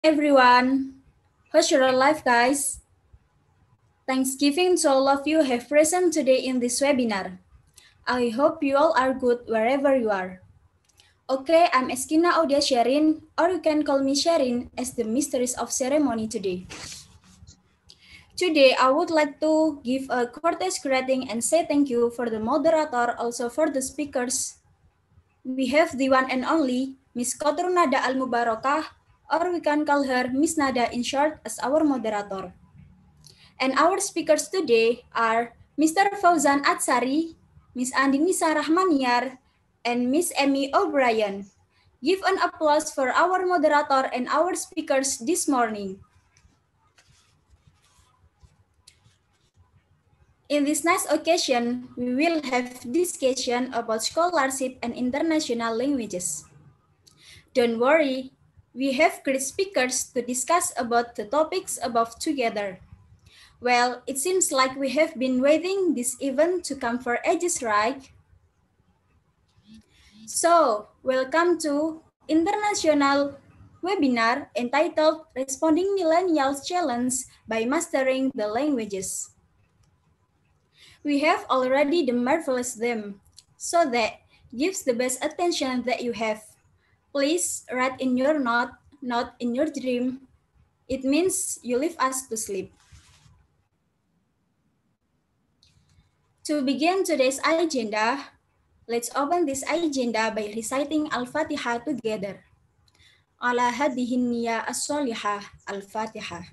Everyone, how's your life, guys? Thanksgiving to all of you have present today in this webinar. I hope you all are good wherever you are. Okay, I'm Eskina Audia Sherin, or you can call me Sherin as the mistress of ceremony today. Today, I would like to give a courteous greeting and say thank you for the moderator, also for the speakers. We have the one and only Miss Kotrunada Al-Mubarakah, or we can call her Miss Nada in short as our moderator. And our speakers today are Mr. Fauzan Atsari, Miss Andinisa Rahmaniar, and Miss Amy O'Brien. Give an applause for our moderator and our speakers this morning. In this nice occasion, we will have discussion about scholarship and international languages. Don't worry, we have great speakers to discuss about the topics above together. Well, it seems like we have been waiting this event to come for ages, right? So, welcome to International Webinar entitled Responding Millennials Challenge by Mastering the Languages. We have already the marvelous them, so that gives the best attention that you have. Please write in your note, not in your dream. It means you leave us to sleep. To begin today's agenda, let's open this agenda by reciting Al-Fatiha together. Ala hadhihi niyya as-solihah Al-Fatiha.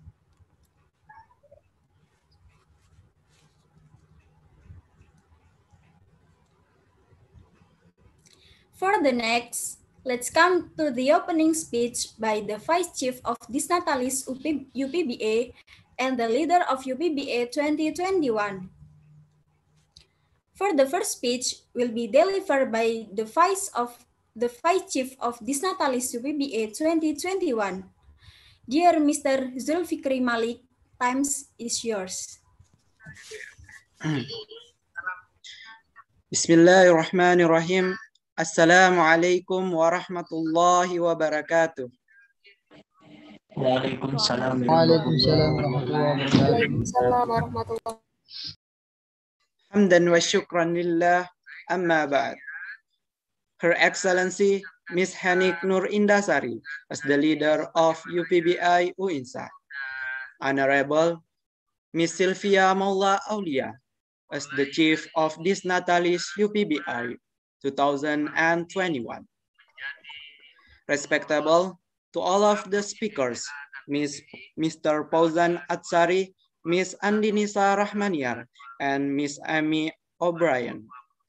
For the next, let's come to the opening speech by the Vice Chief of Disnatalis UPBA and the leader of UPBA 2021. For the first speech will be delivered by the Vice Chief of Disnatalis UPBA 2021. Dear Mr. Zulfikri Malik, times is yours. Bismillahirrahmanirrahim. Assalamualaikum warahmatullahi wabarakatuh. Waalaikumsalam warahmatullahi wabarakatuh. Hamdan wa syukran lillah, amma ba'd. Her Excellency Miss Hanik Nur Indasari as the leader of UPBI UINSA. Honorable Miss Sylvia Maula Aulia as the Chief of Disnatalis UPBI 2021. Respectable to all of the speakers, Mr. Fauzan Atsari, Miss Andinisa Rahmaniar, and Miss Amy O'Brien.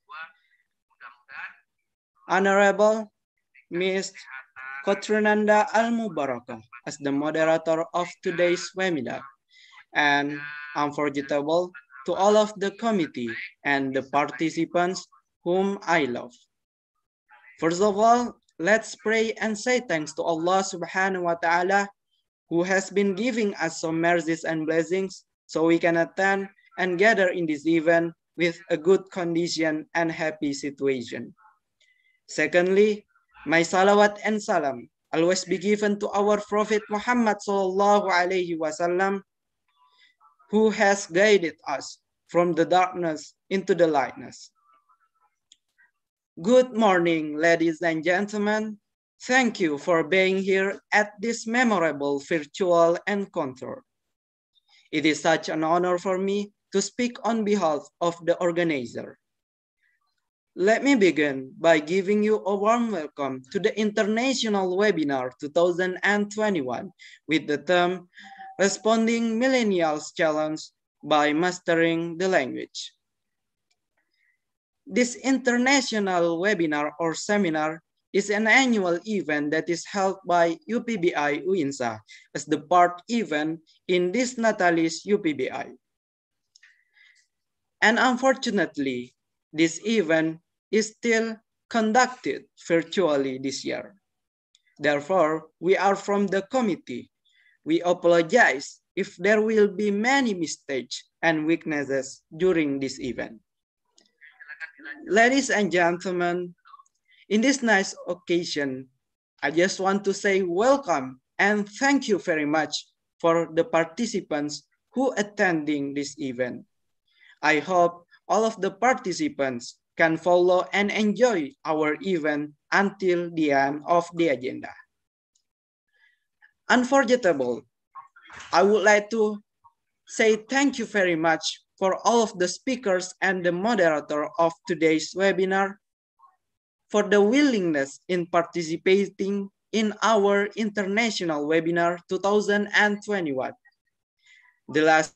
Honorable Miss Kotrunada Al-Mubarakah as the moderator of today's webinar, and unforgettable to all of the committee and the participants whom I love. First of all, let's pray and say thanks to Allah subhanahu wa ta'ala who has been giving us some mercies and blessings so we can attend and gather in this event with a good condition and happy situation. Secondly, my salawat and salam always be given to our Prophet Muhammad sallallahu alaihi wasallam who has guided us from the darkness into the lightness. Good morning, ladies and gentlemen. Thank you for being here at this memorable virtual encounter. It is such an honor for me to speak on behalf of the organizer. Let me begin by giving you a warm welcome to the International Webinar 2021 with the theme Responding Millennials Challenge by Mastering the Language. This international webinar or seminar is an annual event that is held by UPBI UINSA as the part event in Disnatalis UPBI. And unfortunately, this event is still conducted virtually this year. Therefore, we are from the committee. We apologize if there will be many mistakes and weaknesses during this event. Ladies and gentlemen, in this nice occasion, I just want to say welcome And thank you very much for the participants who attending this event. I hope all of the participants can follow and enjoy our event until the end of the agenda. Unforgettable, I would like to say thank you very much for all of the speakers and the moderator of today's webinar for the willingness in participating in our international webinar 2021. The last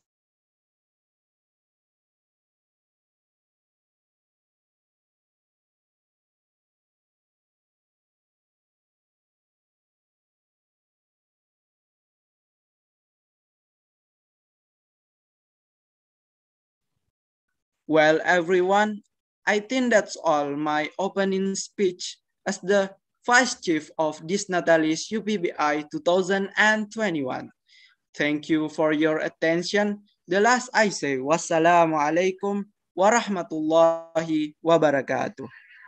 Well, everyone, I think that's all my opening speech as the Vice Chief of Disnatalis UPBI 2021. Thank you for your attention. The last I say, wassalamualaikum warahmatullahi wabarakatuh.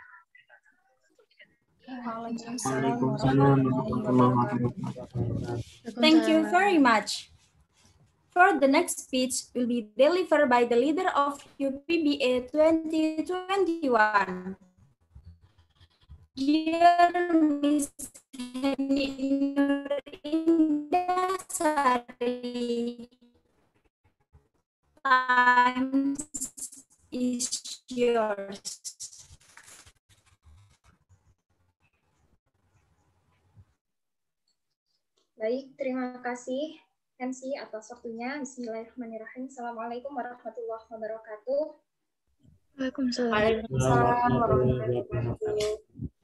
Thank you very much. For the next speech will be delivered by the leader of UPBA 2021. Dear Miss Heni Nur Indasari, time is yours. Baik, terima kasih MC atas waktunya. Bismillahirrahmanirrahim. Assalamualaikum warahmatullahi wabarakatuh. Waalaikumsalam. Warahmatullahi wabarakatuh.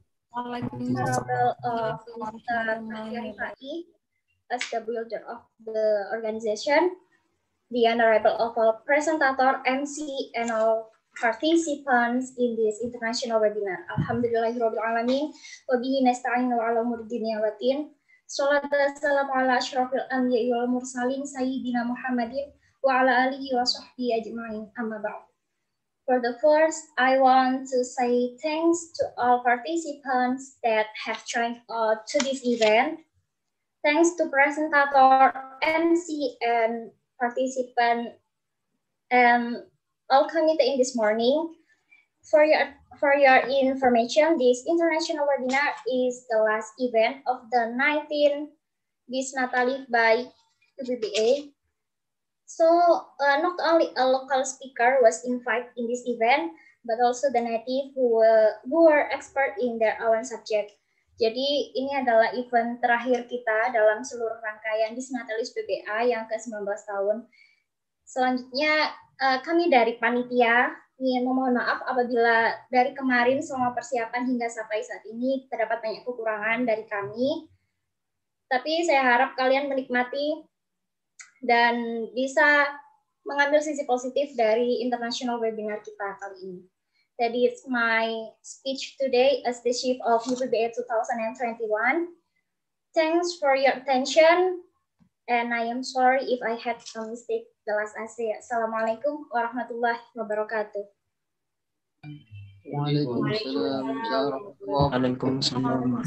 As the builder of the organization, the honorable of all presentator, MC, and all participants in this international webinar. Alhamdulillahirabbil alamin wa bihi nasta'inu ala umuri dunya wa din. Shallallahu wassalamu ala asyrafil anbiya'i wal mursalin sayyidina Muhammadin wa ala alihi wa sahbihi ajma'in. Amma ba'd. For the first, I want to say thanks to all participants that have joined to this event. Thanks to presentator, MC, and participant, and all committee in this morning. For your information, this international webinar is the last event of the 19th Disnatalis by UPBA. So not only a local speaker was invited in this event, but also the native who were expert in their own subject. Jadi ini adalah event terakhir kita dalam seluruh rangkaian Disnatalis PBA yang ke-19 tahun. Selanjutnya kami dari panitia ingin memohon maaf apabila dari kemarin selama persiapan hingga sampai saat ini terdapat banyak kekurangan dari kami. Tapi saya harap kalian menikmati dan bisa mengambil sisi positif dari international webinar kita kali ini. That is my speech today as the Chief of UPBA 2021. Thanks for your attention, and I am sorry if I had some mistake the last I say. Assalamualaikum warahmatullahi wabarakatuh. Waalaikumsalam.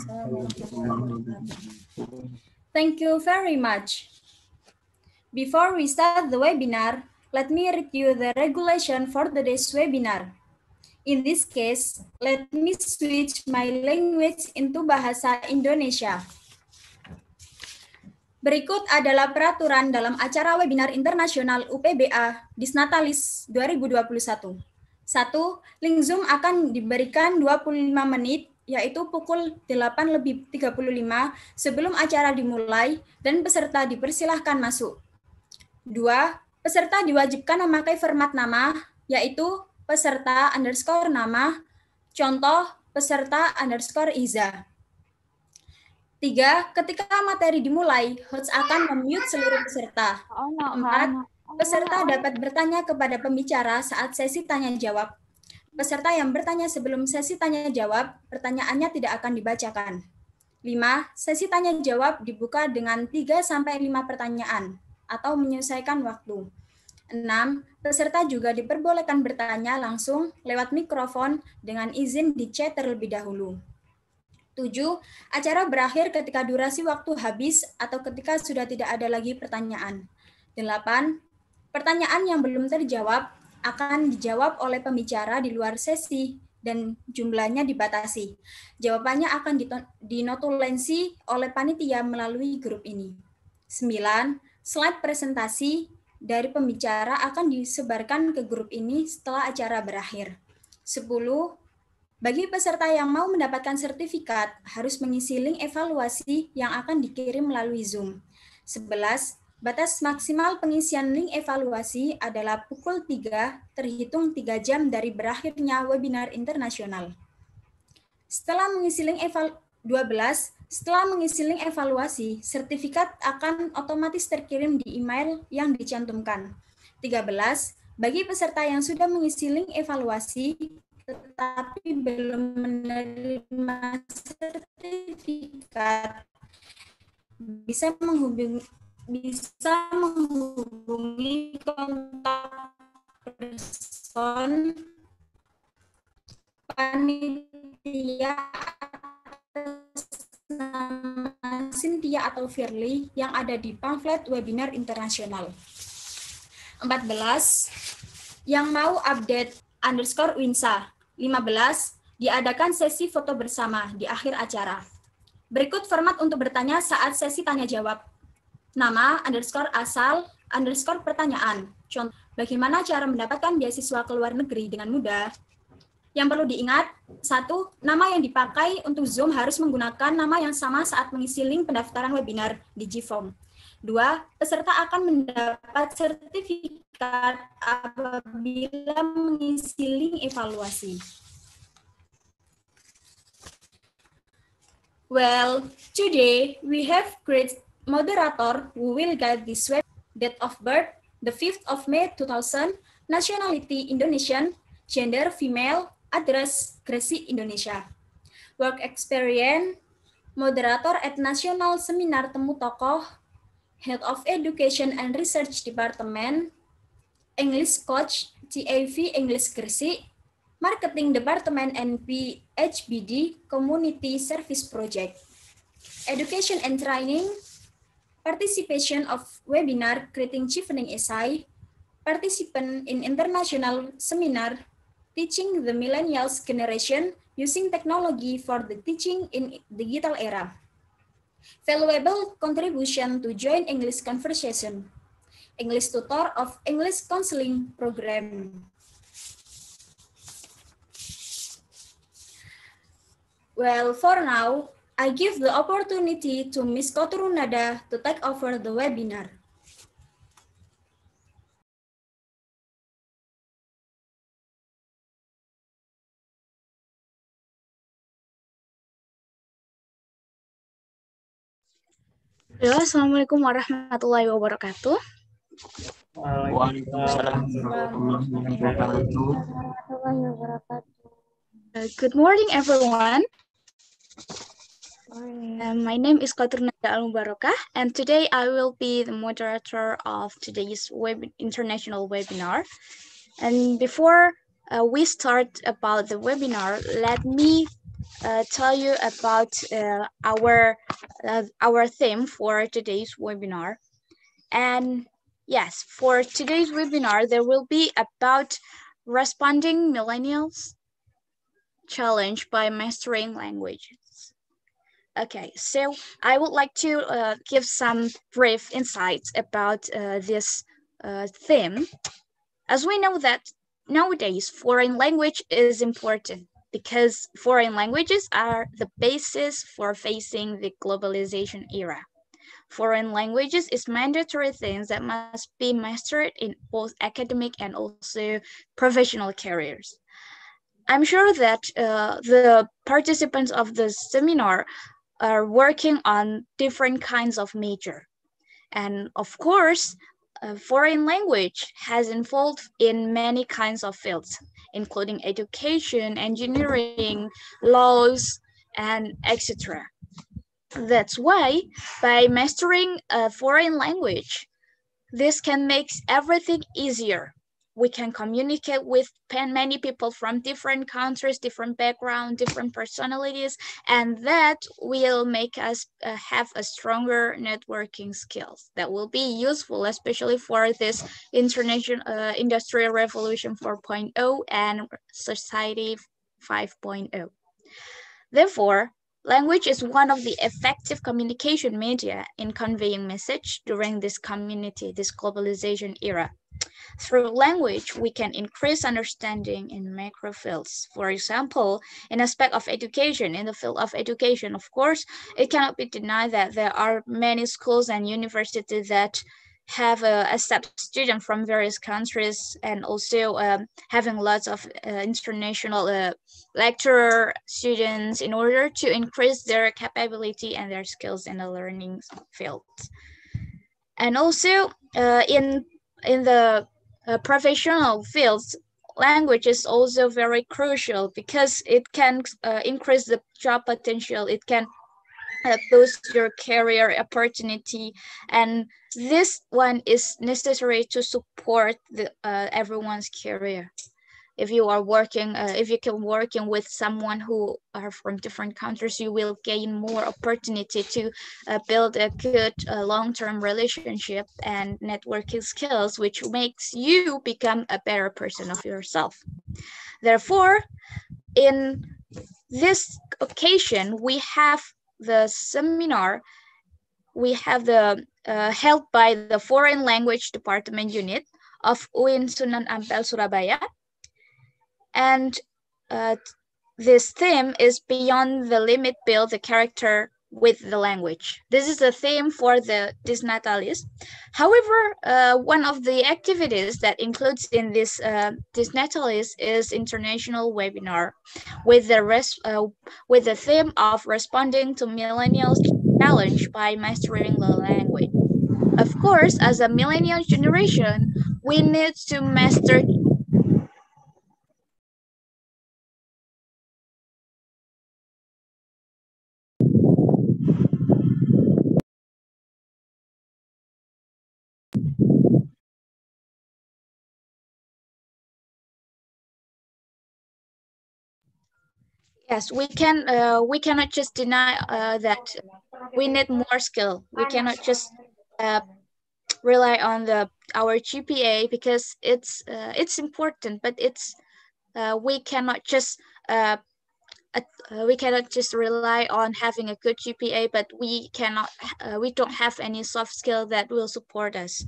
Thank you very much. Before we start the webinar, let me read you the regulation for today's webinar. In this case, let me switch my language into Bahasa Indonesia. Berikut adalah peraturan dalam acara webinar internasional UPBA Disnatalis 2021. 1. Link Zoom akan diberikan 25 menit, yaitu pukul 8:35 sebelum acara dimulai dan peserta dipersilahkan masuk. 2. Peserta diwajibkan memakai format nama, yaitu peserta _ nama, contoh peserta _ Iza. 3. Ketika materi dimulai, host akan memute seluruh peserta. 4. Peserta dapat bertanya kepada pembicara saat sesi tanya-jawab. Peserta yang bertanya sebelum sesi tanya-jawab, pertanyaannya tidak akan dibacakan. 5. Sesi tanya-jawab dibuka dengan 3-5 pertanyaan atau menyesuaikan waktu. 6. Peserta juga diperbolehkan bertanya langsung lewat mikrofon dengan izin di chat terlebih dahulu. 7. Acara berakhir ketika durasi waktu habis atau ketika sudah tidak ada lagi pertanyaan. 8. Pertanyaan yang belum terjawab akan dijawab oleh pembicara di luar sesi dan jumlahnya dibatasi. Jawabannya akan dinotulensi oleh panitia melalui grup ini. 9. Slide presentasi dari pembicara akan disebarkan ke grup ini setelah acara berakhir. 10. Bagi peserta yang mau mendapatkan sertifikat, harus mengisi link evaluasi yang akan dikirim melalui Zoom. 11. Batas maksimal pengisian link evaluasi adalah pukul 3, terhitung 3 jam dari berakhirnya webinar internasional. Setelah mengisi link 12. Setelah mengisi link evaluasi, sertifikat akan otomatis terkirim di email yang dicantumkan. 13. Bagi peserta yang sudah mengisi link evaluasi, tetapi belum menerima sertifikat, bisa menghubungi kontak person panitia atas nama Cynthia atau Firly yang ada di pamflet webinar internasional. 14. Yang mau update _Winsa. 15. Diadakan sesi foto bersama di akhir acara. Berikut format untuk bertanya saat sesi tanya jawab. Nama _asal _pertanyaan. Contoh, bagaimana cara mendapatkan beasiswa ke luar negeri dengan mudah? Yang perlu diingat, 1. Nama yang dipakai untuk Zoom harus menggunakan nama yang sama saat mengisi link pendaftaran webinar di Gform. 2. Peserta akan mendapat sertifikat apabila mengisi link evaluasi. Well, today we have great moderator who will guide this web. Date of birth, the 5th of May 2000, nationality Indonesian, gender female, address Gresik, Indonesia. Work experience, moderator at National Seminar Temu Tokoh, Head of Education and Research Department, English Coach, TAV English Gresik, Marketing Department and PHBD Community Service Project. Education and Training, participation of webinar Creating Chevening Essay, participant in international seminar Teaching the Millennials Generation Using Technology for the Teaching in Digital Era. Valuable contribution to Joint English Conversation, English Tutor of English Counseling Program. Well, for now, I give the opportunity to Ms. Kotrunada to take over the webinar. Assalamualaikum warahmatullahi wabarakatuh. Waalaikumsalam warahmatullahi wabarakatuh. Good morning, everyone. My name is Kotrunada Al-Mubarakah, and today I will be the moderator of today's international webinar. And before we start about the webinar, let me tell you about our theme for today's webinar. And yes, for today's webinar, there will be about responding millennials challenge by mastering languages. Okay, so I would like to give some brief insights about this theme. As we know that nowadays foreign language is important because foreign languages are the basis for facing the globalization era. Foreign languages is mandatory things that must be mastered in both academic and also professional careers. I'm sure that the participants of the seminar are working on different kinds of major. And of course, foreign language has involved in many kinds of fields, including education, engineering, laws, and etc. That's why by mastering a foreign language, this can make everything easier we can communicate with many people from different countries, different background, different personalities, and that will make us have a stronger networking skills that will be useful, especially for this international industrial revolution 4.0 and society 5.0. Therefore, language is one of the effective communication media in conveying message during this globalization era. Through language, we can increase understanding in macro fields. For example, in aspect of education, in the field of education, of course, it cannot be denied that there are many schools and universities that have accept students from various countries, and also having lots of international lecturer students in order to increase their capability and their skills in the learning field. And also in the professional fields, language is also very crucial because it can increase the job potential. It can boost your career opportunity, and this one is necessary to support the everyone's career. If you are working, if you can working with someone who are from different countries, you will gain more opportunity to build a good long-term relationship and networking skills, which makes you become a better person of yourself. Therefore, in this occasion, we have the seminar, we have the held by the Foreign Language Department Unit of UIN Sunan Ampel, Surabaya. And this theme is Beyond the Limit, Build the Character with the Language. This is the theme for the Disnatalis. However, one of the activities that includes in this Disnatalis is international webinar with the theme of responding to millennials' challenge by mastering the language. Of course, as a millennial generation, we need to master Yes, we can. We cannot just deny that we need more skill. We cannot just rely on our GPA because it's important, but we cannot just rely on having a good GPA, but we don't have any soft skill that will support us.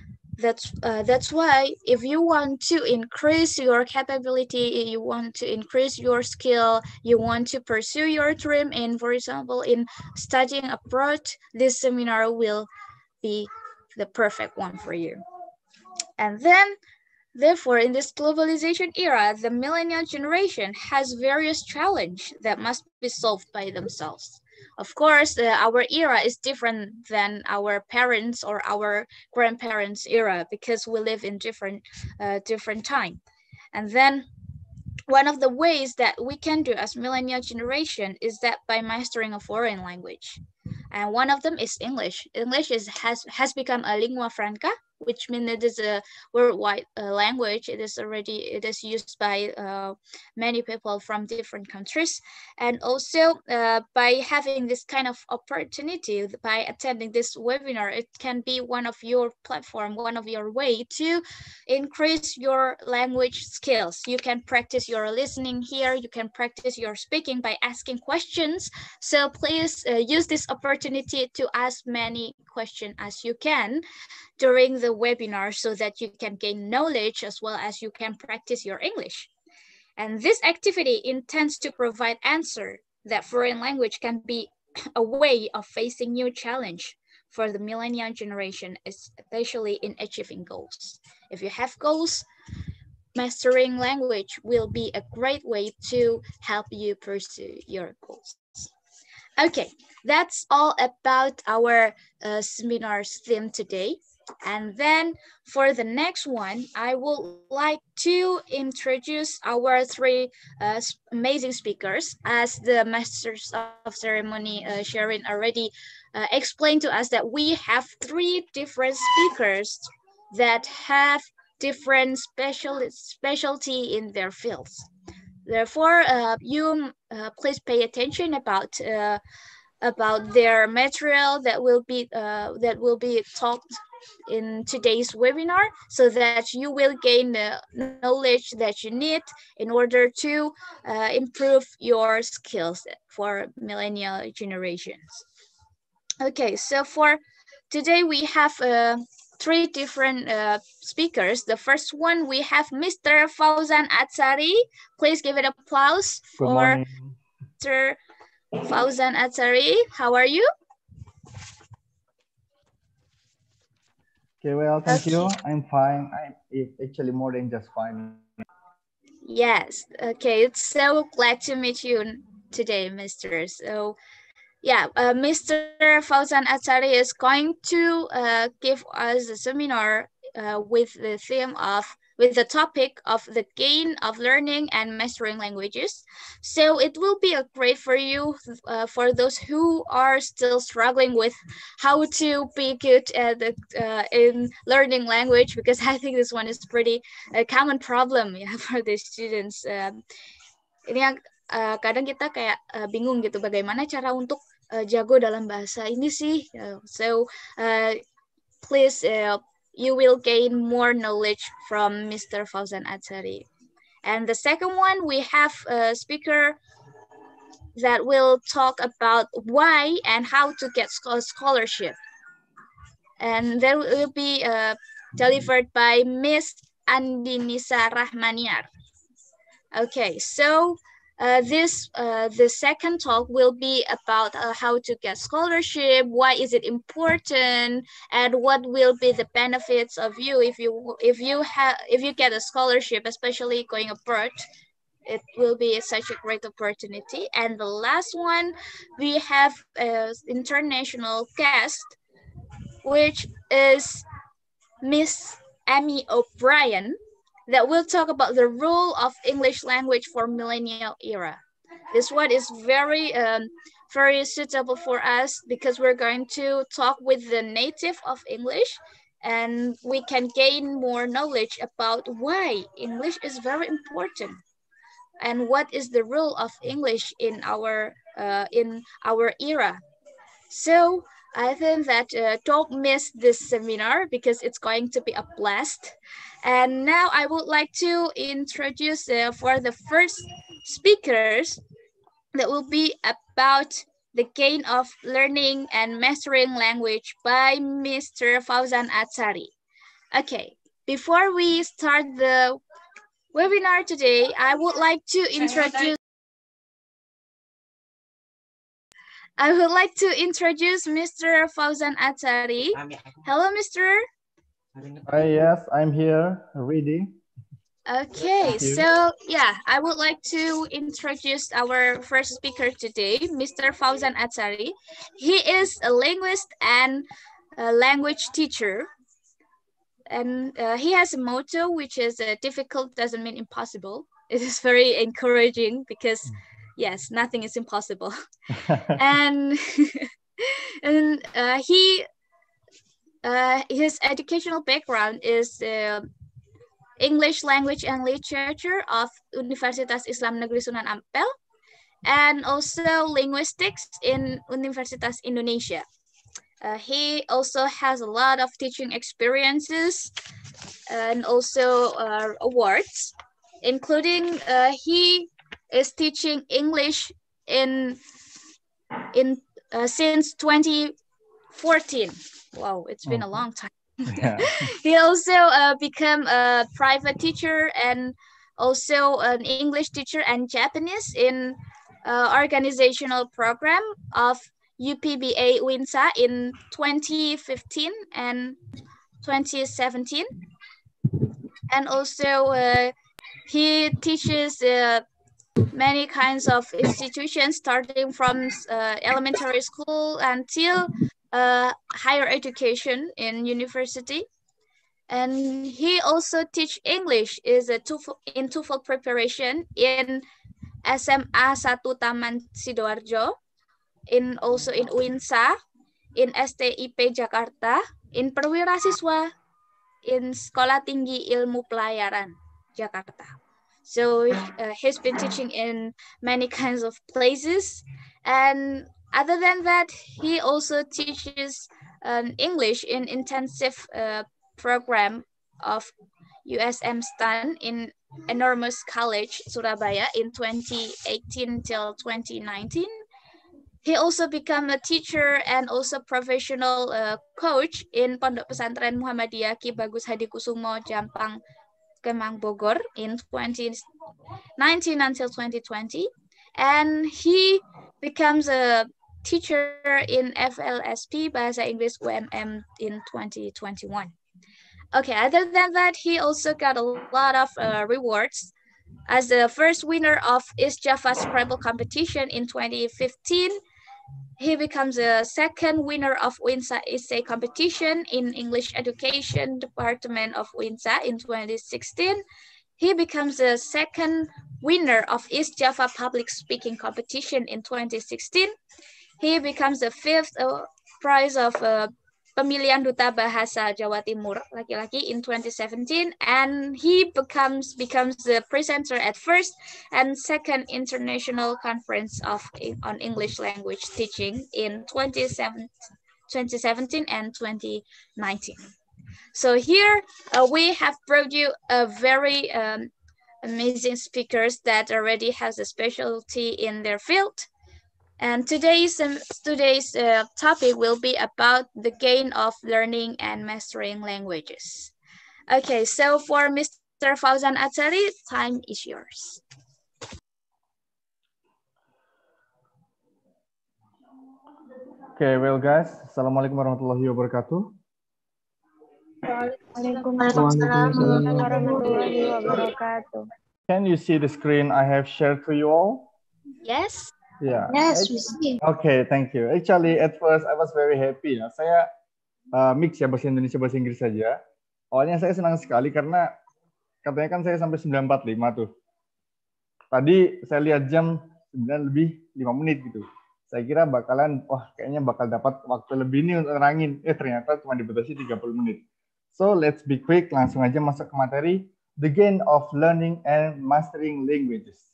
That's why if you want to increase your capability, you want to increase your skill, you want to pursue your dream in, for example, in studying abroad, this seminar will be the perfect one for you. And then, therefore, in this globalization era, the millennial generation has various challenges that must be solved by themselves. Of course, our era is different than our parents or our grandparents' era because we live in different time. And then one of the ways that we can do as millennial generation is that by mastering a foreign language. And one of them is English. English has become a lingua franca, which means it is a worldwide language. It is used by many people from different countries. And also by having this kind of opportunity, by attending this webinar, it can be one of your platform, one of your way to increase your language skills. You can practice your listening here. You can practice your speaking by asking questions. So please use this opportunity to ask many questions as you can during the webinar so that you can gain knowledge as well as you can practice your English. And this activity intends to provide answer that foreign language can be a way of facing new challenge for the millennial generation, especially in achieving goals. If you have goals, mastering language will be a great way to help you pursue your goals. Okay, that's all about our seminar's theme today. And then for the next one, I would like to introduce our three amazing speakers. As the Masters of Ceremony Sharon already explained to us that we have three different speakers that have different specialty in their fields. Therefore, you please pay attention about their material that will be taught in today's webinar, so that you will gain the knowledge that you need in order to improve your skills for millennial generations. Okay, so for today we have 3 different speakers. The first one, we have Mr. Fauzan Atsari. Please give it applause for Mr. Fauzan Atsari. How are you? Okay, well, thank you. I'm fine. I'm actually more than just fine. Yes. Okay, it's so glad to meet you today, Mr. So, yeah, Mr. Fauzan Atsari is going to give us a seminar with the topic of the gain of learning and mastering languages. So it will be great for you, for those who are still struggling with how to be good at in learning language, because I think this one is pretty a common problem for the students. Ini yang kadang kita kayak bingung gitu, bagaimana cara untuk jago dalam bahasa ini sih. So please, you will gain more knowledge from Mr. Fauzan Atsari. And the second one, we have a speaker that will talk about why and how to get scholarship. And that will be delivered by Miss Andinisa Rahmaniar. Okay, so the second talk will be about how to get scholarship, why is it important, and what will be the benefits of you if you get a scholarship, especially going abroad. It will be such a great opportunity. And the last one, we have an international guest, which is Miss Amy O'Brien, that will talk about the role of English language for millennial era. This one is very suitable for us, because we're going to talk with the native of English, and we can gain more knowledge about why English is very important and what is the role of English in our era. So I think that don't miss this seminar, because it's going to be a blast. And now I would like to introduce for the first speakers that will be about the gain of learning and mastering language by Mr. Fauzan Atsari. Okay, before we start the webinar today, I would like to introduce Mr. Fauzan Atsari. Hello, Mr. Yes, I'm here reading. Okay, so yeah, I would like to introduce our first speaker today, Mr. Fauzan Atsari. He is a linguist and a language teacher. And he has a motto, which is difficult doesn't mean impossible. It is very encouraging, because yes, nothing is impossible. And his educational background is English language and literature of Universitas Islam Negeri Sunan Ampel, and also linguistics in Universitas Indonesia. He also has a lot of teaching experiences and also awards, including he is teaching English since 2014. Wow, it's been a long time. Yeah. He also became a private teacher and also an English teacher and Japanese in organizational program of UPBA WINSA in 2015 and 2017. And also he teaches many kinds of institutions, starting from elementary school until higher education in university. And he also teach English in TOEFL preparation in SMA 1 Taman Sidoarjo, also in WINSA, in STIP Jakarta, in Perwira Siswa, in Sekolah Tinggi Ilmu Pelayaran, Jakarta. So he's been teaching in many kinds of places. And other than that, he also teaches English in intensive program of USM STAN in Enormous College, Surabaya in 2018 till 2019. He also became a teacher and also professional coach in Pondok Pesantren Muhammadiyah Ki Bagus Hadikusumo, Jampang, Kemang, Bogor in 2019 until 2020. And he becomes a teacher in FLSP Bahasa Inggris UMM in 2021. Okay, other than that, he also got a lot of rewards as the first winner of East Java Scrabble competition in 2015. He becomes the second winner of WINSA Essay competition in English Education Department of WINSA in 2016. He becomes the second winner of East Java Public Speaking competition in 2016. He becomes the fifth prize of Pemilihan Duta Bahasa Jawa Timur laki-laki in 2017, and he becomes the presenter at first and second international conference on English language teaching in 2017 and 2019. So here we have brought you a very amazing speakers that already has a specialty in their field. And today's topic will be about the gain of learning and mastering languages. Okay, so for Mr. Fauzan Atsari, time is yours. Okay, well guys, Assalamualaikum warahmatullahi wabarakatuh. Waalaikumsalam warahmatullahi wabarakatuh. Can you see the screen I have shared to you all? Yes. Yeah. Yes, we see. Okay, thank you. Actually, at first I was very happy. Ya. Saya mix ya bahasa Indonesia bahasa Inggris saja. Awalnya saya senang sekali karena katanya kan saya sampai 9.45 tuh. Tadi saya lihat jam 9 lebih 5 menit gitu. Saya kira bakalan, kayaknya bakal dapat waktu lebih nih untuk nerangin. Ternyata cuma dibatasi 30 menit. So let's be quick, langsung aja masuk ke materi. The gain of learning and mastering languages.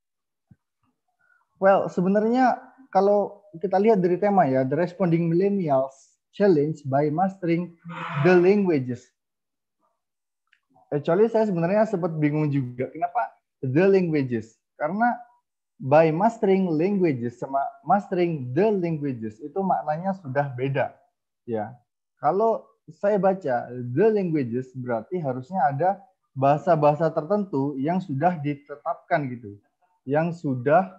Well, sebenarnya kalau kita lihat dari tema ya, the responding millennials challenge by mastering the languages. Actually saya sebenarnya sempat bingung juga kenapa the languages. Karena by mastering languages sama mastering the languages itu maknanya sudah beda. Ya. Kalau saya baca the languages berarti harusnya ada bahasa-bahasa tertentu yang sudah ditetapkan gitu. Yang sudah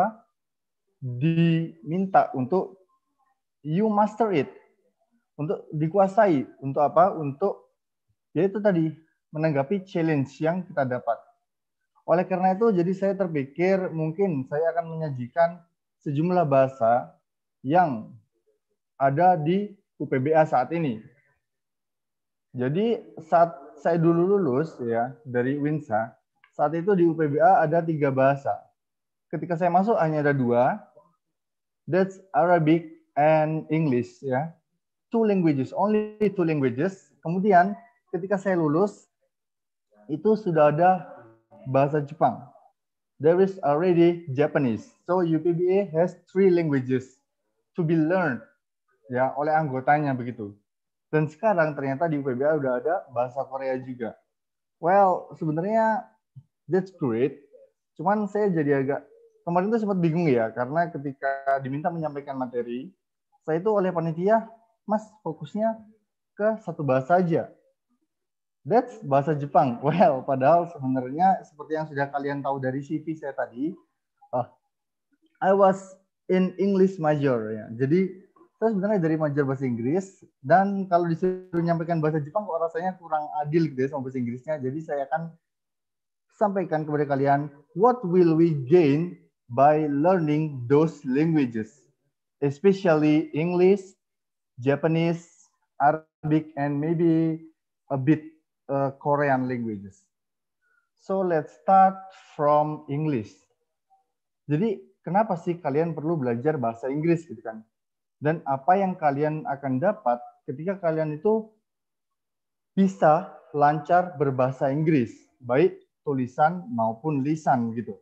diminta untuk you master it, untuk dikuasai, untuk untuk yaitu tadi menanggapi challenge yang kita dapat. Oleh karena itu jadi saya terpikir mungkin saya akan menyajikan sejumlah bahasa yang ada di UPBA saat ini. Jadi saat saya dulu lulus ya dari WINSA, saat itu di UPBA ada 3 bahasa. Ketika saya masuk hanya ada 2, that's Arabic and English ya. 2 languages, only 2 languages. Kemudian ketika saya lulus itu sudah ada bahasa Jepang. There is already Japanese. So UPBA has 3 languages to be learned ya oleh anggotanya begitu. Dan sekarang ternyata di UPBA udah ada bahasa Korea juga. Well, sebenarnya that's great. Cuman saya jadi agak kemarin tuh sempat bingung ya, karena ketika diminta menyampaikan materi, saya itu oleh panitia, Mas fokusnya ke 1 bahasa aja. That's bahasa Jepang. Well, padahal sebenarnya seperti yang sudah kalian tahu dari CV saya tadi, I was in English major ya. Jadi saya sebenarnya dari major bahasa Inggris, dan kalau disuruh menyampaikan bahasa Jepang kok rasanya kurang adil gitu ya sama bahasa Inggrisnya. Jadi saya akan sampaikan kepada kalian, what will we gain by learning those languages, especially English, Japanese, Arabic, and maybe a bit Korean languages. So let's start from English. Jadi kenapa sih kalian perlu belajar bahasa Inggris gitu kan? Dan apa yang kalian akan dapat ketika kalian itu bisa lancar berbahasa Inggris, baik tulisan maupun lisan gitu.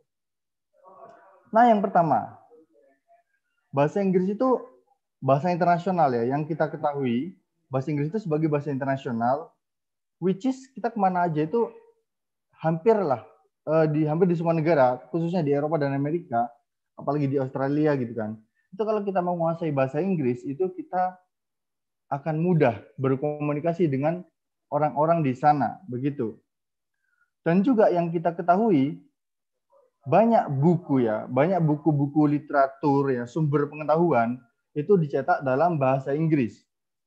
Nah, yang pertama, bahasa Inggris itu bahasa internasional ya, yang kita ketahui bahasa Inggris itu sebagai bahasa internasional, which is kita kemana aja itu hampir di semua negara, khususnya di Eropa dan Amerika, apalagi di Australia gitu kan. Itu kalau kita mau menguasai bahasa Inggris, itu kita akan mudah berkomunikasi dengan orang-orang di sana, begitu. Dan juga yang kita ketahui, banyak buku-buku literatur ya, sumber pengetahuan itu dicetak dalam bahasa Inggris.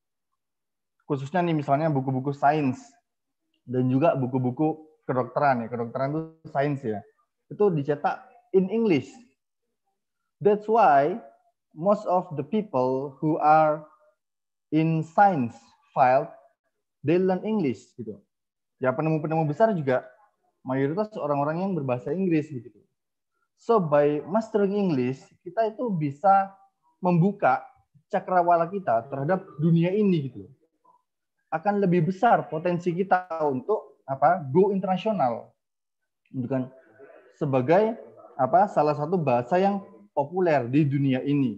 Khususnya nih misalnya buku-buku sains dan juga buku-buku kedokteran ya, kedokteran itu sains ya. Itu dicetak in English. That's why most of the people who are in science field they learn English gitu. Ya penemu-penemu besar juga mayoritas orang-orang yang berbahasa Inggris gitu. So by mastering English, kita itu bisa membuka cakrawala kita terhadap dunia ini gitu. Akan lebih besar potensi kita untuk go internasional. Bukan sebagai salah satu bahasa yang populer di dunia ini.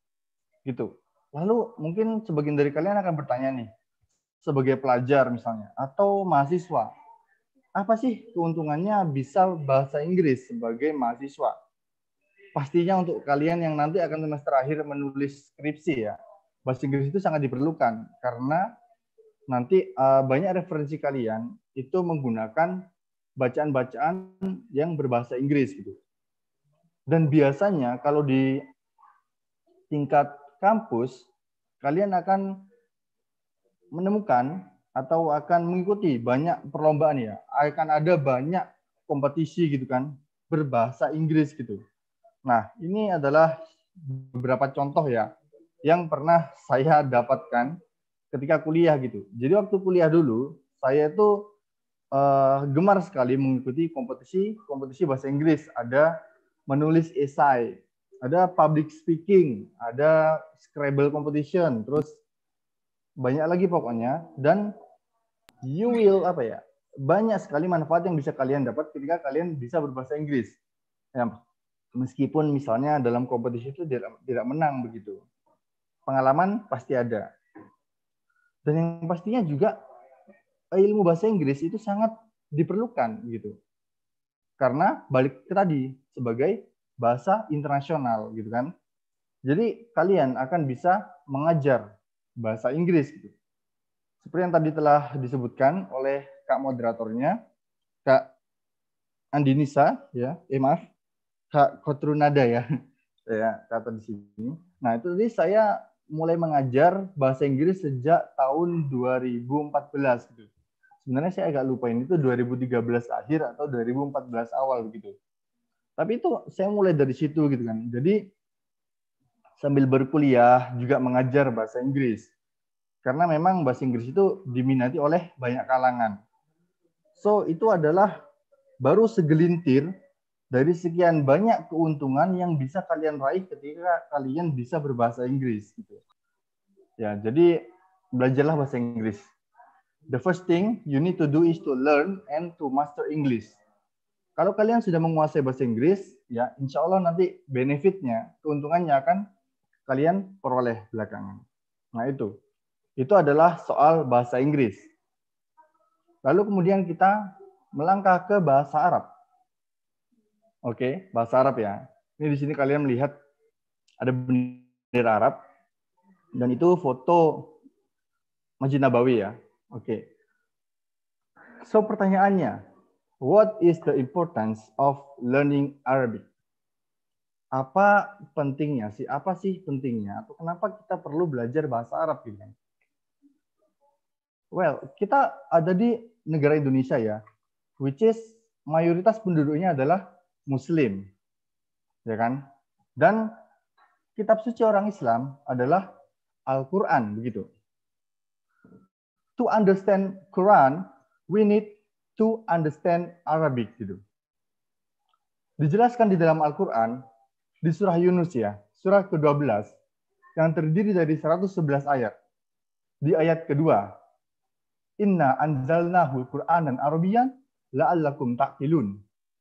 Gitu. Lalu mungkin sebagian dari kalian akan bertanya nih, sebagai pelajar misalnya atau mahasiswa, apa sih keuntungannya bisa bahasa Inggris sebagai mahasiswa? Pastinya untuk kalian yang nanti akan semester akhir menulis skripsi ya, bahasa Inggris itu sangat diperlukan karena nanti banyak referensi kalian itu menggunakan bacaan-bacaan yang berbahasa Inggris gitu. Dan biasanya kalau di tingkat kampus, kalian akan menemukan atau akan mengikuti banyak perlombaan ya. Akan ada banyak kompetisi gitu kan, berbahasa Inggris gitu. Nah, ini adalah beberapa contoh ya, yang pernah saya dapatkan ketika kuliah gitu. Jadi waktu kuliah dulu, saya itu gemar sekali mengikuti kompetisi bahasa Inggris. Ada menulis esai, ada public speaking, ada Scrabble competition, terus banyak lagi pokoknya. Dan you will banyak sekali manfaat yang bisa kalian dapat ketika kalian bisa berbahasa Inggris. Ya, meskipun misalnya dalam kompetisi itu tidak menang begitu. Pengalaman pasti ada. Dan yang pastinya juga ilmu bahasa Inggris itu sangat diperlukan gitu. Karena balik ke tadi sebagai bahasa internasional gitu kan. Jadi kalian akan bisa mengajar bahasa Inggris gitu. Seperti yang tadi telah disebutkan oleh Kak moderatornya, Kak Andinisa ya, Kak Kotrunada ya. Saya kata di sini. Nah, itu tadi saya mulai mengajar bahasa Inggris sejak tahun 2014 gitu. Sebenarnya saya agak lupa ini itu 2013 akhir atau 2014 awal begitu. Tapi itu saya mulai dari situ gitu kan. Jadi sambil berkuliah juga mengajar bahasa Inggris. Karena memang bahasa Inggris itu diminati oleh banyak kalangan. So itu adalah baru segelintir dari sekian banyak keuntungan yang bisa kalian raih ketika kalian bisa berbahasa Inggris gitu. Ya, jadi belajarlah bahasa Inggris. The first thing you need to do is to learn and to master English. Kalau kalian sudah menguasai bahasa Inggris, ya insya Allah nanti benefitnya, keuntungannya akan kalian peroleh belakangan. Nah itu adalah soal bahasa Inggris. Lalu kemudian kita melangkah ke bahasa Arab. Oke, bahasa Arab ya. Ini di sini kalian melihat ada bendera Arab dan itu foto Masjid Nabawi ya. Oke. So pertanyaannya, what is the importance of learning Arabic? Apa pentingnya sih? Apa sih pentingnya? Atau kenapa kita perlu belajar bahasa Arab gitu? Well, kita ada di negara Indonesia ya, which is mayoritas penduduknya adalah Muslim, ya kan? Dan kitab suci orang Islam adalah Al-Quran, begitu. To understand Quran, we need to understand Arabic, gitu. Dijelaskan di dalam Al-Quran, di surah Yunus ya, surah ke-12, yang terdiri dari 111 ayat. Di ayat kedua, Inna anzalnahu Qur'anan Arabiyyan la'allakum ta'qilun.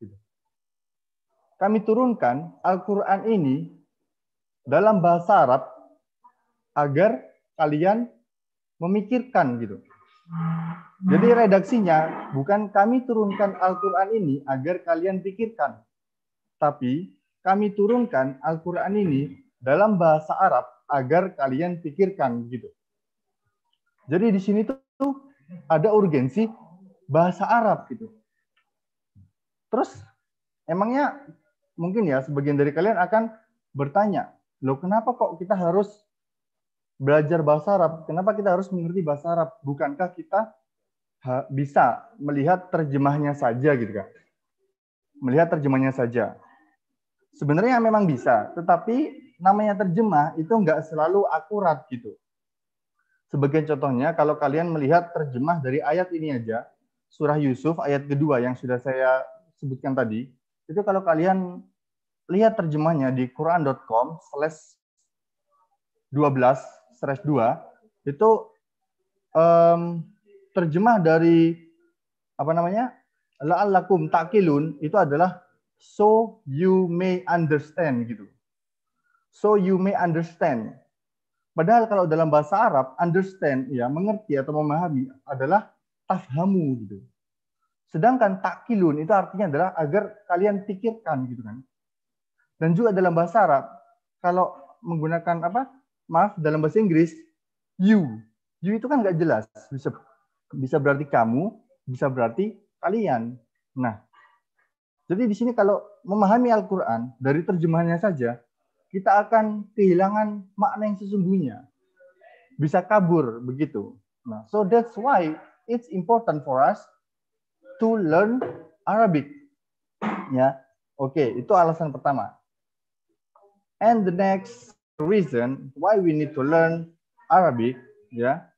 Kami turunkan Al-Quran ini dalam bahasa Arab agar kalian memikirkan gitu. Jadi redaksinya bukan kami turunkan Al-Quran ini agar kalian pikirkan, tapi kami turunkan Al-Quran ini dalam bahasa Arab agar kalian pikirkan gitu. Jadi di sini tuh ada urgensi bahasa Arab gitu. Terus emangnya mungkin ya sebagian dari kalian akan bertanya, loh kenapa kok kita harus belajar bahasa Arab? Kenapa kita harus mengerti bahasa Arab? Bukankah kita bisa melihat terjemahnya saja gitu kan? Melihat terjemahnya saja. Sebenarnya memang bisa, tetapi namanya terjemah itu nggak selalu akurat gitu. Sebagai contohnya, kalau kalian melihat terjemah dari ayat ini aja, surah Yusuf ayat kedua yang sudah saya sebutkan tadi, itu kalau kalian lihat terjemahnya di quran.com/12/2, itu terjemah dari apa namanya? La'allakum ta'qilun itu adalah so you may understand gitu. So you may understand. Padahal kalau dalam bahasa Arab, understand, ya mengerti atau memahami adalah tafhamu gitu. Sedangkan ta'qilun itu artinya adalah agar kalian pikirkan gitu kan. Dan juga dalam bahasa Arab, kalau menggunakan dalam bahasa Inggris, you itu kan nggak jelas. Bisa berarti kamu, bisa berarti kalian. Nah, jadi di sini kalau memahami Al-Quran dari terjemahannya saja, kita akan kehilangan makna yang sesungguhnya. Bisa kabur begitu. Nah, so that's why it's important for us to learn Arabic. Ya. Oke, itu alasan pertama. And the next reason why we need to learn Arabic, ya,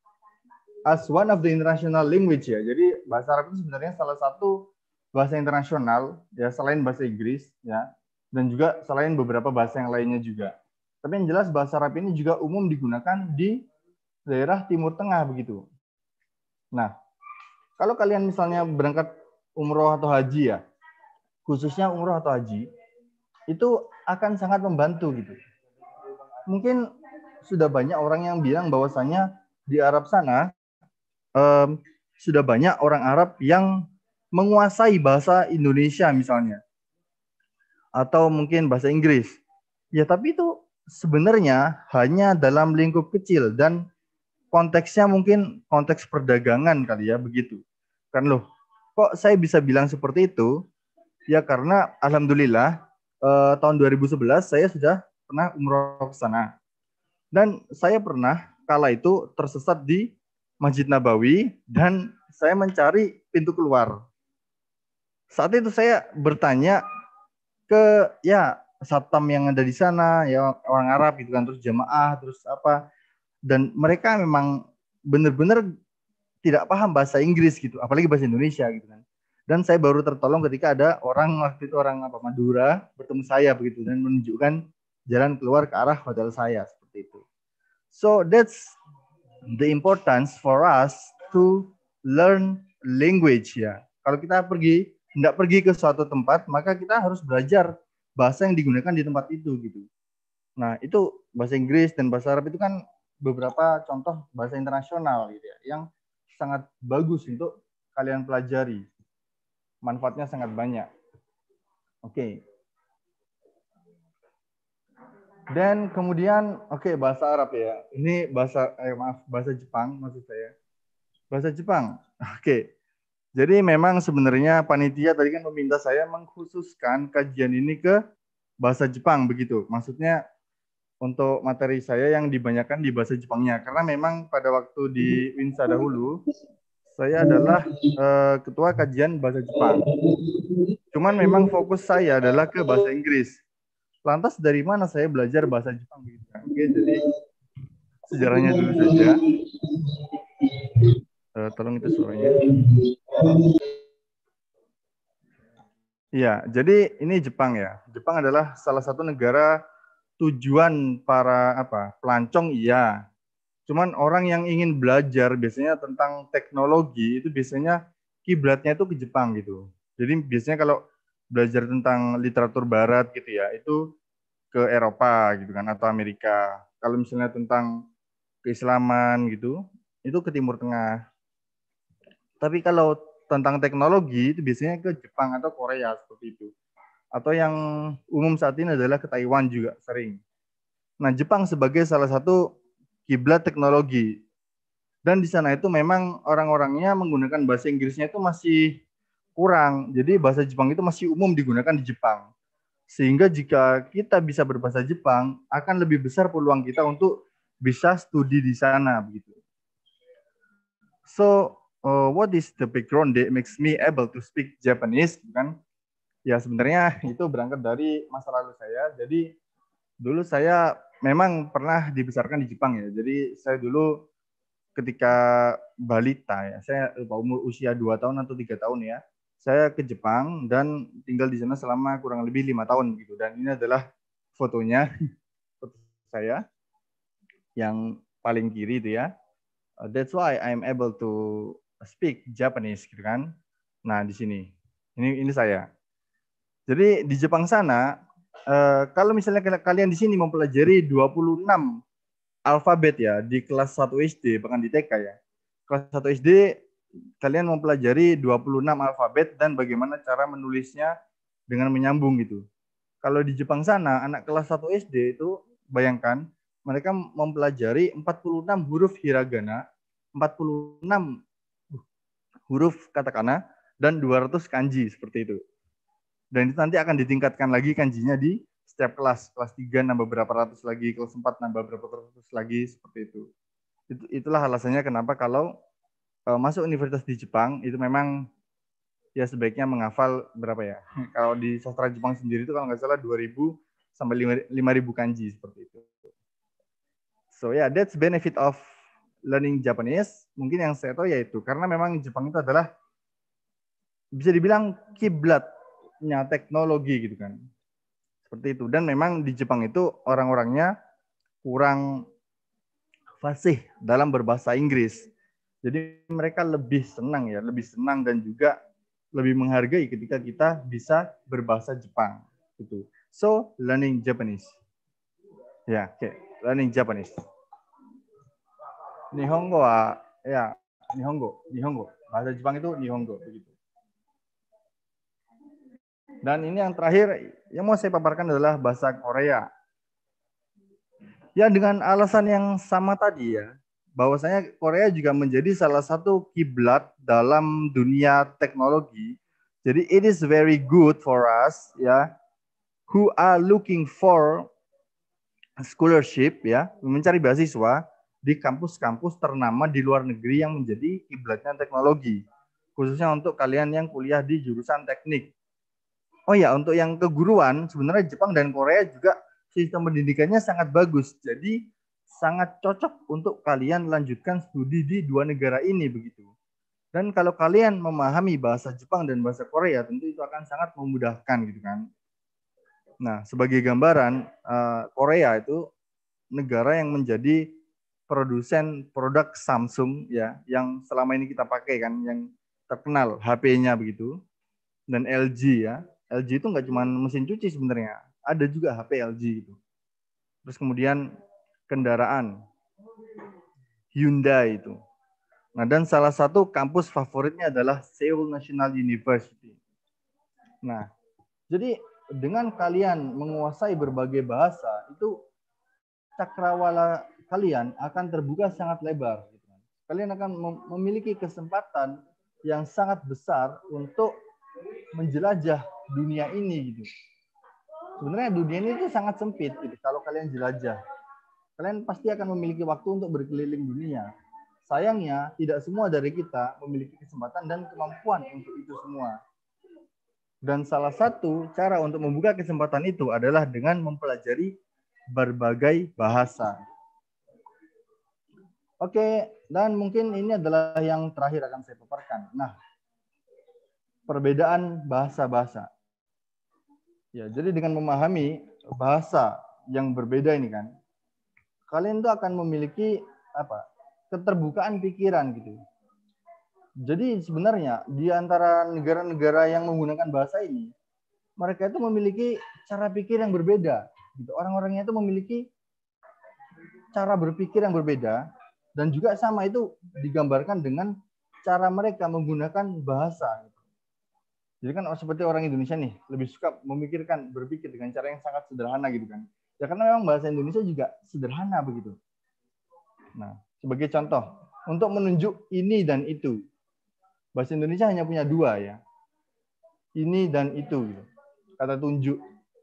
as one of the international language ya. Jadi bahasa Arab itu sebenarnya salah satu bahasa internasional ya selain bahasa Inggris ya. Dan juga selain beberapa bahasa yang lainnya juga. Tapi yang jelas bahasa Arab ini juga umum digunakan di daerah Timur Tengah begitu. Nah, kalau kalian misalnya berangkat umroh atau haji ya, khususnya umroh atau haji, itu akan sangat membantu gitu. Mungkin sudah banyak orang yang bilang bahwasanya di Arab sana sudah banyak orang Arab yang menguasai bahasa Indonesia misalnya. Atau mungkin bahasa Inggris. Ya, tapi itu sebenarnya hanya dalam lingkup kecil dan konteksnya mungkin konteks perdagangan kali ya, begitu. Kan loh, kok saya bisa bilang seperti itu? Ya karena alhamdulillah tahun 2011 saya sudah pernah umroh ke sana. Dan saya pernah kala itu tersesat di Masjid Nabawi dan saya mencari pintu keluar. Saat itu saya bertanya ke ya satpam yang ada di sana ya orang Arab gitu kan, terus jamaah, terus apa, dan mereka memang benar-benar tidak paham bahasa Inggris gitu, apalagi bahasa Indonesia gitu kan. Dan saya baru tertolong ketika ada orang waktu itu orang Madura bertemu saya begitu dan menunjukkan jalan keluar ke arah hotel saya seperti itu. So that's the importance for us to learn language ya. Kalau kita tidak pergi ke suatu tempat, maka kita harus belajar bahasa yang digunakan di tempat itu gitu. Nah, itu bahasa Inggris dan bahasa Arab itu kan beberapa contoh bahasa internasional gitu ya, yang sangat bagus untuk kalian pelajari. Manfaatnya sangat banyak. Oke. Dan kemudian bahasa Arab ya. Ini bahasa bahasa Jepang maksud saya. Bahasa Jepang. Oke. Jadi memang sebenarnya panitia tadi kan meminta saya mengkhususkan kajian ini ke bahasa Jepang begitu. Maksudnya untuk materi saya yang dibanyakan di bahasa Jepangnya. Karena memang pada waktu di Winsa dahulu, saya adalah ketua kajian bahasa Jepang. Cuman memang fokus saya adalah ke bahasa Inggris. Lantas dari mana saya belajar bahasa Jepang begitu? Oke, jadi sejarahnya dulu saja. Tolong itu suaranya. Ya, jadi ini Jepang ya. Jepang adalah salah satu negara tujuan para pelancong iya. Cuman orang yang ingin belajar biasanya tentang teknologi itu biasanya kiblatnya itu ke Jepang gitu. Jadi biasanya kalau belajar tentang literatur barat gitu ya, itu ke Eropa gitu kan atau Amerika. Kalau misalnya tentang keislaman gitu, itu ke Timur Tengah. Tapi kalau tentang teknologi itu biasanya ke Jepang atau Korea seperti itu. Atau yang umum saat ini adalah ke Taiwan juga sering. Nah, Jepang sebagai salah satu kiblat teknologi. Dan di sana itu memang orang-orangnya menggunakan bahasa Inggrisnya itu masih kurang. Jadi bahasa Jepang itu masih umum digunakan di Jepang. Sehingga jika kita bisa berbahasa Jepang, akan lebih besar peluang kita untuk bisa studi di sana begitu. So, what is the background that makes me able to speak Japanese? Kan? Ya sebenarnya itu berangkat dari masa lalu saya. Jadi dulu saya memang pernah dibesarkan di Jepang ya. Jadi saya dulu ketika balita ya, saya umur usia 2 tahun atau 3 tahun ya, saya ke Jepang dan tinggal di sana selama kurang lebih 5 tahun gitu. Dan ini adalah fotonya, foto saya yang paling kiri itu ya. That's why I'm able to speak Japanese gitu kan. Nah di sini, ini saya. Jadi di Jepang sana, kalau misalnya kalian di sini mempelajari 26 alfabet ya di kelas 1 SD, bahkan di TK ya. Kelas 1 SD kalian mempelajari 26 alfabet dan bagaimana cara menulisnya dengan menyambung gitu. Kalau di Jepang sana, anak kelas 1 SD itu bayangkan mereka mempelajari 46 huruf hiragana, 46 huruf katakana, dan 200 kanji seperti itu. Dan itu nanti akan ditingkatkan lagi kanjinya di setiap kelas. Kelas 3 nambah berapa ratus lagi, kelas 4 nambah berapa ratus lagi, seperti itu. Itulah alasannya kenapa kalau masuk universitas di Jepang, itu memang ya sebaiknya menghafal berapa ya. Kalau di sastra Jepang sendiri itu kalau nggak salah 2.000 sampai 5.000 kanji, seperti itu. So yeah, that's benefit of learning Japanese. Mungkin yang saya tahu yaitu, karena memang Jepang itu adalah bisa dibilang kiblatnya teknologi gitu kan. Seperti itu. Dan memang di Jepang itu orang-orangnya kurang fasih dalam berbahasa Inggris. Jadi mereka lebih senang ya, lebih senang dan juga lebih menghargai ketika kita bisa berbahasa Jepang gitu. So, learning Japanese. Ya, oke. Learning Japanese. Nihongo wa ya, Nihongo. Bahasa Jepang itu Nihongo begitu. Dan ini yang terakhir yang mau saya paparkan adalah bahasa Korea. Ya dengan alasan yang sama tadi ya, bahwasanya Korea juga menjadi salah satu kiblat dalam dunia teknologi. Jadi it is very good for us ya, who are looking for scholarship ya, mencari beasiswa di kampus-kampus ternama di luar negeri yang menjadi kiblatnya teknologi. Khususnya untuk kalian yang kuliah di jurusan teknik. Oh ya, untuk yang keguruan, sebenarnya Jepang dan Korea juga sistem pendidikannya sangat bagus. Jadi sangat cocok untuk kalian lanjutkan studi di dua negara ini begitu. Dan kalau kalian memahami bahasa Jepang dan bahasa Korea, tentu itu akan sangat memudahkan gitu kan. Nah, sebagai gambaran, Korea itu negara yang menjadi produsen produk Samsung ya, yang selama ini kita pakai kan, yang terkenal HP-nya begitu. Dan LG ya. LG itu nggak cuma mesin cuci sebenarnya, ada juga HP LG gitu. Terus kemudian kendaraan Hyundai itu. Nah, dan salah satu kampus favoritnya adalah Seoul National University. Nah, jadi dengan kalian menguasai berbagai bahasa, itu cakrawala kalian akan terbuka sangat lebar. Kalian akan memiliki kesempatan yang sangat besar untuk menjelajah dunia ini gitu. Sebenarnya dunia ini itu sangat sempit gitu. Kalau kalian jelajah, kalian pasti akan memiliki waktu untuk berkeliling dunia. Sayangnya tidak semua dari kita memiliki kesempatan dan kemampuan untuk itu semua. Dan salah satu cara untuk membuka kesempatan itu adalah dengan mempelajari berbagai bahasa. Oke, dan mungkin ini adalah yang terakhir akan saya paparkan. Nah, perbedaan bahasa-bahasa. Ya, jadi dengan memahami bahasa yang berbeda ini kan, kalian tuh akan memiliki keterbukaan pikiran gitu. Jadi sebenarnya di antara negara-negara yang menggunakan bahasa ini, mereka itu memiliki cara pikir yang berbeda. Gitu. Orang-orangnya itu memiliki cara berpikir yang berbeda, dan juga sama itu digambarkan dengan cara mereka menggunakan bahasa. Jadi kan seperti orang Indonesia nih, lebih suka berpikir dengan cara yang sangat sederhana gitu kan. Ya karena memang bahasa Indonesia juga sederhana begitu. Nah, sebagai contoh, untuk menunjuk ini dan itu, bahasa Indonesia hanya punya dua ya. Ini dan itu, gitu. Kata tunjuk.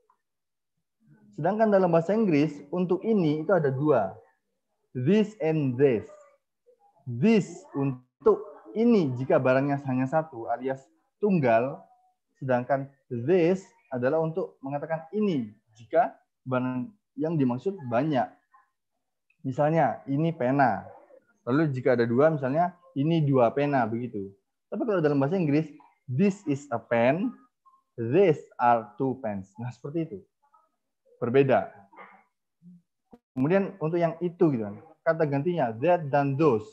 Sedangkan dalam bahasa Inggris, untuk ini itu ada dua. This and this. This untuk ini jika barangnya hanya satu alias tunggal. Sedangkan this adalah untuk mengatakan ini jika barang yang dimaksud banyak. Misalnya, ini pena. Lalu jika ada dua, misalnya, ini dua pena, begitu. Tapi kalau dalam bahasa Inggris, this is a pen, these are two pens. Nah, seperti itu. Berbeda. Kemudian untuk yang itu, gitu kan, kata gantinya, that dan those.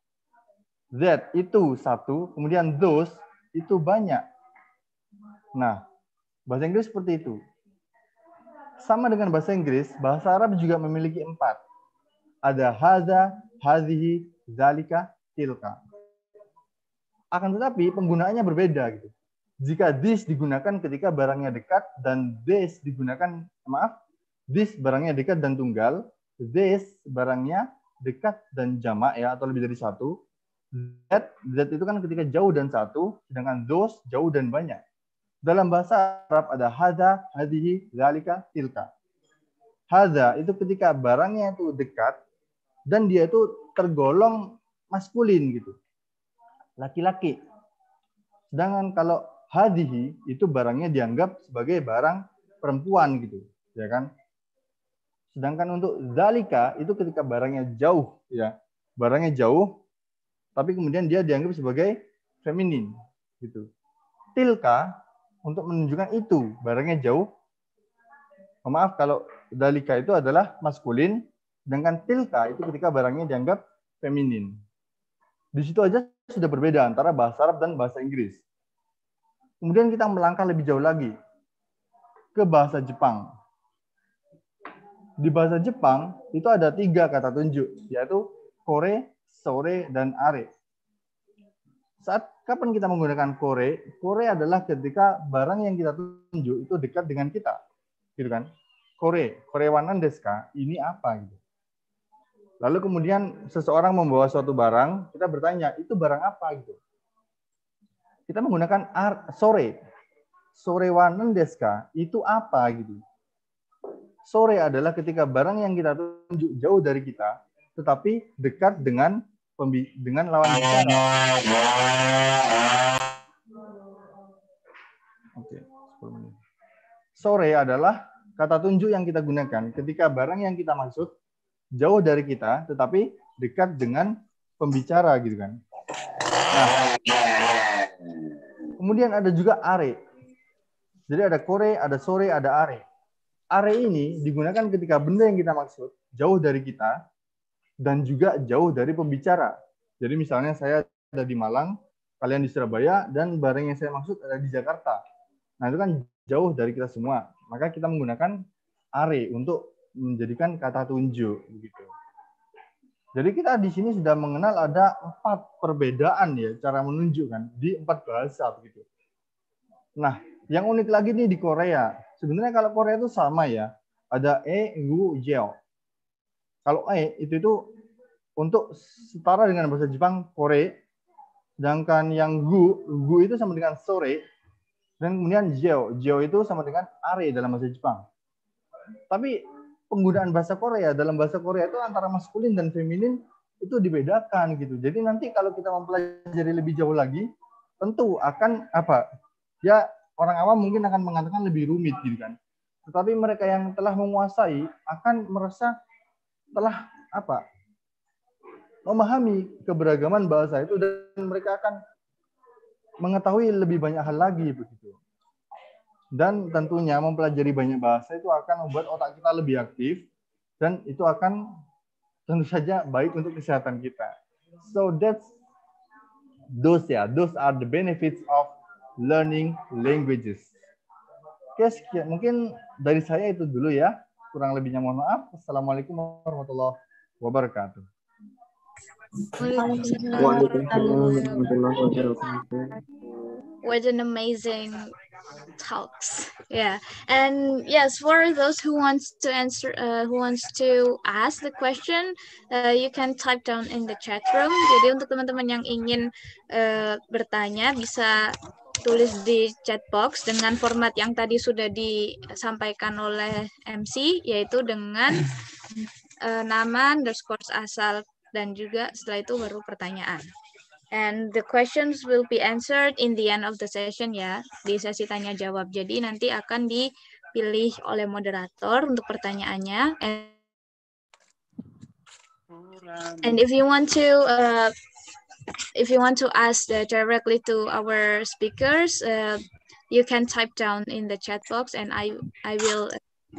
That itu satu, kemudian those itu banyak. Nah, bahasa Inggris seperti itu. Sama dengan bahasa Inggris, bahasa Arab juga memiliki 4. Ada hadza, hadhihi, zalika, tilka. Akan tetapi penggunaannya berbeda gitu. Jika this digunakan ketika barangnya dekat dan this digunakan, this barangnya dekat dan tunggal, this barangnya dekat dan jamak ya atau lebih dari satu. That itu kan ketika jauh dan satu, sedangkan those jauh dan banyak. Dalam bahasa Arab ada hadza, hadhihi, zalika, tilka. Hadza itu ketika barangnya itu dekat dan dia itu tergolong maskulin gitu. Laki-laki. Sedangkan kalau hadhihi itu barangnya dianggap sebagai barang perempuan gitu, ya kan? Sedangkan untuk zalika itu ketika barangnya jauh ya. Barangnya jauh tapi kemudian dia dianggap sebagai feminin gitu. Tilka untuk menunjukkan itu barangnya jauh. Maaf kalau zalika itu adalah maskulin, sedangkan tilka itu ketika barangnya dianggap feminin. Di situ aja sudah berbeda antara bahasa Arab dan bahasa Inggris. Kemudian kita melangkah lebih jauh lagi ke bahasa Jepang. Di bahasa Jepang itu ada 3 kata tunjuk, yaitu kore, sore, dan are. Saat kapan kita menggunakan kore? Kore adalah ketika barang yang kita tunjuk itu dekat dengan kita, gitu kan? Kore wanan desu ka? Ini apa gitu. Lalu kemudian seseorang membawa suatu barang, kita bertanya, itu barang apa gitu. Kita menggunakan sore. Sore wanan desu ka? Itu apa gitu. Sore adalah ketika barang yang kita tunjuk jauh dari kita, tetapi dekat dengan lawan bicara. Oke, 10 menit. Sore adalah kata tunjuk yang kita gunakan ketika barang yang kita maksud jauh dari kita, tetapi dekat dengan pembicara, gitu kan. Nah, kemudian ada juga are. Jadi ada kore, ada sore, ada are. Are ini digunakan ketika benda yang kita maksud jauh dari kita dan juga jauh dari pembicara. Jadi misalnya saya ada di Malang, kalian di Surabaya, dan barang yang saya maksud ada di Jakarta. Nah, itu kan jauh dari kita semua. Maka kita menggunakan are untuk menjadikan kata tunjuk begitu. Jadi kita di sini sudah mengenal ada 4 perbedaan ya cara menunjukkan di 4 bahasa begitu. Nah, yang unik lagi nih di Korea. Sebenarnya kalau Korea itu sama ya. Ada gu, jeo. Kalau itu untuk setara dengan bahasa Jepang kore. Sedangkan yang gu itu sama dengan sore. Dan kemudian jeo itu sama dengan are dalam bahasa Jepang. Tapi penggunaan bahasa Korea dalam bahasa Korea itu antara maskulin dan feminin itu dibedakan gitu. Jadi nanti kalau kita mempelajari lebih jauh lagi, tentu akan ya orang awam mungkin akan mengatakan lebih rumit gitu kan. Tetapi mereka yang telah menguasai akan merasa telah memahami keberagaman bahasa itu dan mereka akan mengetahui lebih banyak hal lagi begitu. Dan tentunya mempelajari banyak bahasa itu akan membuat otak kita lebih aktif dan itu akan tentu saja baik untuk kesehatan kita. So those are the benefits of learning languages. Oke, sekian. Mungkin dari saya itu dulu ya. Kurang lebihnya mohon maaf. Assalamualaikum warahmatullahi wabarakatuh. What an amazing talks. Yeah. And yes, for those who wants to answer, who wants to ask the question, you can type down in the chat room. Jadi untuk teman-teman yang ingin bertanya bisa tulis di chat box dengan format yang tadi sudah disampaikan oleh MC, yaitu dengan nama, underscore asal, dan juga setelah itu baru pertanyaan. And the questions will be answered in the end of the session ya, di sesi tanya jawab. Jadi nanti akan dipilih oleh moderator untuk pertanyaannya. And if you want to ask directly to our speakers, you can type down in the chat box, and I will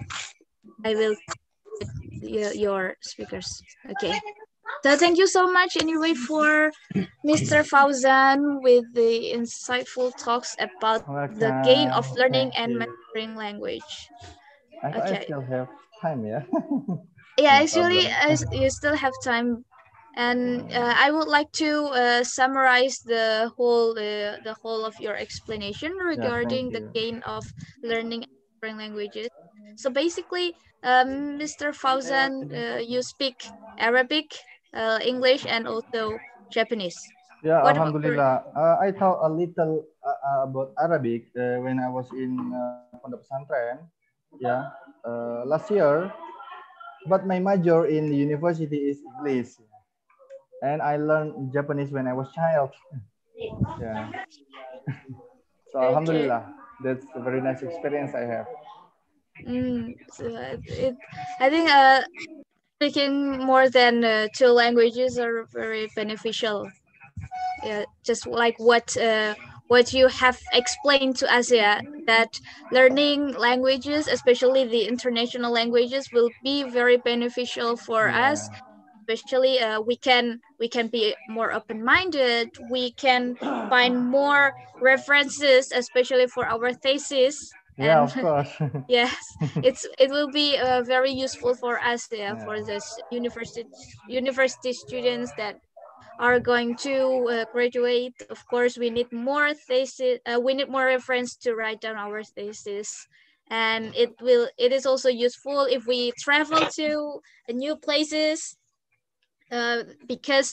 your speakers. Okay. So thank you so much anyway for Mr. Fauzan with the insightful talks about the gain of learning and mastering language. I still have time, yeah. Yeah, actually, you still have time, and I would like to summarize the whole of your explanation regarding the gain of learning and mastering languages. So basically, Mr. Fauzan, you speak Arabic, English, and also Japanese. Yeah, alhamdulillah. I taught a little about Arabic when I was in Pondok Pesantren, yeah, last year. But my major in university is English, and I learned Japanese when I was child. Yeah. So okay. Alhamdulillah, that's a very nice experience I have. So I think speaking more than 2 languages are very beneficial. Yeah, just like what you have explained to us, yeah, that learning languages, especially the international languages, will be very beneficial for us. Especially we can be more open-minded. We can find more references, especially for our thesis. Yeah, of course. Yes, it will be very useful for us, for this university students that are going to graduate. Of course, we need more thesis. We need more reference to write down our thesis, and it is also useful if we travel to new places, because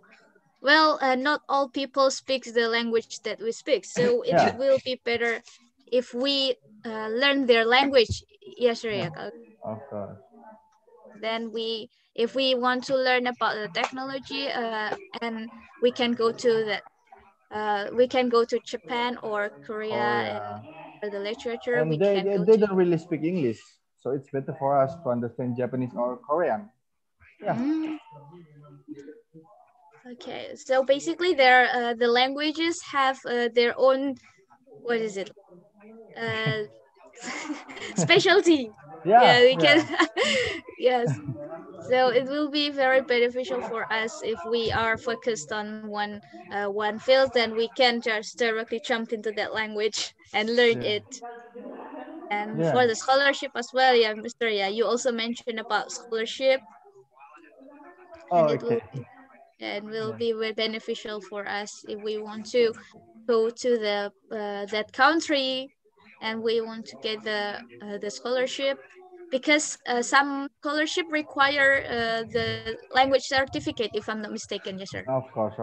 not all people speak the language that we speak. So it will be better if we learn their language. Yes, Surya. Of course. Then if we want to learn about the technology, and we can go to Japan or Korea, for the literature. And they don't really speak English, so it's better for us to understand Japanese or Korean. Yeah. Okay, so basically, the languages have their own, what is it? Specialty. Yeah, we can. Yes. So it will be very beneficial for us if we are focused on one field, then we can just directly jump into that language and learn it. And for the scholarship as well, Mr. You also mentioned about scholarship. And it will be very beneficial for us if we want to go to that country and we want to get the scholarship, because some scholarship require the language certificate, if I'm not mistaken. Yes, sir. Of course.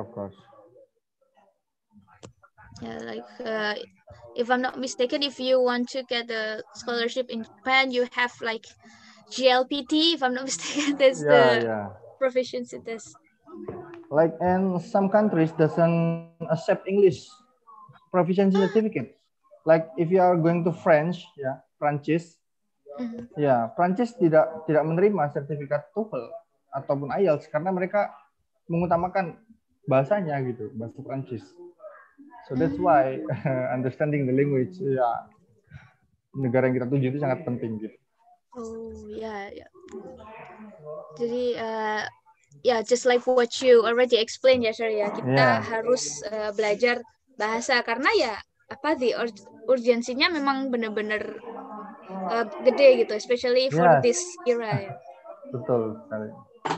Yeah, like if I'm not mistaken, if you want to get the scholarship in Japan, you have like GLPT, if I'm not mistaken. That's the proficiency test. Like, and some countries doesn't accept English proficiency certificate. Like if you are going to French, Prancis, Prancis tidak menerima sertifikat TOEFL ataupun IELTS karena mereka mengutamakan bahasanya gitu, bahasa Prancis. So that's why understanding the language, negara yang kita tuju itu sangat penting gitu. Oh ya. Jadi yeah, just like what you already explained ya, Sir, ya, kita Yeah. harus belajar bahasa karena ya apa urgensinya memang benar-benar gede gitu, especially for Yes. this era ya. Betul sekali.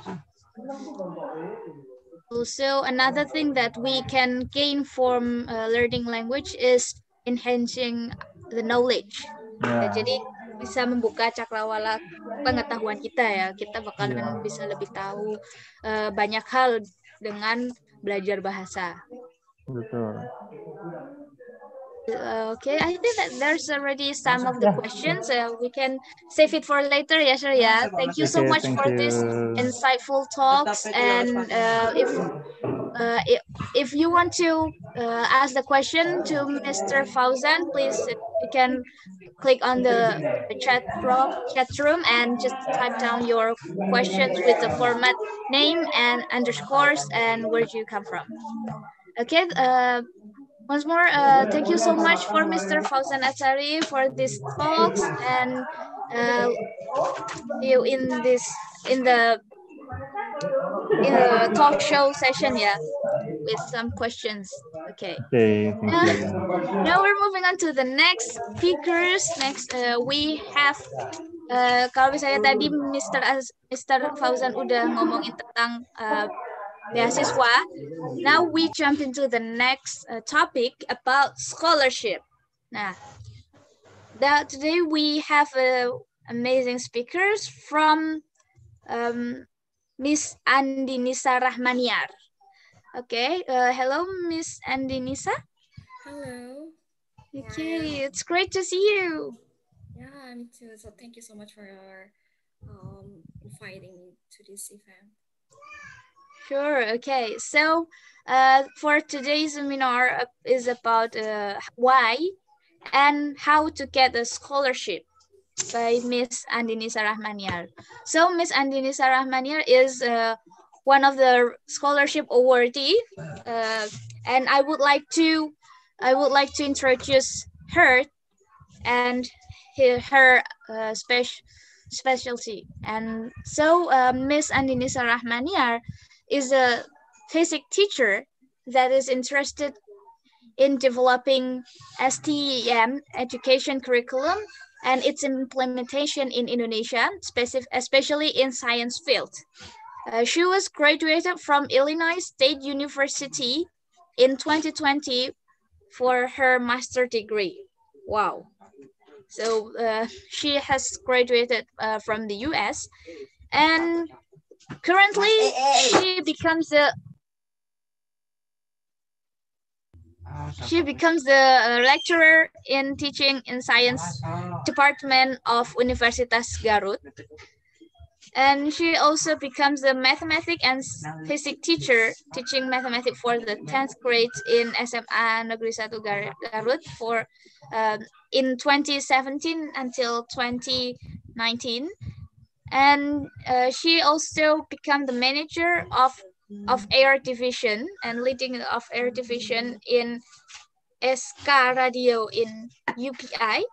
Also, another thing that we can gain from learning language is enhancing the knowledge. Ya, Yeah. jadi bisa membuka cakrawala pengetahuan kita ya. Kita bakalan Yeah. bisa lebih tahu banyak hal dengan belajar bahasa. Betul. Okay, I think that there's already some of the questions. We can save it for later, yes, sir. Yeah. Thank you so Okay, much thank for this you. insightful talks. And if you want to ask the question to Mr. Fauzan, please you can click on the chat room and just type down your questions with the format name and underscores and where do you come from. Okay. Once more, thank you so much for Mr. Fauzan Atsari for these talks, and see you in the talk show session, yeah, with some questions. Okay. Okay, thank you. Now we're moving on to the next speakers. Next, we have kalau misalnya tadi Mr. Fauzan udah ngomongin tentang beasiswa. Now we jump into the next topic about scholarship. Nah, today we have amazing speakers from Miss Andinisa Rahmaniar. Okay, hello, Miss Andinisa. Hello. Okay, it's great to see you. Yeah, me too. So thank you so much for inviting me to this event. Sure. Okay. So, for today's seminar is about why and how to get a scholarship by Miss Andinisa Rahmaniar. So, Miss Andinisa Rahmaniar is one of the scholarship awardee, and I would like to introduce her and her specialty. And so, Miss Andinisa Rahmaniar is a physics teacher that is interested in developing STEM education curriculum and its implementation in Indonesia, especially in science field. She was graduated from Illinois State University in 2020 for her master degree. Wow. So she has graduated from the US, and currently she becomes the lecturer in teaching in science department of Universitas Garut. And she also becomes a mathematics and physics teacher, teaching mathematics for the 10th grade in SMA Negeri 1 Garut for in 2017 until 2019. And she also became the manager of air division and leading of air division in SK Radio in UPI.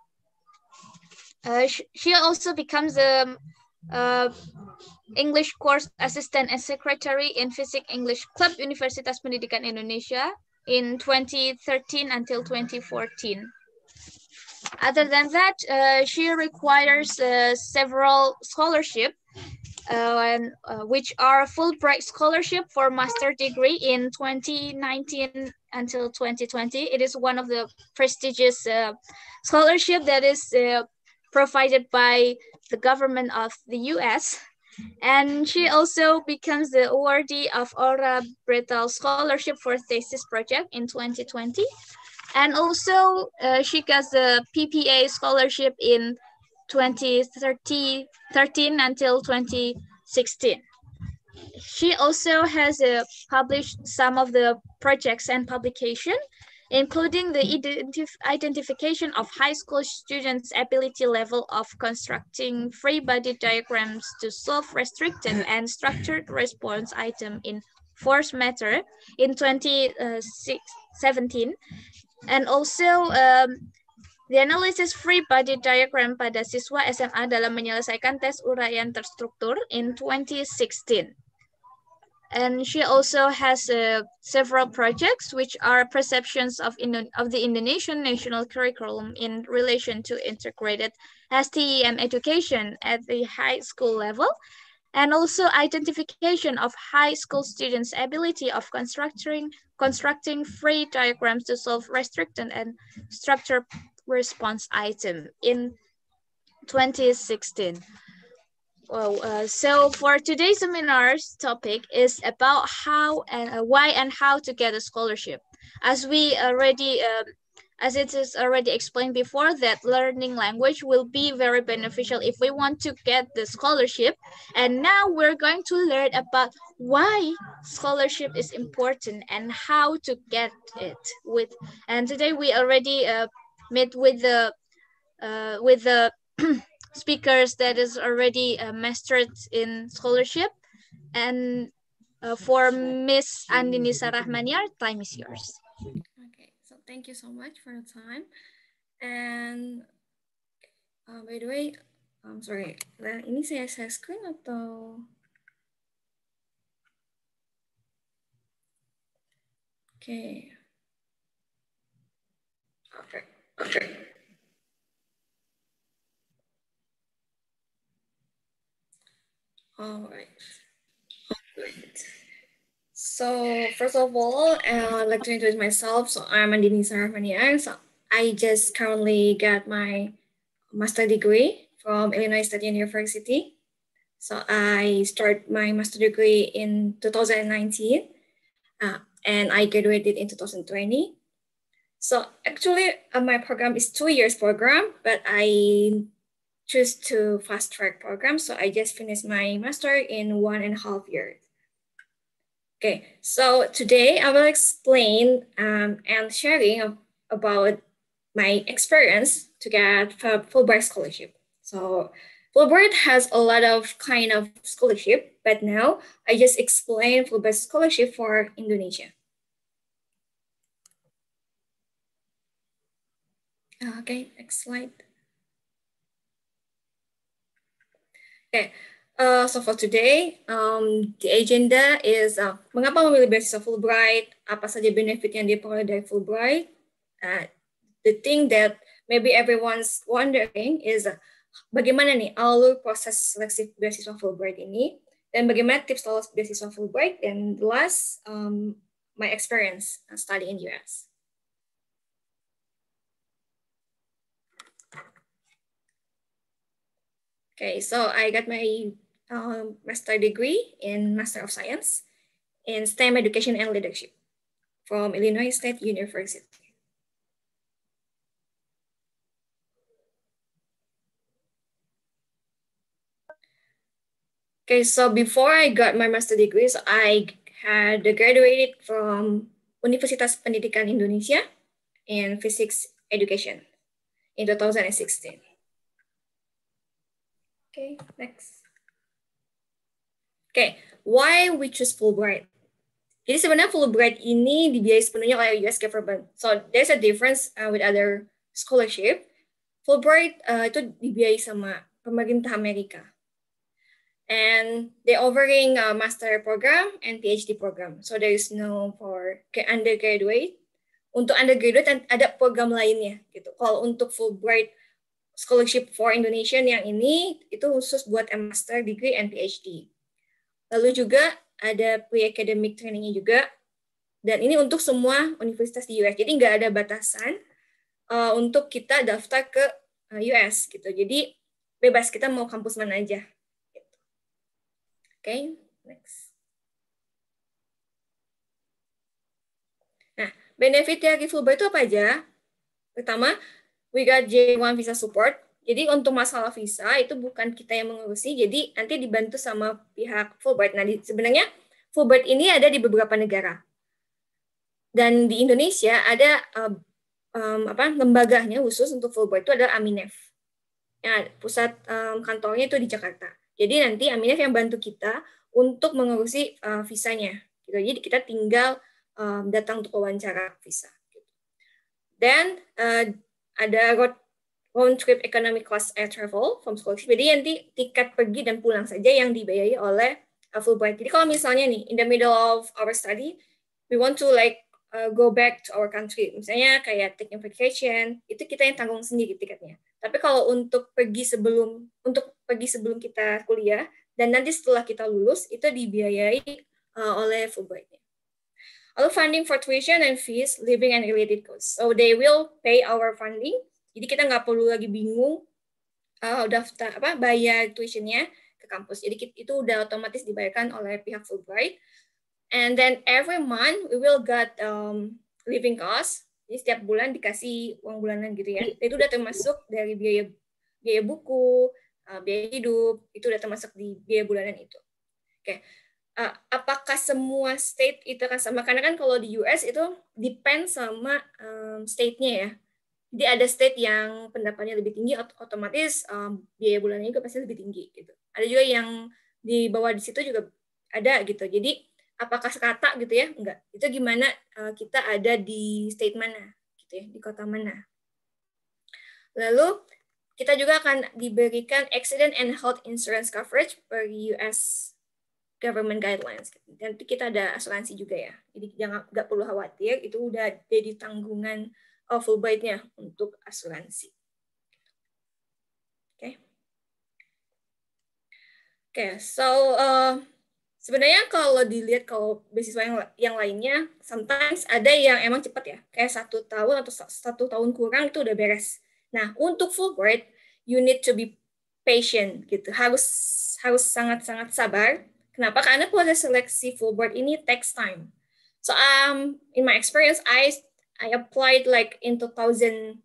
She also becomes the English course assistant and secretary in Physics English Club Universitas Pendidikan Indonesia in 2013 until 2014. Other than that, she requires several scholarships, which are Fulbright scholarship for master degree in 2019 until 2020. It is one of the prestigious scholarship that is provided by the government of the US. And she also becomes the awardee of Ora Brettal Scholarship for Thesis Project in 2020. And also she got the PPA scholarship in 2013 until 2016. She also has published some of the projects and publication, including the identification of high school students' ability level of constructing free body diagrams to solve restricted and structured response item in force matter in 2017. And also the analysis free body diagram pada siswa SMA dalam menyelesaikan tes uraian terstruktur in 2016. And she also has several projects which are perceptions of the Indonesian national curriculum in relation to integrated STEM education at the high school level, and also identification of high school students' ability of constructing free diagrams to solve restricted and structured response item in 2016. So for today's seminar's topic is about how and why and how to get a scholarship. As it is already explained before, that learning language will be very beneficial if we want to get the scholarship. And now we're going to learn about why scholarship is important and how to get it. And today we already met with the speakers that is already mastered in scholarship. And for Miss Andinisa Rahmaniar, time is yours. Okay, so thank you so much for your time. And by the way, I'm sorry, nah, ini saya share screen atau? Okay. Okay. All right. So first of all, I'd like to introduce myself. So I'm Andinisa Rahmaniar. So I just currently got my master degree from Illinois State University. So I started my master degree in 2019, and I graduated in 2020. So actually, my program is 2 years program, but I choose to fast track program. So I just finished my master in 1.5 years. Okay, so today I will explain and sharing about my experience to get Fulbright scholarship. So Fulbright has a lot of kind of scholarship, but now I just explain Fulbright scholarship for Indonesia. Okay, next slide. Okay, so for today, the agenda is mengapa memilih beasiswa Fulbright, apa saja benefit yang diperoleh dari Fulbright. The thing that maybe everyone's wondering is bagaimana nih alur proses seleksi beasiswa Fulbright ini, dan bagaimana tips lolos beasiswa Fulbright, and last, my experience studying in US. Okay, so I got my master degree in Master of Science in STEM Education and Leadership from Illinois State University. Okay, so before I got my master degree, so I had graduated from Universitas Pendidikan Indonesia in Physics Education in 2016. Okay, next. Okay, why we choose Fulbright? Jadi sebenarnya Fulbright ini dibiayai sepenuhnya oleh US government. So there's a difference with other scholarship. Fulbright itu dibiayai sama pemerintah Amerika. And they offering a master program and PhD program. So there is no for undergraduate. Untuk undergraduate ada program lainnya gitu. Kalau untuk Fulbright scholarship for Indonesian yang ini itu khusus buat master degree and PhD. Lalu juga ada pre-academic trainingnya juga, dan ini untuk semua universitas di US. Jadi nggak ada batasan untuk kita daftar ke US gitu. Jadi bebas kita mau kampus mana aja. Gitu. Okay, next. Nah, benefit dari Fulbright itu apa aja? Pertama, we got J1 visa support. Jadi untuk masalah visa itu bukan kita yang mengurusi, jadi nanti dibantu sama pihak Fulbright. Nah, sebenarnya Fulbright ini ada di beberapa negara. Dan di Indonesia ada lembaganya khusus untuk Fulbright itu adalah Aminef. Ya, pusat kantornya itu di Jakarta. Jadi nanti Aminef yang bantu kita untuk mengurusi visanya. Gitu. Jadi kita tinggal datang untuk wawancara visa. Dan ada round trip economic class air travel from scholarship. Jadi nanti tiket pergi dan pulang saja yang dibayari oleh Fulbright. Jadi kalau misalnya nih, in the middle of our study, we want to like go back to our country, misalnya kayak taking vacation, itu kita yang tanggung sendiri tiketnya. Tapi kalau untuk pergi sebelum kita kuliah dan nanti setelah kita lulus, itu dibiayai oleh Fulbright. Lalu funding for tuition and fees, living and related costs. So they will pay our funding. Jadi kita nggak perlu lagi bingung bayar tuitionnya ke kampus. Jadi itu udah otomatis dibayarkan oleh pihak Fulbright. And then every month we will get living cost. Jadi setiap bulan dikasih uang bulanan gitu ya. Itu udah termasuk dari biaya buku, biaya hidup. Itu udah termasuk di biaya bulanan itu. Oke. Apakah semua state itu akan sama? Karena kan kalau di US itu depend sama state-nya ya. Jadi ada state yang pendapatnya lebih tinggi, otomatis biaya bulanannya juga pasti lebih tinggi gitu. Ada juga yang di bawah di situ juga ada gitu. Jadi apakah sekata gitu ya? Enggak. Itu gimana kita ada di state mana gitu ya, di kota mana. Lalu kita juga akan diberikan accident and health insurance coverage per US government guidelines. Nanti kita ada asuransi juga ya. Jadi jangan nggak perlu khawatir, itu udah jadi tanggungan Fulbright-nya untuk asuransi. Oke, so sebenarnya kalau dilihat kalau beasiswa yang lainnya, sometimes ada yang emang cepat ya, kayak 1 tahun atau 1 tahun kurang itu udah beres. Nah, untuk Fulbright, you need to be patient gitu, harus sangat-sangat sabar. Kenapa? Karena proses seleksi Fulbright ini takes time. So in my experience, I applied like in 2018.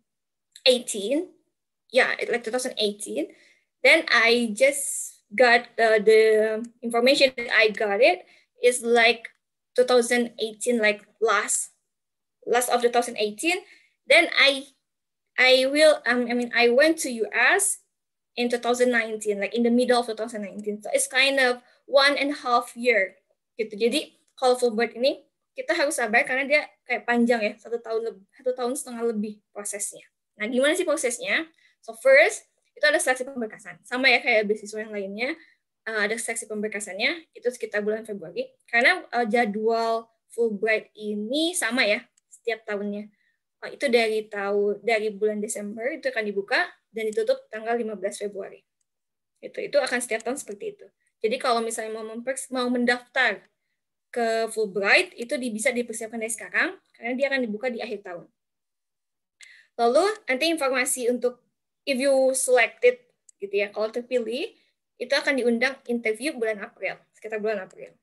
Yeah, like 2018. Then I just got the information that I got it is like 2018, like last of 2018. Then I went to US in 2019, like in the middle of 2019. So it's kind of 1.5 year gitu. Jadi kalau Fulbright ini kita harus sabar karena dia kayak panjang ya, 1 tahun setengah lebih prosesnya. Nah, gimana sih prosesnya? So first itu ada seleksi pemberkasan, sama ya kayak beasiswa yang lainnya, ada seleksi pemberkasannya itu sekitar bulan Februari. Karena jadwal Fulbright ini sama ya setiap tahunnya. Itu dari bulan Desember itu akan dibuka dan ditutup tanggal 15 Februari. Itu akan setiap tahun seperti itu. Jadi kalau misalnya mau mendaftar ke Fulbright, itu bisa dipersiapkan dari sekarang, karena dia akan dibuka di akhir tahun. Lalu nanti informasi untuk if you selected, gitu ya, kalau terpilih, itu akan diundang interview bulan April, sekitar bulan April.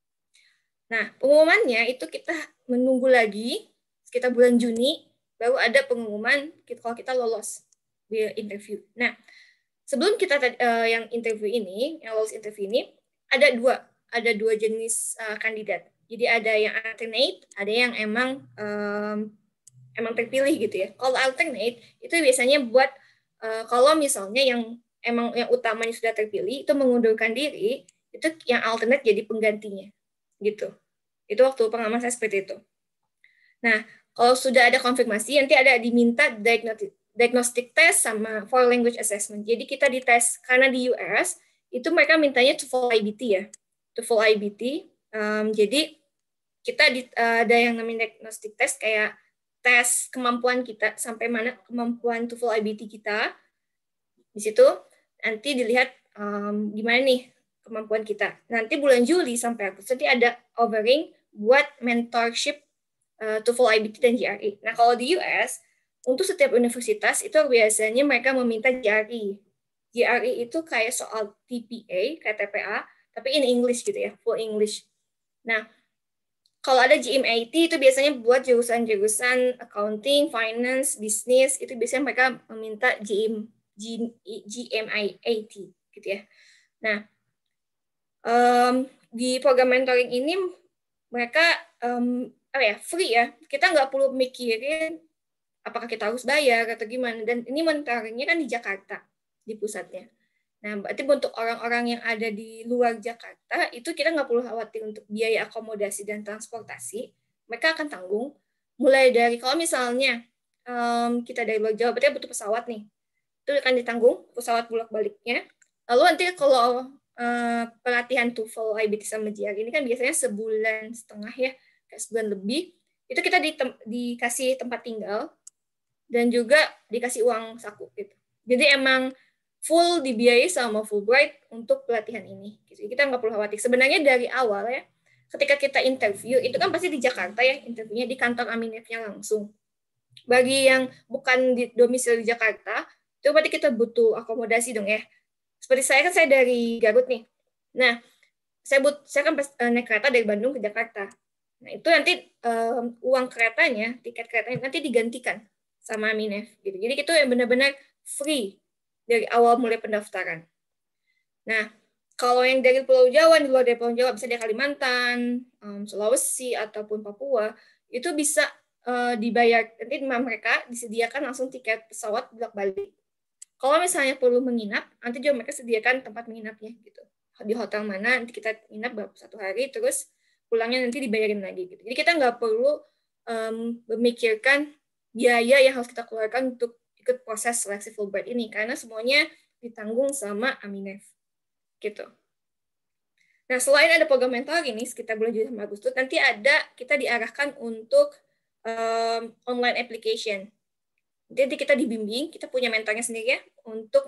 Nah, pengumumannya itu kita menunggu lagi, sekitar bulan Juni, baru ada pengumuman kalau kita lolos di interview. Nah, sebelum kita yang lolos interview ini, ada dua jenis kandidat. Jadi ada yang alternate, ada yang emang terpilih gitu ya. Kalau alternate itu biasanya buat kalau misalnya yang utamanya sudah terpilih itu mengundurkan diri, itu yang alternate jadi penggantinya gitu. Itu waktu pengalaman saya seperti itu. Nah, kalau sudah ada konfirmasi, nanti ada diminta diagnostic test sama foreign language assessment. Jadi kita dites, karena di US, itu mereka mintanya TOEFL IBT ya. TOEFL IBT. Jadi kita ada yang namanya diagnostic test, kayak tes kemampuan kita, sampai mana kemampuan TOEFL IBT kita. Di situ nanti dilihat gimana nih kemampuan kita. Nanti bulan Juli sampai Agustus nanti ada offering buat mentorship TOEFL IBT dan GRE. Nah, kalau di US, untuk setiap universitas itu biasanya mereka meminta GRE. GRE itu kayak soal TPA, kayak TPA, tapi in English gitu ya, full English. Nah, kalau ada GMAT itu biasanya buat jurusan-jurusan accounting, finance, business, itu biasanya mereka meminta GMAT gitu ya. Nah, di program mentoring ini mereka free ya. Kita nggak perlu mikirin apakah kita harus bayar atau gimana. Dan ini mentoringnya kan di Jakarta, di pusatnya. Nah, berarti untuk orang-orang yang ada di luar Jakarta, itu kita nggak perlu khawatir untuk biaya akomodasi dan transportasi. Mereka akan tanggung. Mulai dari, kalau misalnya kita dari luar Jawa, berarti butuh pesawat nih. Itu akan ditanggung, pesawat bolak-baliknya. Lalu nanti kalau pelatihan TOEFL, IBT sama GRE ini kan biasanya sebulan setengah ya, kayak sebulan lebih. Itu kita dikasih tempat tinggal dan juga dikasih uang saku gitu. Jadi emang full dibiayai sama Fulbright untuk pelatihan ini. Gitu. Kita nggak perlu khawatir. Sebenarnya dari awal ya, ketika kita interview, itu kan pasti di Jakarta ya, interviewnya di kantor Aminef-nya langsung. Bagi yang bukan di domisili di Jakarta, itu berarti kita butuh akomodasi dong ya. Seperti saya kan saya dari Garut nih. Nah, saya kan naik kereta dari Bandung ke Jakarta. Nah, itu nanti uang keretanya, tiket keretanya nanti digantikan sama Aminef. Gitu. Jadi itu yang benar-benar free dari awal mulai pendaftaran. Nah, kalau yang dari Pulau Jawa, di luar dari Pulau Jawa, bisa dari Kalimantan, Sulawesi, ataupun Papua, itu bisa dibayar, nanti mereka disediakan langsung tiket pesawat bolak-balik. Kalau misalnya perlu menginap, nanti juga mereka sediakan tempat menginapnya gitu. Di hotel mana, nanti kita nginap berapa 1 hari, terus pulangnya nanti dibayarin lagi. Gitu. Jadi kita nggak perlu memikirkan biaya yang harus kita keluarkan untuk ikut proses seleksi Fulbright ini, karena semuanya ditanggung sama Aminef. Gitu. Nah, selain ada program mentoring ini sekitar bulan Juli sampai Agustus, nanti kita diarahkan untuk online application. Jadi kita dibimbing, kita punya mentornya sendiri ya, untuk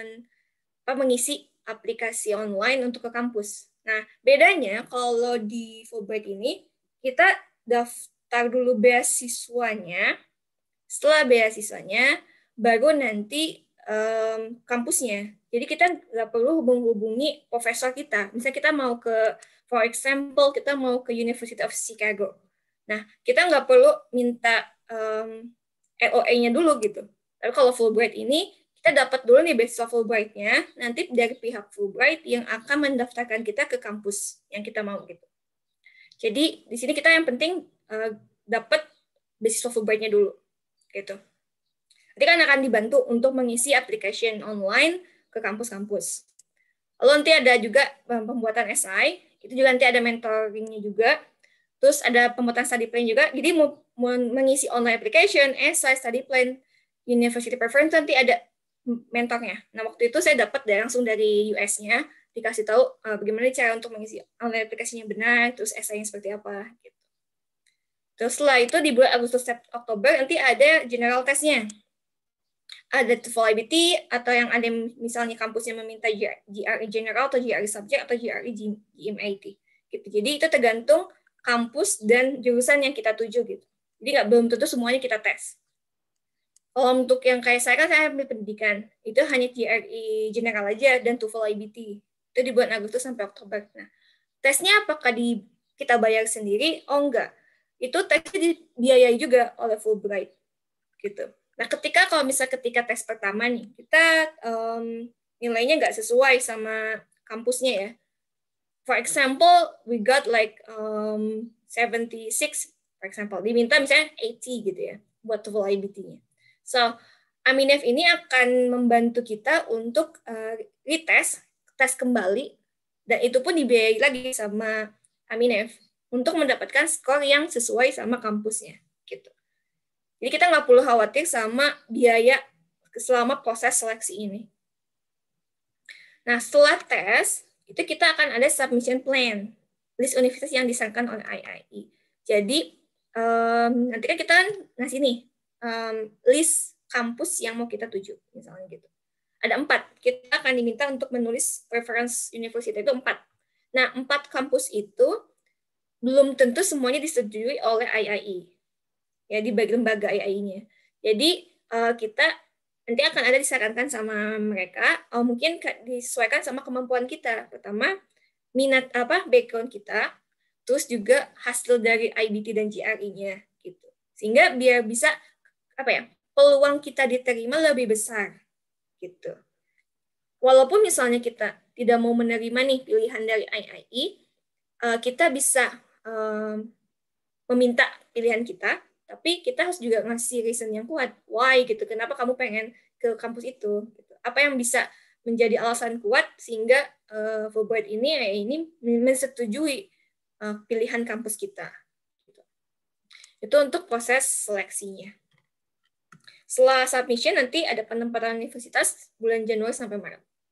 mengisi aplikasi online untuk ke kampus. Nah, bedanya kalau di Fulbright ini, kita daftar dulu beasiswanya, setelah beasiswanya, baru nanti kampusnya. Jadi kita nggak perlu menghubungi profesor kita. Misalnya kita mau ke, for example, kita mau ke University of Chicago. Nah, kita nggak perlu minta LOA-nya dulu gitu. Tapi kalau Fulbright ini, kita dapat dulu nih beasiswa Fulbright-nya, nanti dari pihak Fulbright yang akan mendaftarkan kita ke kampus yang kita mau gitu. Jadi di sini kita yang penting dapat beasiswa Fulbright-nya dulu gitu. Nanti kan akan dibantu untuk mengisi application online ke kampus-kampus. Lalu nanti ada juga pembuatan esai, itu juga nanti ada mentoringnya juga. Terus ada pembuatan study plan juga. Jadi mau mengisi online application, esai, study plan, university preference, nanti ada mentornya. Nah, waktu itu saya dapat langsung dari US-nya, dikasih tahu bagaimana cara untuk mengisi online aplikasinya benar, terus esainya seperti apa. Gitu. Terus setelah itu di bulan Agustus Oktober nanti ada general testnya. Ada TOEFL IBT atau yang ada misalnya kampusnya meminta GRE General atau GRE Subject atau GRE GMAT. Gitu. Jadi itu tergantung kampus dan jurusan yang kita tuju gitu. Jadi belum tentu semuanya kita tes. Kalau untuk yang kayak saya kan saya ambil pendidikan, itu hanya GRE General aja dan TOEFL IBT. Itu di bulan Agustus sampai Oktober. Nah, tesnya apakah kita bayar sendiri? Oh enggak. Itu tesnya dibiayai juga oleh Fulbright. Gitu. Nah, ketika tes pertama nih, kita nilainya nggak sesuai sama kampusnya ya. For example, we got like 76, for example. Diminta misalnya 80 gitu ya, buat TOEFL IBT-nya. So, Aminef ini akan membantu kita untuk retest, tes kembali, dan itu pun dibiayai lagi sama Aminef untuk mendapatkan skor yang sesuai sama kampusnya. Gitu. Jadi kita nggak perlu khawatir sama biaya selama proses seleksi ini. Nah, setelah tes, itu kita akan ada submission plan, list universitas yang disarankan oleh IAI. Jadi, nanti kan kita ngasih nih, list kampus yang mau kita tuju, misalnya gitu. Ada 4, kita akan diminta untuk menulis reference university itu 4. Nah, 4 kampus itu belum tentu semuanya disetujui oleh IAI. Ya, di bagi lembaga IAI-nya. Jadi kita nanti akan ada disarankan sama mereka, mungkin disesuaikan sama kemampuan kita. Pertama, minat background kita, terus juga hasil dari IBT dan GRE-nya gitu. Sehingga biar bisa peluang kita diterima lebih besar gitu. Walaupun misalnya kita tidak mau menerima nih pilihan dari IAI, kita bisa meminta pilihan kita. Tapi kita harus juga ngasih reason yang kuat. Why gitu? Kenapa kamu pengen ke kampus itu? Gitu. Apa yang bisa menjadi alasan kuat sehingga Fulbright ini menyetujui pilihan kampus kita. Gitu. Itu untuk proses seleksinya. Setelah submission nanti ada penempatan universitas bulan Januari sampai Maret.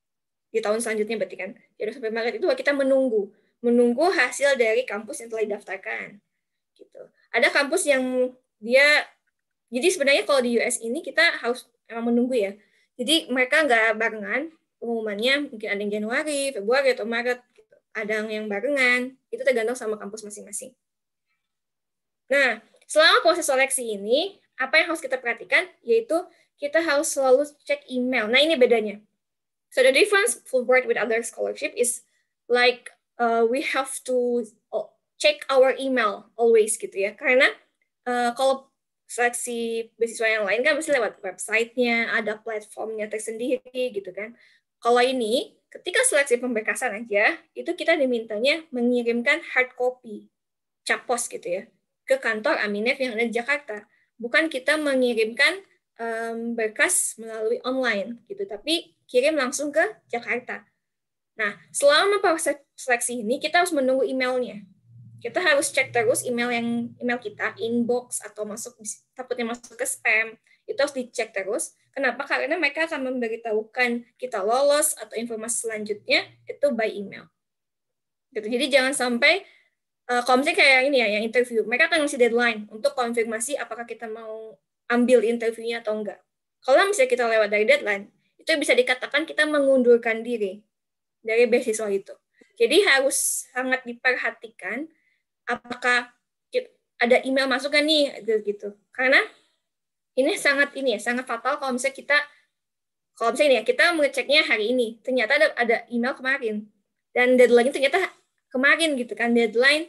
di tahun selanjutnya berarti kan. Januari sampai Maret itu kita menunggu hasil dari kampus yang telah didaftarkan. Gitu. Ada kampus yang dia, jadi sebenarnya kalau di US ini kita harus emang menunggu ya. Jadi mereka nggak barengan pengumumannya, mungkin ada yang Januari, Februari, atau Maret. Gitu. Ada yang barengan, itu tergantung sama kampus masing-masing. Nah, selama proses seleksi ini, apa yang harus kita perhatikan, yaitu kita harus selalu cek email. Nah, ini bedanya. So the difference Fulbright with other scholarship is like we have to check our email always gitu ya. Karena kalau seleksi beasiswa yang lain kan mesti lewat website-nya, ada platformnya tersendiri gitu kan. Kalau ini, ketika seleksi pemberkasan aja, itu kita dimintanya mengirimkan hard copy, cap pos gitu ya, ke kantor Aminef yang ada di Jakarta. Bukan kita mengirimkan berkas melalui online gitu, tapi kirim langsung ke Jakarta. Nah, selama proses seleksi ini kita harus menunggu emailnya. Kita harus cek terus email kita, inbox atau takutnya masuk ke spam, itu harus dicek terus. Kenapa? Karena mereka akan memberitahukan kita lolos atau informasi selanjutnya itu by email. Gitu. Jadi jangan sampai kalau misalnya kayak ini ya, yang interview, mereka akan ngasih deadline untuk konfirmasi apakah kita mau ambil interviewnya atau enggak. Kalau misalnya kita lewat dari deadline, itu bisa dikatakan kita mengundurkan diri dari beasiswa itu. Jadi harus sangat diperhatikan apakah ada email masuk kan nih gitu. Karena ini sangat fatal kalau misalnya kita mengeceknya hari ini, ternyata ada email kemarin dan deadline ternyata kemarin gitu kan, deadline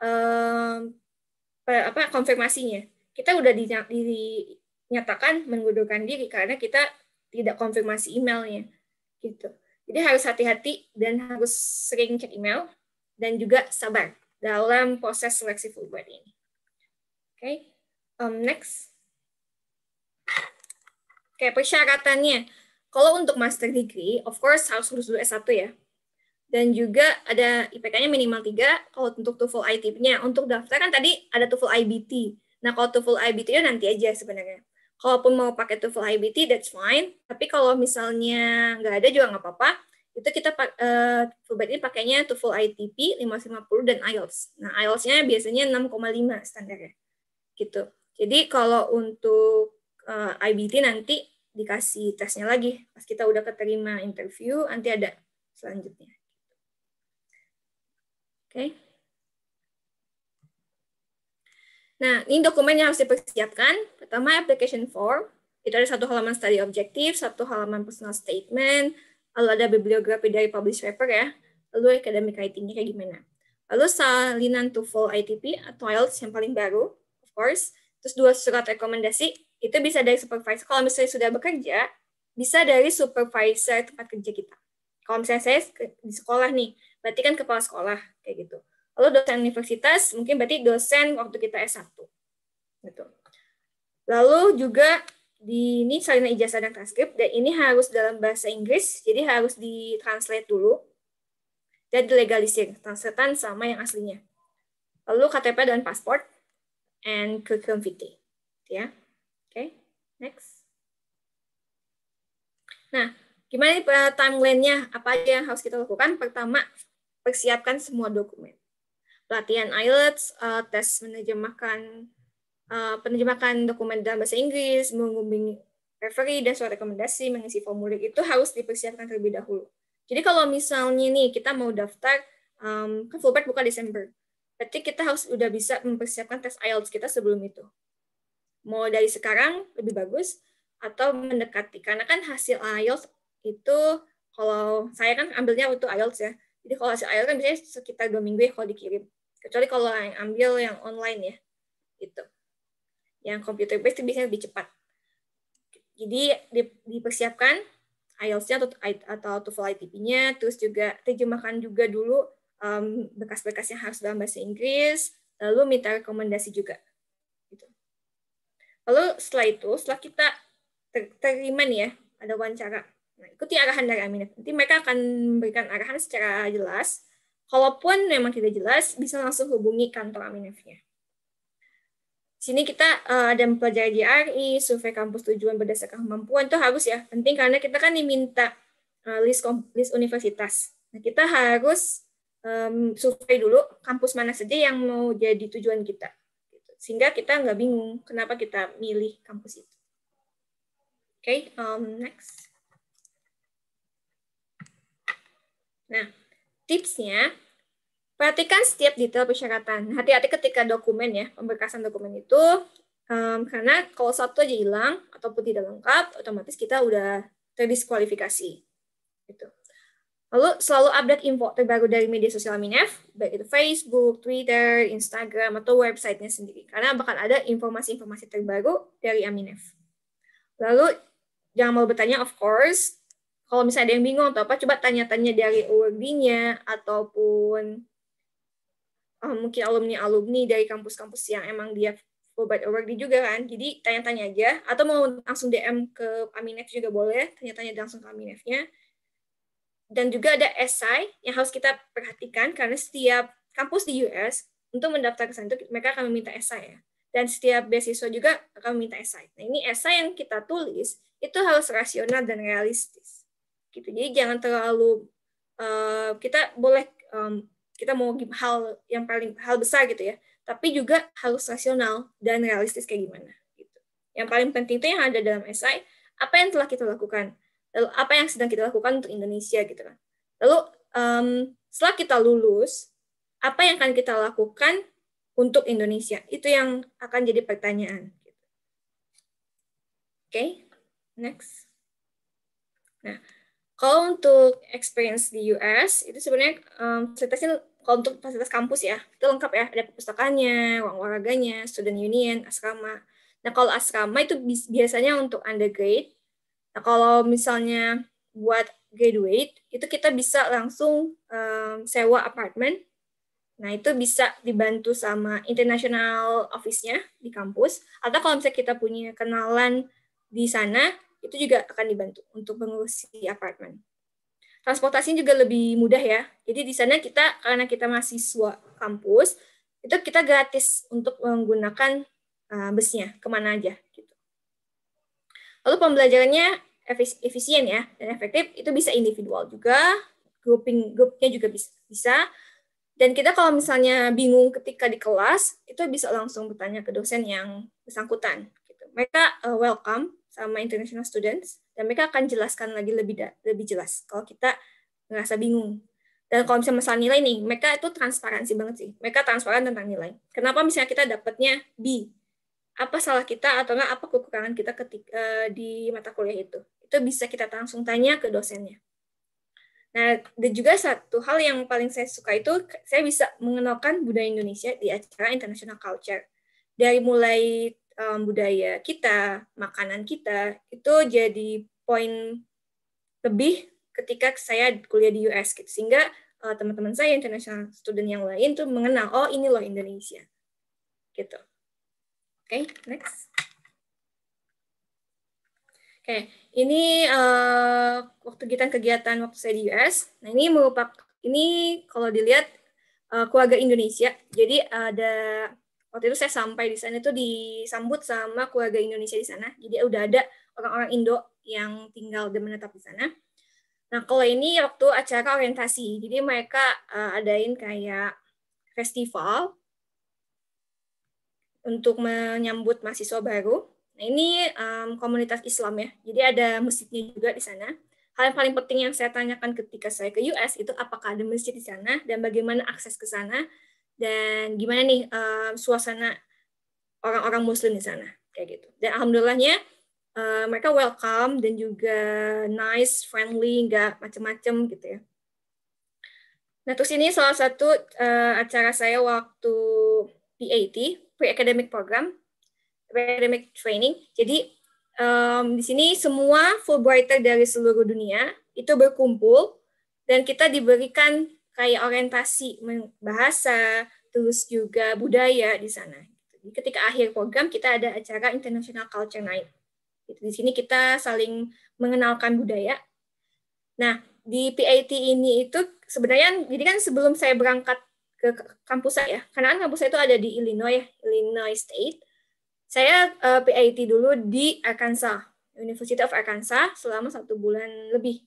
konfirmasinya. Kita udah dinyatakan mengundurkan diri karena kita tidak konfirmasi emailnya gitu. Jadi harus hati-hati dan harus sering cek email dan juga sabar dalam proses seleksi Fulbright ini. Oke, next. Oke, persyaratannya. Kalau untuk master degree, of course harus lulus dulu S1 ya. Dan juga ada IPK-nya minimal 3, kalau untuk TOEFL ITP-nya. Untuk daftar kan tadi ada TOEFL IBT. Nah, kalau TOEFL IBT-nya nanti aja sebenarnya. Kalaupun mau pakai TOEFL IBT, that's fine. Tapi kalau misalnya nggak ada juga nggak apa-apa. Itu kita Fulbright ini pakainya TOEFL ITP 550 dan IELTS. Nah, IELTS-nya biasanya 6,5 standarnya. Gitu. Jadi kalau untuk IBT nanti dikasih tesnya lagi. Pas kita udah keterima interview, nanti ada selanjutnya. Oke. Nah, ini dokumen yang harus dipersiapkan. Pertama, application form. Itu ada 1 halaman study objective, 1 halaman personal statement, lalu ada bibliografi dari published paper ya, lalu academic writing-nya kayak gimana. Lalu salinan TOEFL ITP atau IELTS yang paling baru, of course. Terus 2 surat rekomendasi, itu bisa dari supervisor. Kalau misalnya sudah bekerja, bisa dari supervisor tempat kerja kita. Kalau misalnya saya di sekolah nih, berarti kan kepala sekolah, kayak gitu. Lalu dosen universitas, mungkin berarti dosen waktu kita S1. Gitu. Lalu juga ini salinan ijazah dan transkrip, dan ini harus dalam bahasa Inggris, jadi harus ditranslate dulu, dan dilegalisir, translatean sama yang aslinya. Lalu KTP dan pasport, and curriculum vitae. Ya. Oke, next. Nah, gimana nih timeline-nya? Apa aja yang harus kita lakukan? Pertama, persiapkan semua dokumen. Pelatihan IELTS, tes penerjemahkan dokumen dalam bahasa Inggris, menghubungi referee dan surat rekomendasi, mengisi formulir itu harus dipersiapkan terlebih dahulu. Jadi kalau misalnya nih kita mau daftar, kan Fulbright buka Desember, berarti kita harus udah bisa mempersiapkan tes IELTS kita sebelum itu. Mau dari sekarang lebih bagus, atau mendekati, karena kan hasil IELTS itu, kalau saya kan ambilnya untuk IELTS ya, jadi kalau hasil IELTS kan biasanya sekitar 2 minggu ya kalau dikirim. Kecuali kalau yang ambil yang online ya, itu. Yang computer based itu biasanya lebih cepat. Jadi dipersiapkan IELTS-nya atau TOEFL ITP-nya, terus juga terjemahkan juga dulu bekas-bekas yang harus dalam bahasa Inggris, lalu minta rekomendasi juga. Gitu. Lalu setelah kita terima nih ya, ada wawancara. Nah, ikuti arahan dari Aminef. Nanti mereka akan memberikan arahan secara jelas. Kalaupun memang tidak jelas, bisa langsung hubungi kantor Aminef-nya. Sini kita ada mempelajari GRE, survei kampus tujuan berdasarkan kemampuan, itu harus ya, penting karena kita kan diminta list universitas. Nah, kita harus survei dulu kampus mana saja yang mau jadi tujuan kita. Sehingga kita nggak bingung kenapa kita milih kampus itu. Oke, next. Nah, tipsnya, perhatikan setiap detail persyaratan. Hati-hati ketika dokumen ya, pemberkasan dokumen itu, karena kalau satu aja hilang ataupun tidak lengkap, otomatis kita udah terdiskualifikasi. Gitu. Lalu selalu update info terbaru dari media sosial Aminef, baik itu Facebook, Twitter, Instagram, atau websitenya sendiri. Karena bakal ada informasi-informasi terbaru dari Aminef. Lalu jangan mau bertanya, of course, kalau misalnya ada yang bingung atau apa, coba tanya-tanya dari awardee-nya, ataupun mungkin alumni-alumni dari kampus-kampus yang emang dia provide awardee juga kan. Jadi tanya-tanya aja, atau mau langsung DM ke Aminef juga boleh, tanya-tanya langsung ke Aminef-nya. Dan juga ada essay yang harus kita perhatikan karena setiap kampus di US untuk mendaftar ke sana itu mereka akan meminta essay ya. Dan setiap beasiswa juga akan meminta essay. Nah, ini essay yang kita tulis itu harus rasional dan realistis. Gitu. Jadi jangan terlalu kita boleh kita mau hal yang paling hal besar gitu ya, tapi juga harus rasional dan realistis kayak gimana gitu. Yang paling penting itu yang ada dalam essay, apa yang telah kita lakukan. Lalu apa yang sedang kita lakukan untuk Indonesia gitu kan. Lalu setelah kita lulus, apa yang akan kita lakukan untuk Indonesia? Itu yang akan jadi pertanyaan. Oke, next. Nah, kalau untuk experience di US, itu sebenarnya fasilitasnya kalau untuk fasilitas kampus ya, itu lengkap ya, ada perpustakaannya, ruang olahraganya, student union, asrama. Nah, kalau asrama itu biasanya untuk undergrad. Nah, kalau misalnya buat graduate, itu kita bisa langsung sewa apartemen. Nah, itu bisa dibantu sama international office-nya di kampus. Atau kalau misalnya kita punya kenalan di sana, itu juga akan dibantu untuk mengurusi apartemen. Transportasinya juga lebih mudah ya. Jadi di sana kita, karena kita mahasiswa kampus, itu kita gratis untuk menggunakan busnya kemana aja. Gitu. Lalu pembelajarannya efisien ya dan efektif, itu bisa individual juga, grupnya juga bisa. Dan kita kalau misalnya bingung ketika di kelas, itu bisa langsung bertanya ke dosen yang bersangkutan. Gitu. Mereka welcome sama international students, dan mereka akan jelaskan lagi lebih jelas kalau kita ngerasa bingung. Dan kalau misalnya masalah nilai nih, mereka itu transparansi banget sih. Mereka transparan tentang nilai. Kenapa misalnya kita dapatnya B? Apa salah kita atau enggak apa kekurangan kita ketika di mata kuliah itu? Itu bisa kita langsung tanya ke dosennya. Nah, dan juga satu hal yang paling saya suka itu, saya bisa mengenalkan budaya Indonesia di acara International Culture. Dari mulai budaya kita, makanan kita, itu jadi poin lebih ketika saya kuliah di US. Gitu. Sehingga teman-teman saya, international student yang lain, tuh mengenal, oh ini loh Indonesia. Gitu. Oke, next. Oke, ini waktu kegiatan waktu saya di US. Nah, ini kalau dilihat keluarga Indonesia. Jadi ada waktu itu saya sampai di sana itu disambut sama keluarga Indonesia di sana. Jadi udah ada orang-orang Indo yang tinggal dan menetap di sana. Nah, kalau ini waktu acara orientasi. Jadi mereka adain kayak festival untuk menyambut mahasiswa baru. Nah, ini komunitas Islam ya, jadi ada masjidnya juga di sana. Hal yang paling penting yang saya tanyakan ketika saya ke US itu apakah ada masjid di sana dan bagaimana akses ke sana dan gimana nih suasana orang-orang Muslim di sana kayak gitu. Dan alhamdulillahnya mereka welcome dan juga nice, friendly, nggak macem-macem gitu ya. Nah, terus ini salah satu acara saya waktu PAT, Pre-Academic Program, Academic Training. Jadi di sini semua Fulbrighter dari seluruh dunia itu berkumpul dan kita diberikan kayak orientasi bahasa, terus juga budaya di sana. Jadi ketika akhir program kita ada acara International Culture Night. Di sini kita saling mengenalkan budaya. Nah, di PAT ini itu sebenarnya, jadi kan sebelum saya berangkat ke kampus saya, karena kan kampus saya itu ada di Illinois State. Saya PAT dulu di Arkansas, University of Arkansas selama 1 bulan lebih.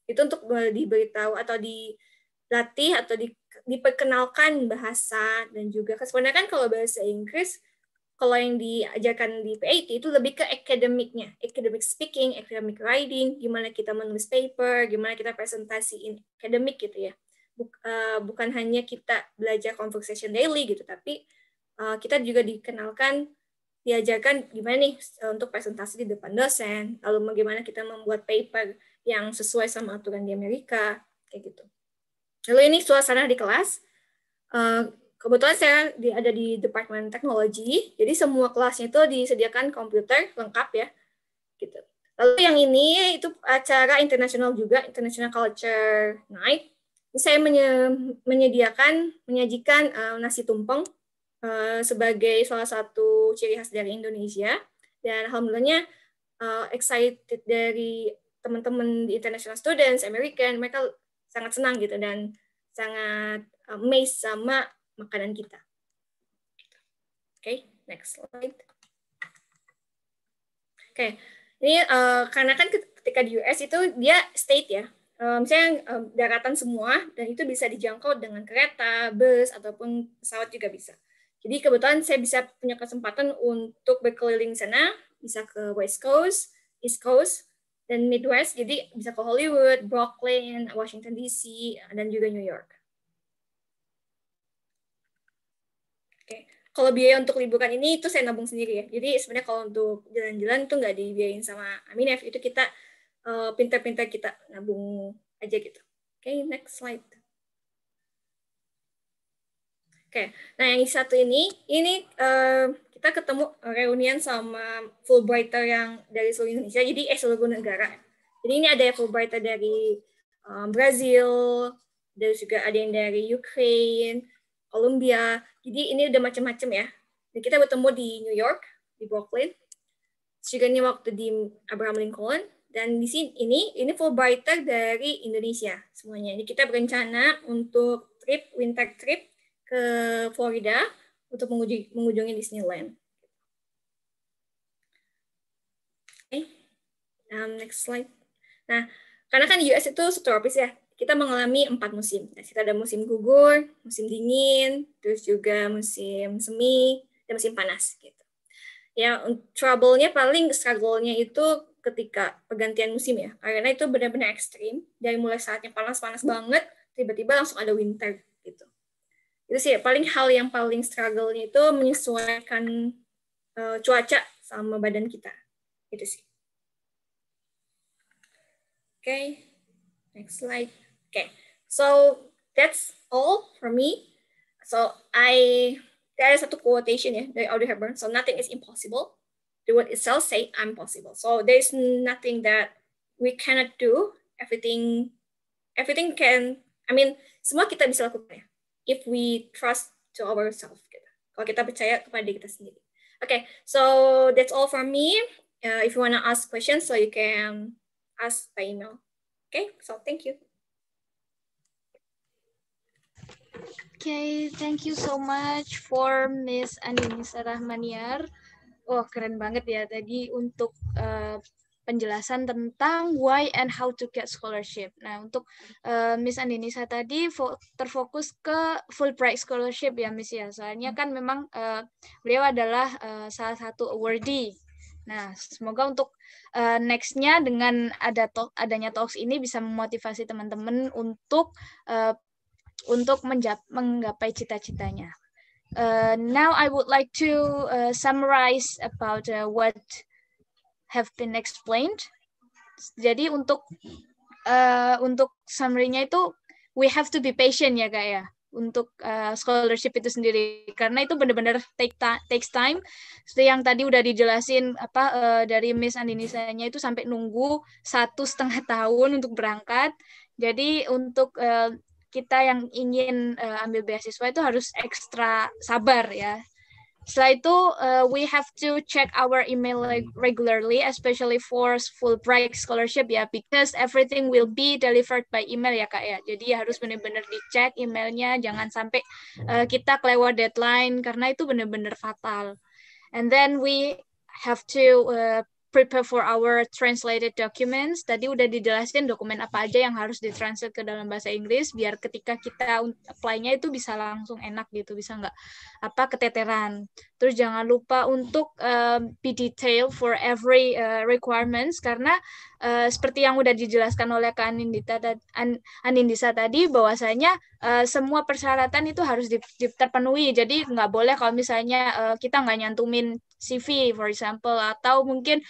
Itu untuk diberitahu atau dilatih atau diperkenalkan bahasa, dan juga sebenarnya kan kalau bahasa Inggris, kalau yang diajarkan di PAT itu lebih ke akademiknya, academic speaking, academic writing, gimana kita menulis paper, gimana kita presentasiin akademik gitu ya. Bukan hanya kita belajar conversation daily gitu, tapi kita juga diajarkan gimana nih untuk presentasi di depan dosen, lalu bagaimana kita membuat paper yang sesuai sama aturan di Amerika, kayak gitu. Lalu ini suasana di kelas. Kebetulan saya ada di Departemen Teknologi, jadi semua kelasnya itu disediakan komputer lengkap ya, gitu. Lalu yang ini itu acara internasional juga, International Culture Night. Ini saya menyajikan nasi tumpeng sebagai salah satu ciri khas dari Indonesia, dan alhamdulillahnya excited dari teman-teman di international students, American, mereka sangat senang gitu dan sangat amazed sama makanan kita. Oke, next slide. Oke, ini karena kan ketika di US itu dia state ya, misalnya daratan semua, dan itu bisa dijangkau dengan kereta, bus, ataupun pesawat juga bisa. Jadi kebetulan saya bisa punya kesempatan untuk berkeliling sana, bisa ke West Coast, East Coast, dan Midwest, jadi bisa ke Hollywood, Brooklyn, Washington DC, dan juga New York. Oke, kalau biaya untuk liburan ini itu saya nabung sendiri ya. Jadi sebenarnya kalau untuk jalan-jalan itu nggak dibiayain sama Aminef, itu kita pintar-pintar kita nabung aja gitu. Oke, next slide. Oke, nah yang satu ini kita ketemu reunian sama Fulbrighter yang dari seluruh Indonesia, jadi seluruh negara. Jadi ini ada Fulbrighter dari Brazil, dan juga ada yang dari Ukraine, Colombia. Jadi ini udah macam-macam ya. Dan kita bertemu di New York, di Brooklyn. Juga ini waktu di Abraham Lincoln. Dan di sini ini Fulbrighter dari Indonesia semuanya. Ini kita berencana untuk winter trip ke Florida untuk mengunjungi Disneyland. Oke, next slide. Nah, karena kan US itu subtropis ya, kita mengalami 4 musim. Nah, kita ada musim gugur, musim dingin, terus juga musim semi, dan musim panas. Gitu. Ya, trouble-nya paling struggle-nya itu ketika pergantian musim ya, karena itu benar-benar ekstrim. Dari mulai saatnya panas-panas banget, tiba-tiba langsung ada winter gitu. Itu sih paling hal yang paling struggle-nya itu menyesuaikan cuaca sama badan kita. Itu sih. Okay, next slide. Okay, so that's all for me. So there is satu quotation ya dari Audrey Hepburn. So nothing is impossible. The word itself say I'm possible. So there is nothing that we cannot do. Everything can. I mean, semua kita bisa lakukan ya. If we trust to ourselves, gitu. Kalau kita percaya kepada diri kita sendiri. Okay, so that's all from me. If you want to ask questions, so you can ask by email. Okay, so thank you. Okay, thank you so much for Miss Andinisa Rahmaniar. Oh, keren banget ya tadi untuk penjelasan tentang why and how to get scholarship. Nah, untuk Miss Andinisa tadi terfokus ke Fulbright Scholarship ya, Miss ya. Soalnya kan memang beliau adalah salah satu awardee. Nah, semoga untuk next-nya dengan adanya talks ini bisa memotivasi teman-teman untuk menggapai cita-citanya. Now I would like to summarize about what have been explained. Jadi untuk summary-nya itu we have to be patient ya Kak ya untuk scholarship itu sendiri karena itu benar-benar takes time. Seperti yang tadi udah dijelasin dari Miss Andinisa-nya itu sampai nunggu 1,5 tahun untuk berangkat. Jadi untuk kita yang ingin ambil beasiswa itu harus ekstra sabar ya. Setelah itu, we have to check our email regularly, especially for Fulbright scholarship ya, because everything will be delivered by email ya Kak ya. Jadi harus benar-benar dicek emailnya, jangan sampai kita kelewat deadline karena itu benar-benar fatal. And then we have to prepare for our translated documents. Tadi udah dijelasin dokumen apa aja yang harus ditranslate ke dalam bahasa Inggris biar ketika kita apply-nya itu bisa langsung enak gitu, bisa nggak keteteran. Terus jangan lupa untuk be detailed for every requirements, karena seperti yang udah dijelaskan oleh Kak Anindisa tadi bahwasanya semua persyaratan itu harus terpenuhi. Jadi nggak boleh kalau misalnya kita nggak nyantumin CV, for example, atau mungkin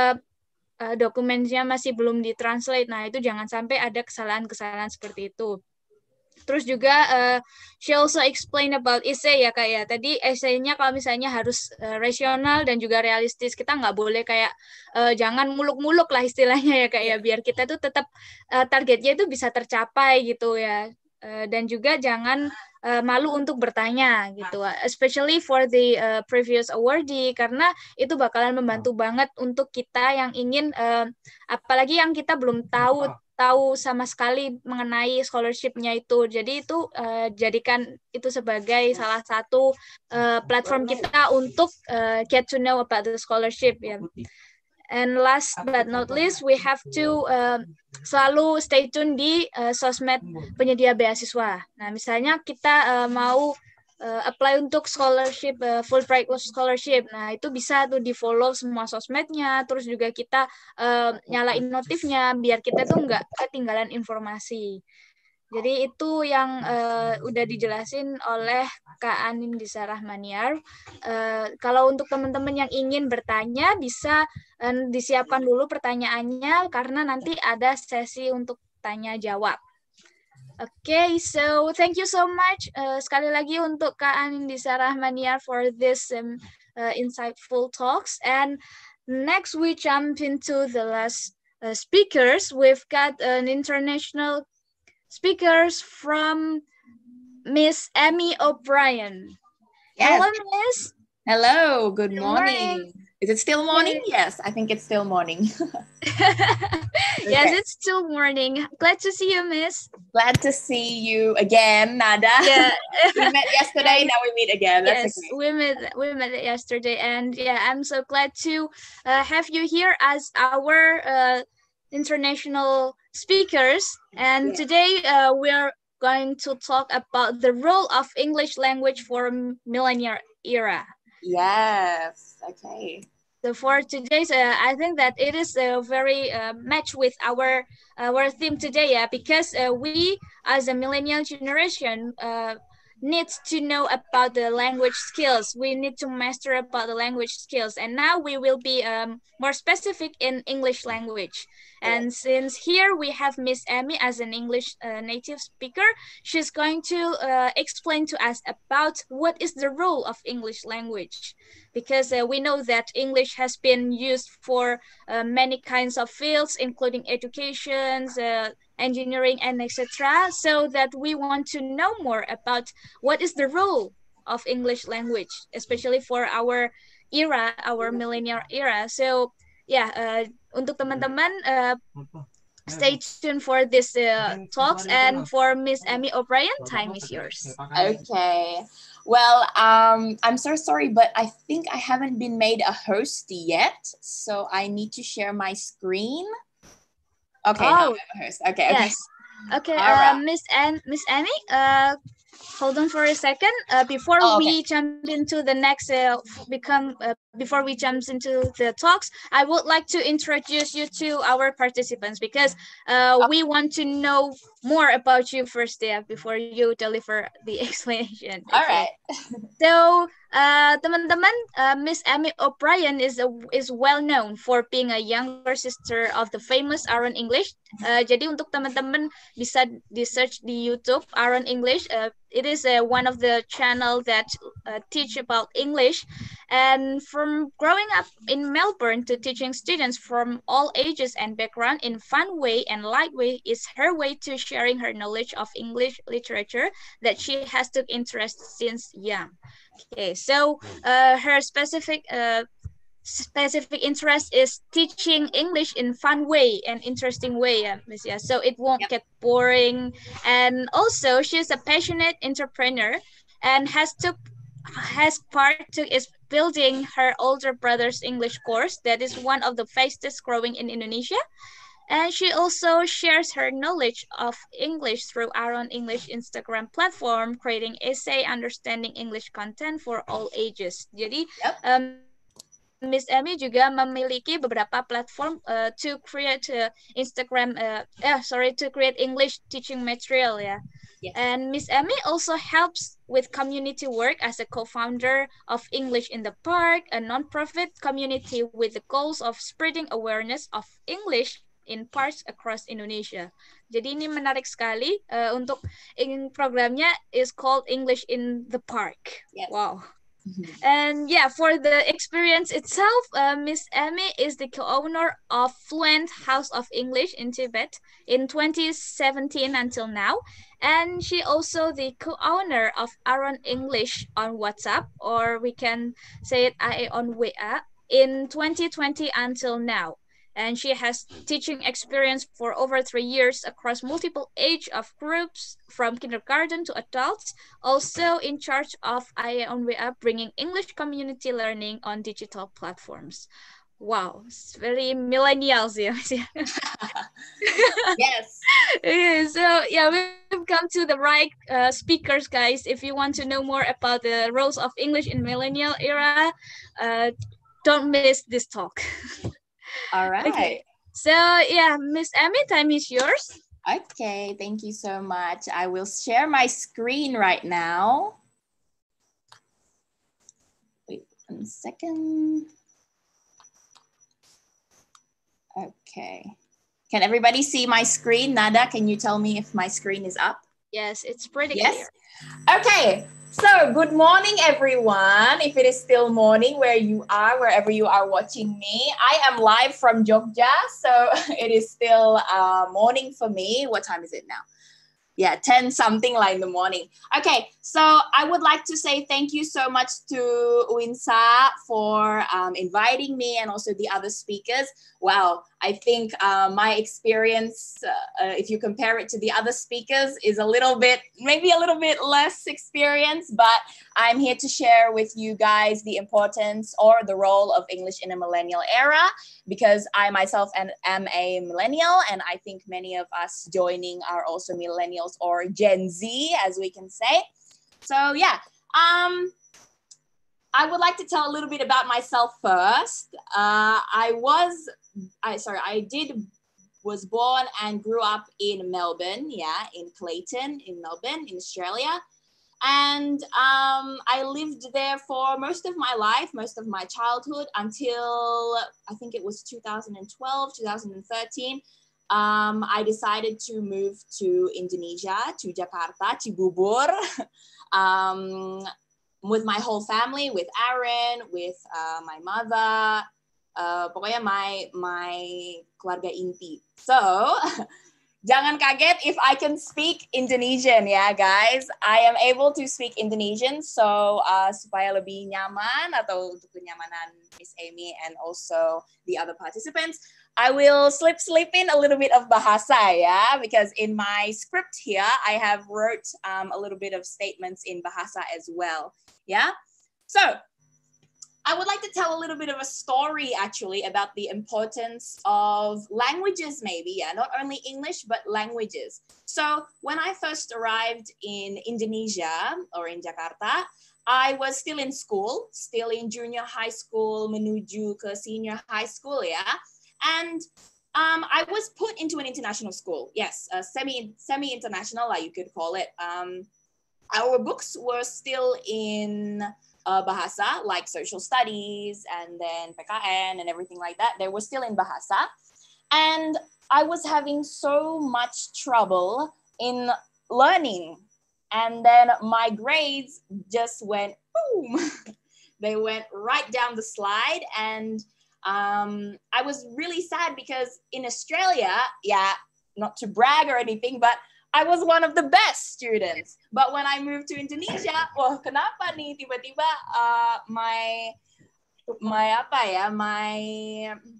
dokumennya masih belum ditranslate. Nah, itu jangan sampai ada kesalahan-kesalahan seperti itu. Terus juga she also explain about essay ya Kak ya. Tadi essay-nya kalau misalnya harus rasional dan juga realistis. Kita nggak boleh kayak jangan muluk-muluk lah istilahnya ya Kak ya. Biar kita tuh tetap targetnya itu bisa tercapai gitu ya. Dan juga jangan malu untuk bertanya gitu, especially for the previous awardee, karena itu bakalan membantu banget untuk kita yang ingin apalagi yang kita belum tahu sama sekali mengenai scholarship-nya itu. Jadi itu jadikan itu sebagai salah satu platform kita untuk get to know about the scholarship ya. And last but not least, we have to selalu stay tune di sosmed penyedia beasiswa. Nah, misalnya kita mau apply untuk scholarship, Fulbright scholarship. Nah, itu bisa tuh di-follow semua sosmednya, terus juga kita nyalain notifnya biar kita tuh nggak ketinggalan informasi. Jadi itu yang udah dijelasin oleh Kak Anindisa Rahmaniar. Kalau untuk teman-teman yang ingin bertanya, bisa disiapkan dulu pertanyaannya, karena nanti ada sesi untuk tanya jawab. Okay, so thank you so much sekali lagi untuk Kak Anindisa Rahmaniar for this insightful talks. And next we jump into the last speakers. We've got an international speakers from Miss Amy O'Brien. Yes. Hello, Miss. Hello, good morning. Is it still morning? Yes, I think it's still morning. Yes, it's still morning. Glad to see you, Miss. Glad to see you again, Nada. Yeah. We met yesterday, now we meet again. That's yes, okay. we met yesterday, and yeah, I'm so glad to have you here as our international speakers. And today we're going to talk about the role of English language for millennial era. Yes, okay. So for today's, I think that it is very match with our theme today, because we as a millennial generation needs to know about the language skills. We need to master about the language skills, and now we will be more specific in English language. And since here we have Miss Amy as an English native speaker, she's going to explain to us about what is the role of English language. Because we know that English has been used for many kinds of fields, including education, engineering, and etc. So that we want to know more about what is the role of English language, especially for our era, our millennial era. So yeah, untuk teman-teman, stay tuned for this talks, and for Miss Amy O'Brien, time is yours. Okay. Well, I'm so sorry, but I think I haven't been made a host yet, so I need to share my screen. Okay, now I'm a host. Okay, yes. Okay, right. Miss Amy, hold on for a second. Before we jump into the next, before we jump into the talks, I would like to introduce you to our participants, because we want to know more about you first, before you deliver the explanation. All right. So, teman-teman, Miss Amy O'Brien is well known for being a younger sister of the famous Aaron English. Jadi untuk teman-teman bisa di search di YouTube Aaron English. It is one of the channel that teach about English. And from growing up in Melbourne to teaching students from all ages and background in fun way and light way is her way to sharing her knowledge of English literature that she has took interest since young. Okay, so her specific interest is teaching English in fun way and interesting way, Miss. Yeah, so it won't get boring. And also, she's a passionate entrepreneur and has building her older brother's English course that is one of the fastest growing in Indonesia. And she also shares her knowledge of English through Aaron English Instagram platform, creating essay understanding English content for all ages. Jadi, Miss Amy juga memiliki beberapa platform to create to create English teaching material ya. Yes. And Miss Amy also helps with community work as a co-founder of English in the Park, a non-profit community with the goals of spreading awareness of English in parks across Indonesia. Jadi ini menarik sekali untuk programnya is called English in the Park. Yes. Wow. And yeah, for the experience itself, Miss Amy is the co-owner of Fluent House of English in Tibet in 2017 until now. And she also the co-owner of Aaron English on WhatsApp, or we can say it on WA, in 2020 until now. And she has teaching experience for over 3 years across multiple age of groups from kindergarten to adults, also in charge of IA on WA, bringing English community learning on digital platforms. Wow, it's very millennials, yeah. Yes. So yeah, we've come to the right speakers, guys. If you want to know more about the roles of English in millennial era, don't miss this talk. All right. Okay. So yeah, Miss Amy, time is yours. Okay, thank you so much. I will share my screen right now. Wait 1 second. Okay. Can everybody see my screen? Nada, can you tell me if my screen is up? Yes, it's pretty clear. Okay. So, good morning, everyone. If it is still morning where you are, wherever you are watching me, I am live from Jogja. So, it is still morning for me. What time is it now? Yeah, 10 something like in the morning. Okay, so I would like to say thank you so much to Winsa for inviting me and also the other speakers. Wow, I think my experience, if you compare it to the other speakers, is maybe a little bit less experience, but I'm here to share with you guys the importance or the role of English in a millennial era, because I myself am a millennial, and I think many of us joining are also millennials or Gen Z, as we can say. So yeah, I would like to tell a little bit about myself first. I was born and grew up in Melbourne, in Clayton, in Melbourne, in Australia. And I lived there for most of my life, most of my childhood, until I think it was 2012, 2013. I decided to move to Indonesia, to Jakarta, Cibubur, with my whole family, with Aaron, with my mother, pokoknya my keluarga inti. So, jangan kaget if I can speak Indonesian, ya guys. I am able to speak Indonesian, so supaya lebih nyaman atau untuk kenyamanan Miss Amy and also the other participants, I will slip in a little bit of bahasa, ya, because in my script here, I have wrote a little bit of statements in bahasa as well, yeah. So, I would like to tell a little bit of a story actually about the importance of languages, maybe, yeah, not only English, but languages. So when I first arrived in Indonesia or in Jakarta, I was still in school, still in junior high school, menuju ke senior high school, yeah. And I was put into an international school. Yes, semi-international, like you could call it. Our books were still in bahasa, like social studies and then PKN and everything like that. They were still in bahasa. And I was having so much trouble in learning. And then my grades just went boom. They went right down the slide. And I was really sad because in Australia, yeah, not to brag or anything, but I was one of the best students. But when I moved to Indonesia, wah kenapa nih tiba-tiba my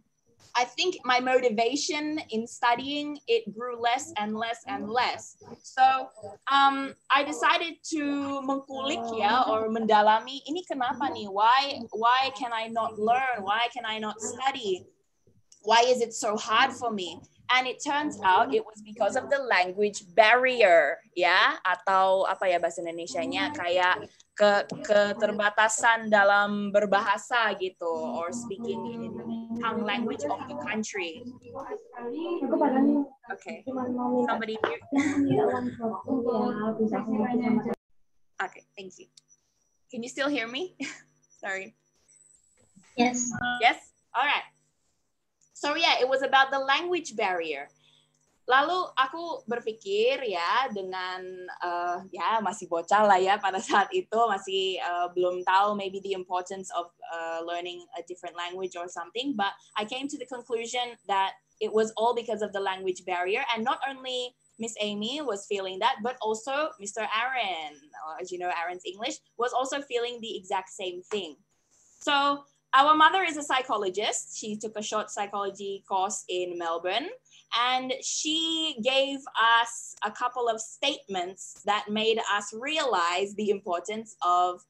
I think my motivation in studying, it grew less and less and less. So I decided to mengkulik ya, or mendalami, ini kenapa nih? Why can I not learn? Why can I not study? Why is it so hard for me? And it turns out it was because of the language barrier, ya, atau apa ya bahasa Indonesianya, kayak keterbatasan dalam berbahasa gitu, or speaking in tongue language of the country. Okay, somebody mute. Okay, thank you. Can you still hear me? Sorry. Yes. Yes? All right. So yeah, it was about the language barrier. Lalu aku berpikir ya, dengan ya masih bocah lah ya pada saat itu, masih belum tahu maybe the importance of learning a different language or something, but I came to the conclusion that it was all because of the language barrier, and not only Miss Amy was feeling that, but also Mr. Aaron, as you know, Aaron's English, was also feeling the exact same thing. So our mother is a psychologist. She took a short psychology course in Melbourne, and she gave us a couple of statements that made us realize the importance of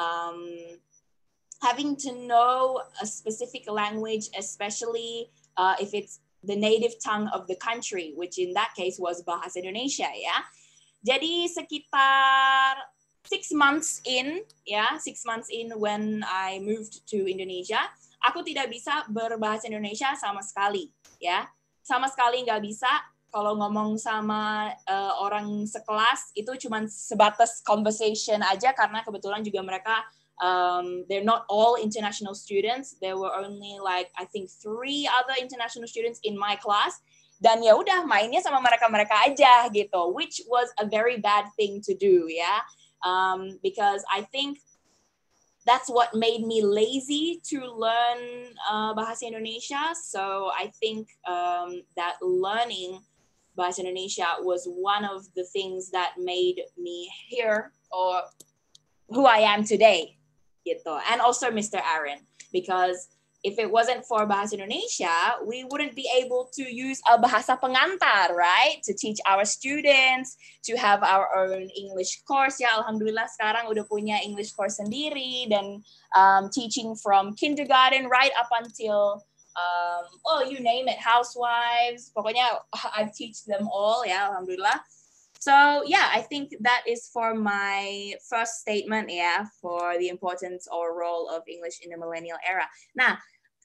having to know a specific language, especially if it's the native tongue of the country, which in that case was Bahasa Indonesia, ya. Jadi sekitar 6 months in, ya, 6 months in when I moved to Indonesia, aku tidak bisa berbahasa Indonesia sama sekali, ya. Sama sekali nggak bisa. Kalau ngomong sama orang sekelas itu cuma sebatas conversation aja, karena kebetulan juga mereka they're not all international students. There were only like I think 3 other international students in my class. Dan ya udah mainnya sama mereka-mereka aja gitu, which was a very bad thing to do, ya. Because I think that's what made me lazy to learn Bahasa Indonesia. So I think that learning Bahasa Indonesia was one of the things that made me here or who I am today, gitu. And also Mr. Aaron, because if it wasn't for Bahasa Indonesia, we wouldn't be able to use a bahasa pengantar, right? To teach our students, to have our own English course. Ya, alhamdulillah sekarang udah punya English course sendiri, dan teaching from kindergarten right up until, you name it, housewives. Pokoknya I've teach them all, ya, alhamdulillah. So yeah, I think that is for my first statement, yeah, for the importance or role of English in the millennial era. Now,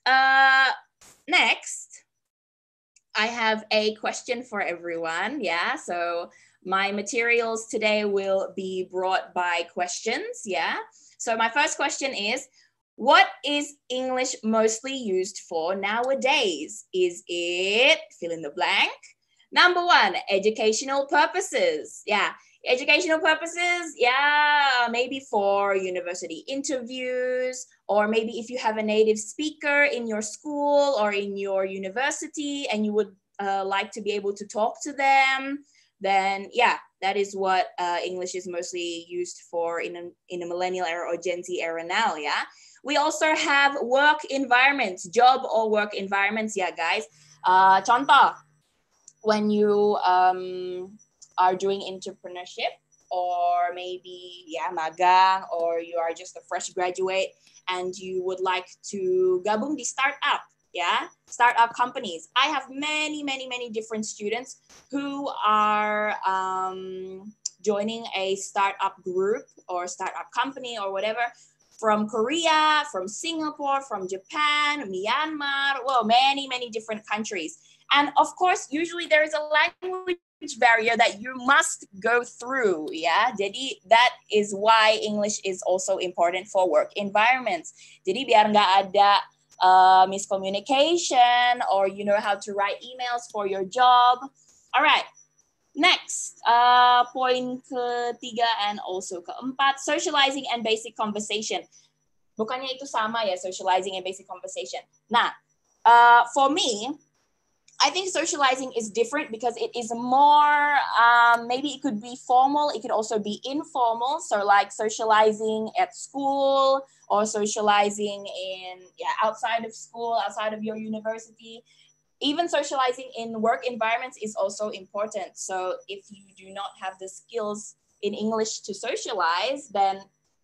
next, I have a question for everyone, yeah. So my materials today will be brought by questions, yeah. So my first question is, what is English mostly used for nowadays? Is it, fill in the blank? Number 1, educational purposes. Yeah, educational purposes. Yeah, maybe for university interviews, or maybe if you have a native speaker in your school or in your university and you would like to be able to talk to them, then yeah, that is what English is mostly used for in a millennial era or Gen Z era now, yeah. We also have work environments, job or work environments, yeah, guys. Contoh, when you are doing entrepreneurship, or maybe magang, or you are just a fresh graduate and you would like to gabung di startup, startup companies. I have many different students who are joining a startup group or startup company or whatever, from Korea, from Singapore, from Japan, Myanmar, well, many different countries. And of course, usually there is a language barrier that you must go through, yeah. Jadi that is why English is also important for work environments. Jadi biar nggak ada miscommunication, or you know how to write emails for your job. All right. Next, poin ketiga and also keempat, socializing and basic conversation. Bukannya itu sama ya, socializing and basic conversation. Nah, for me, I think socializing is different because it is more, maybe it could be formal, it could also be informal. So like socializing at school or socializing in, outside of school, outside of your university. Even socializing in work environments is also important. So if you do not have the skills in English to socialize, then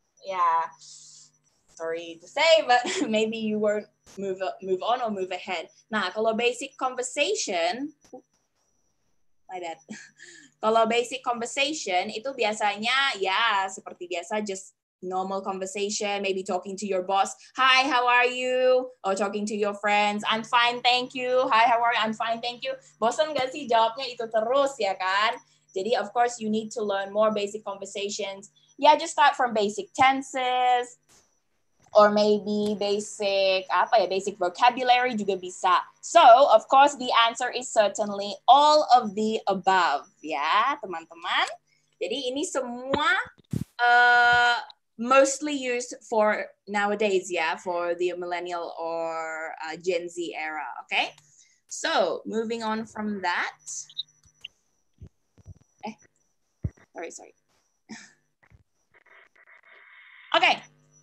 sorry to say, but maybe you won't move on or move ahead. Nah, kalau basic conversation, my bad. Kalau basic conversation itu biasanya seperti biasa, just normal conversation, maybe talking to your boss, hi, how are you? Or talking to your friends, I'm fine, thank you. Hi, how are you? I'm fine, thank you. Bosan gak sih jawabnya itu terus, ya kan? Jadi, of course, you need to learn more basic conversations. Just start from basic tenses, or maybe basic vocabulary juga bisa. So, of course, the answer is certainly all of the above, ya, teman-teman. Jadi ini semua mostly used for nowadays, for the millennial or Gen Z era, okay? So, moving on from that. Sorry. Okay.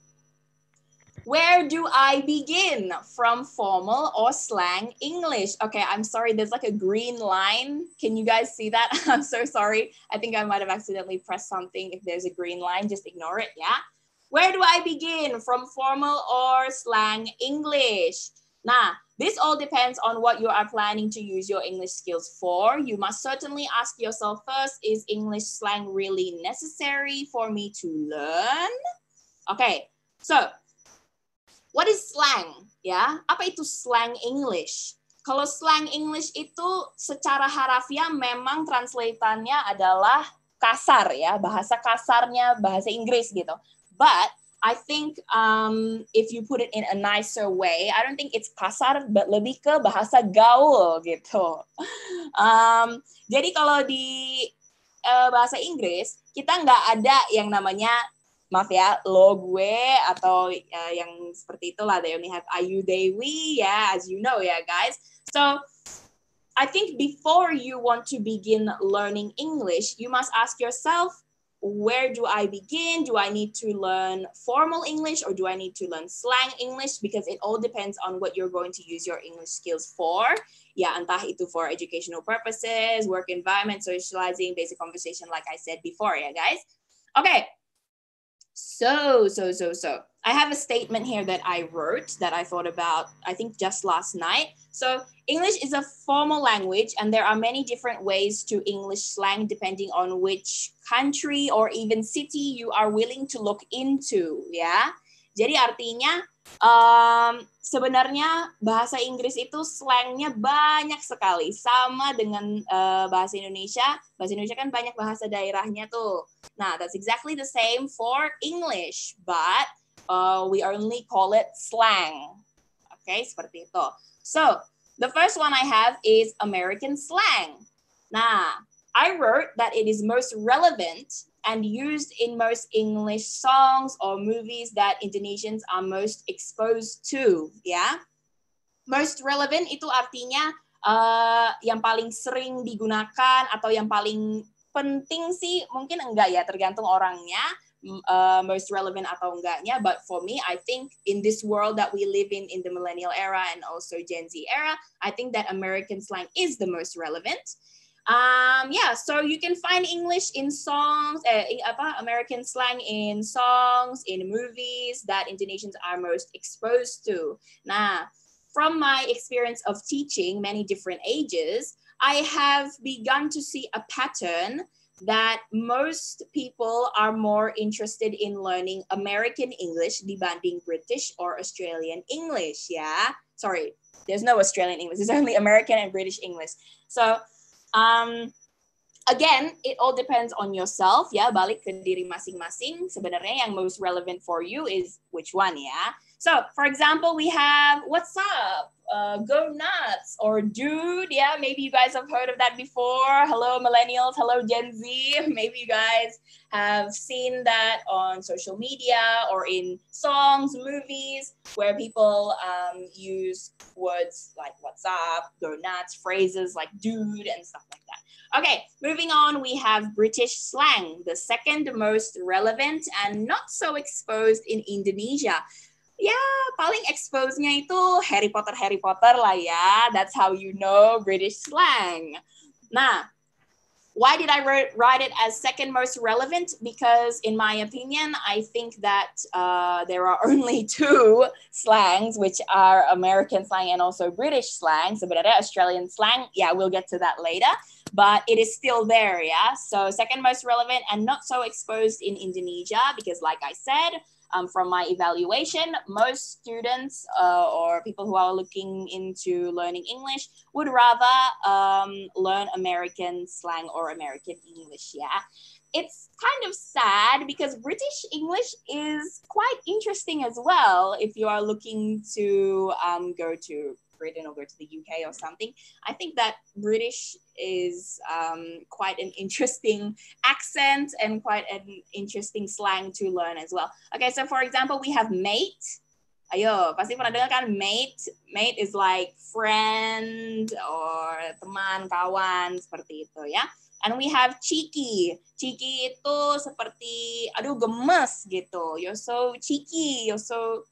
Where do I begin? From formal or slang English? Okay, I'm sorry, there's like a green line. Can you guys see that? I'm so sorry. I think I might have accidentally pressed something. If there's a green line, just ignore it, yeah? Where do I begin? From formal or slang English? Nah, this all depends on what you are planning to use your English skills for. You must certainly ask yourself first, is English slang really necessary for me to learn? Okay, so what is slang? Ya, apa itu slang English? Kalau slang English itu secara harafiah memang translatannya adalah kasar, ya, bahasa kasarnya bahasa Inggris gitu. But I think if you put it in a nicer way, I don't think it's kasar, but lebih ke bahasa gaul gitu. Jadi kalau di bahasa Inggris kita nggak ada yang namanya, maaf ya, lo, gue, atau yang seperti itulah. They only have I, you, they, we, as you know, guys. So, I think before you want to begin learning English, you must ask yourself, where do I begin? Do I need to learn formal English or do I need to learn slang English? Because it all depends on what you're going to use your English skills for. Ya, entah itu for educational purposes, work environment, socializing, basic conversation, like I said before, guys. Okay. So, I have a statement here that I wrote that I thought about, I think just last night. So, English is a formal language and there are many different ways to English slang depending on which country or even city you are willing to look into, ya. Jadi artinya sebenarnya bahasa Inggris itu slangnya banyak sekali, sama dengan bahasa Indonesia. Bahasa Indonesia kan banyak bahasa daerahnya tuh. Nah, that's exactly the same for English, but we only call it slang. Okay, seperti itu. So, the first one I have is American slang. Nah, I wrote that it is most relevant and used in most English songs or movies that Indonesians are most exposed to, ya. Most relevant itu artinya yang paling sering digunakan atau yang paling penting sih, mungkin enggak ya, tergantung orangnya, most relevant atau enggaknya. But for me, I think in this world that we live in the millennial era and also Gen Z era, I think that American slang is the most relevant. So you can find English in songs, American slang in songs, in movies that Indonesians are most exposed to. Nah, from my experience of teaching many different ages, I have begun to see a pattern that most people are more interested in learning American English dibanding British or Australian English, ya. Sorry, there's no Australian English, there's only American and British English. So, again, it all depends on yourself, ya. Balik ke diri masing-masing. Sebenarnya yang most relevant for you is which one, ya. So, for example, we have, what's up? Go Nuts. nuts or dude. Yeah, maybe you guys have heard of that before. Hello, millennials. Hello, Gen Z. Maybe you guys have seen that on social media or in songs, movies, where people use words like what's up, go nuts, phrases like dude and stuff like that. Okay, moving on, we have British slang, the second most relevant and not so exposed in Indonesia. Ya, paling expose-nya itu Harry Potter lah ya. That's how you know British slang. Nah, why did I write it as second most relevant? Because in my opinion, I think that there are only two slangs, which are American slang and also British slang. Sebenarnya Australian slang, yeah, we'll get to that later. But it is still there, yeah? So second most relevant and not so exposed in Indonesia because like I said, from my evaluation, most students or people who are looking into learning English would rather learn American slang or American English, yeah? It's kind of sad because British English is quite interesting as well if you are looking to go to Britain or go to the UK or something. I think that British is quite an interesting accent and quite an interesting slang to learn as well. Okay, so for example, we have mate. Ayo, pasti pernah dengar kan mate? Mate is like friend or teman, kawan, seperti itu ya. And we have cheeky. Cheeky itu seperti, aduh gemes gitu. You're so cheeky, you're so,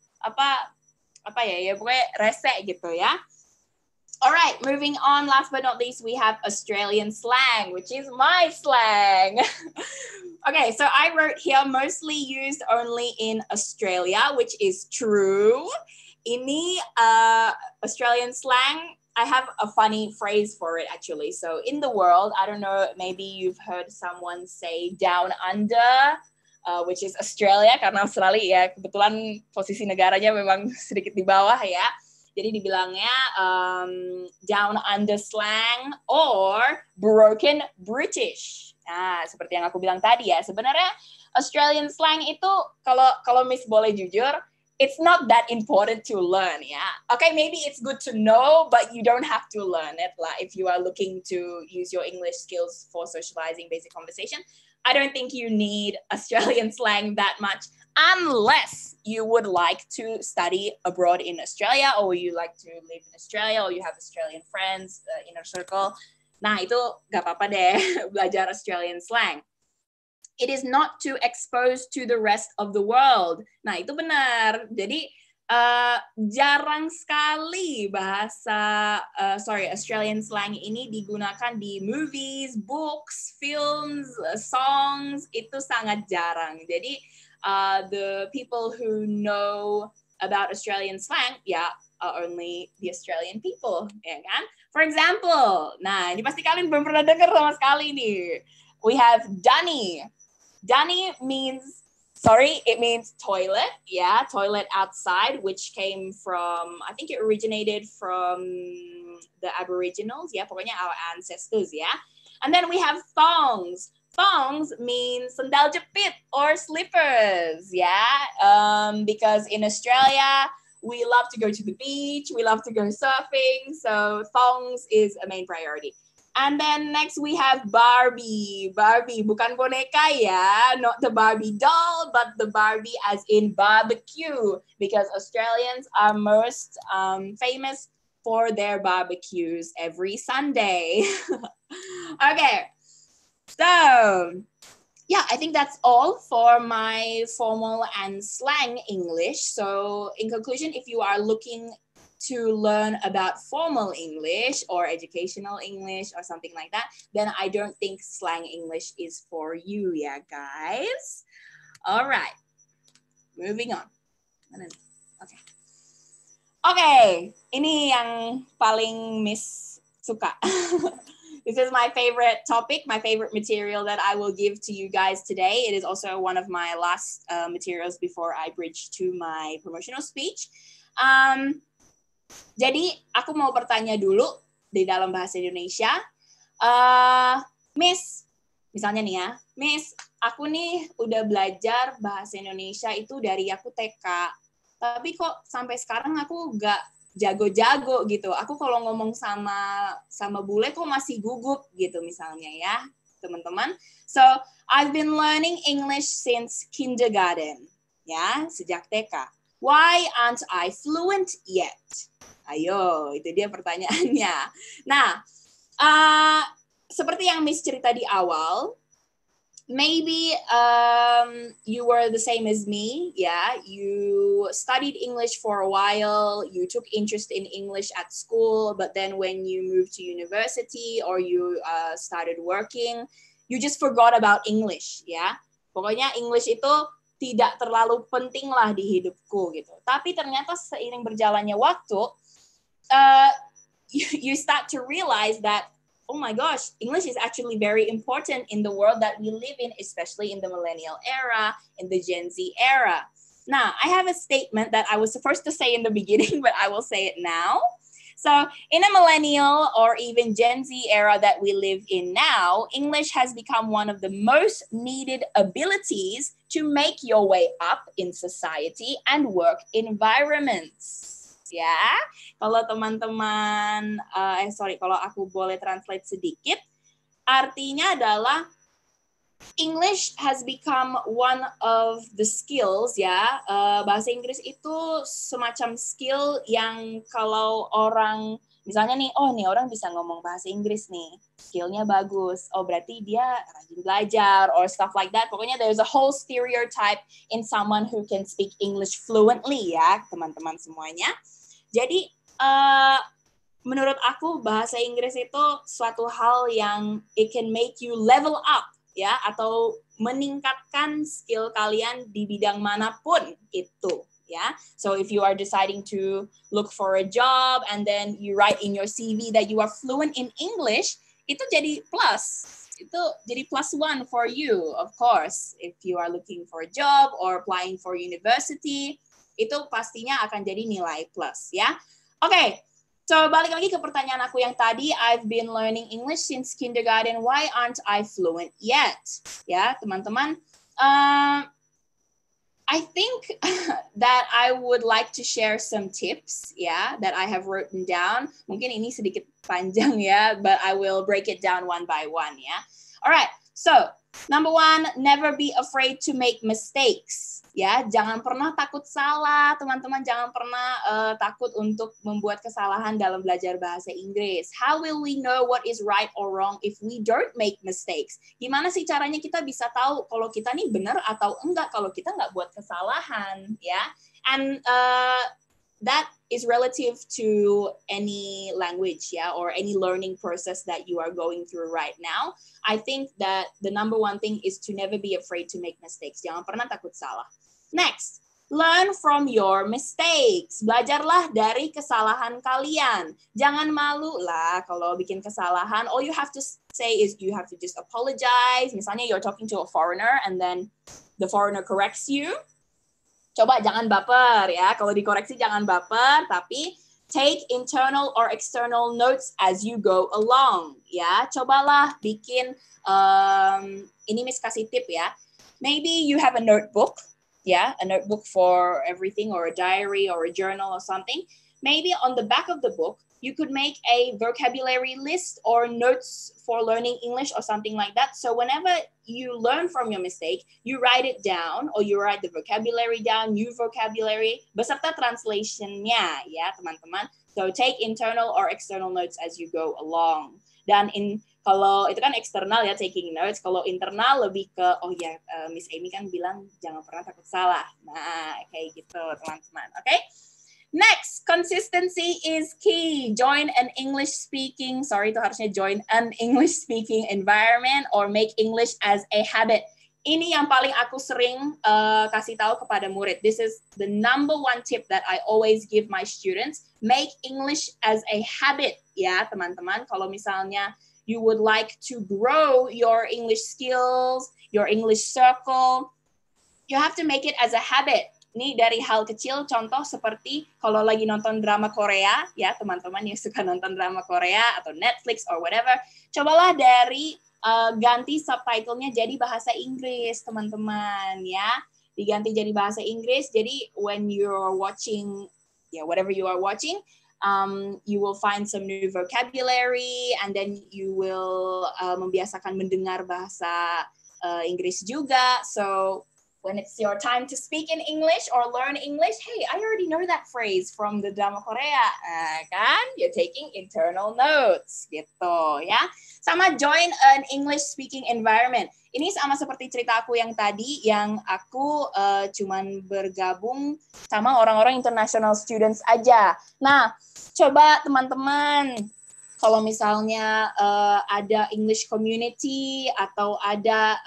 apa ya pokoknya rese gitu ya. Alright, moving on, last but not least, we have Australian slang, which is my slang. Okay, so I wrote here mostly used only in Australia, which is true. Ini Australian slang, I have a funny phrase for it actually. So in the world, I don't know, maybe you've heard someone say down under, which is Australia, karena Australia ya kebetulan posisi negaranya memang sedikit di bawah ya. Jadi dibilangnya down under slang or broken British. Nah, seperti yang aku bilang tadi ya, sebenarnya Australian slang itu kalau Miss boleh jujur, it's not that important to learn ya. Okay, maybe it's good to know, but you don't have to learn it lah if you are looking to use your English skills for socializing basic conversation. I don't think you need Australian slang that much unless you would like to study abroad in Australia or you like to live in Australia or you have Australian friends, inner circle. Nah, itu gak apa-apa deh belajar Australian slang. It is not too exposed to the rest of the world. Nah, itu benar. Jadi, jarang sekali Australian slang ini digunakan di movies, books, films, songs, itu sangat jarang. Jadi the people who know about Australian slang are only the Australian people, ya kan? For example, nah ini pasti kalian belum pernah dengar sama sekali nih. We have Dunny. Dunny means it means toilet, yeah, toilet outside, which came from, I think it originated from the Aboriginals, yeah, pokoknya our ancestors, yeah. And then we have thongs. Thongs means sandal jepit or slippers, yeah, because in Australia, we love to go to the beach, we love to go surfing, so thongs is a main priority. And then next we have Barbie. Barbie, bukan boneka ya, not the Barbie doll, but the Barbie as in barbecue, because Australians are most famous for their barbecues every Sunday. Okay, so yeah, I think that's all for my formal and slang English. So in conclusion, if you are looking to learn about formal English or educational English or something like that, then I don't think slang English is for you, yeah, guys. All right, moving on. Okay, ini yang paling Miss suka. This is my favorite topic, my favorite material that I will give to you guys today. It is also one of my last materials before I bridge to my promotional speech. Jadi aku mau bertanya dulu di dalam bahasa Indonesia, Miss, misalnya nih ya, Miss, aku nih udah belajar bahasa Indonesia itu dari aku TK, tapi kok sampai sekarang aku nggak jago-jago gitu. Aku kalau ngomong sama bule kok masih gugup gitu misalnya ya, teman-teman. So, I've been learning English since kindergarten. Ya, sejak TK. Why aren't I fluent yet? Ayo, itu dia pertanyaannya. Nah, seperti yang Miss cerita di awal, maybe you were the same as me, yeah. You studied English for a while, you took interest in English at school, but then when you moved to university or you started working, you just forgot about English, ya. Pokoknya English itu tidak terlalu penting lah di hidupku gitu. Tapi ternyata seiring berjalannya waktu, you start to realize that, oh my gosh, English is actually very important in the world that we live in, especially in the millennial era, in the Gen Z era. Now, I have a statement that I was supposed to say in the beginning, but I will say it now. So, in a millennial or even Gen Z era that we live in now, English has become one of the most needed abilities to make your way up in society and work environments. Ya, kalau teman-teman, kalau aku boleh translate sedikit, artinya adalah English has become one of the skills, ya. Bahasa Inggris itu semacam skill yang kalau orang, misalnya nih, oh nih orang bisa ngomong bahasa Inggris nih, skillnya bagus, oh berarti dia rajin belajar, or stuff like that. Pokoknya there's a whole stereotype in someone who can speak English fluently, ya, teman-teman semuanya. Jadi, menurut aku bahasa Inggris itu suatu hal yang it can make you level up, ya, atau meningkatkan skill kalian di bidang manapun itu, ya. So if you are deciding to look for a job and then you write in your CV that you are fluent in English, itu jadi plus. Itu jadi +1 for you, of course. If you are looking for a job or applying for university, itu pastinya akan jadi nilai plus, ya. Oke, so balik lagi ke pertanyaan aku yang tadi, I've been learning English since kindergarten, why aren't I fluent yet? Ya, teman-teman, I think that I would like to share some tips, ya, that I have written down. Mungkin ini sedikit panjang ya, but I will break it down one by one, ya. Alright, so number 1, never be afraid to make mistakes. Ya, jangan pernah takut salah, teman-teman. Jangan pernah takut untuk membuat kesalahan dalam belajar bahasa Inggris. How will we know what is right or wrong if we don't make mistakes? Gimana sih caranya kita bisa tahu kalau kita nih benar atau enggak kalau kita nggak buat kesalahan, ya? And that is relative to any language, yeah, or any learning process that you are going through right now. I think that the number 1 thing is to never be afraid to make mistakes. Jangan pernah takut salah. Next, learn from your mistakes. Belajarlah dari kesalahan kalian. Jangan malu lah kalau bikin kesalahan. All you have to say is you have to just apologize. Misalnya you're talking to a foreigner and then the foreigner corrects you. Coba jangan baper ya. Kalau dikoreksi jangan baper, tapi take internal or external notes as you go along. Ya, cobalah bikin ini Miss kasih tip ya. Maybe you have a notebook. Yeah, a notebook for everything, or a diary or a journal or something. Maybe on the back of the book, you could make a vocabulary list or notes for learning English or something like that. So whenever you learn from your mistake, you write it down, or you write the vocabulary down, new vocabulary, beserta translation-nya ya teman-teman. So take internal or external notes as you go along. Dan kalau itu kan eksternal ya, taking notes. Kalau internal lebih ke, oh ya, Miss Amy kan bilang jangan pernah takut salah. Nah, kayak gitu teman-teman. Okay? Next, consistency is key. Join an English-speaking, sorry itu harusnya join an English-speaking environment or make English as a habit. Ini yang paling aku sering kasih tahu kepada murid. This is the number 1 tip that I always give my students. Make English as a habit, ya teman-teman. Kalau misalnya you would like to grow your English skills, your English circle, you have to make it as a habit. Ini dari hal kecil, contoh seperti kalau lagi nonton drama Korea, ya teman-teman yang suka nonton drama Korea atau Netflix or whatever, cobalah dari ganti subtitlenya jadi bahasa Inggris, teman-teman, ya. Diganti jadi bahasa Inggris, jadi when you're watching, whatever you are watching, You will find some new vocabulary, and then you will membiasakan mendengar bahasa Inggris juga. So when it's your time to speak in English or learn English, hey, I already know that phrase from the drama Korea, kan? You're taking internal notes, gitu ya. Sama join an English speaking environment. Ini sama seperti cerita aku yang tadi, yang aku cuman bergabung sama orang-orang international students aja. Nah, coba teman-teman, kalau misalnya ada English community atau ada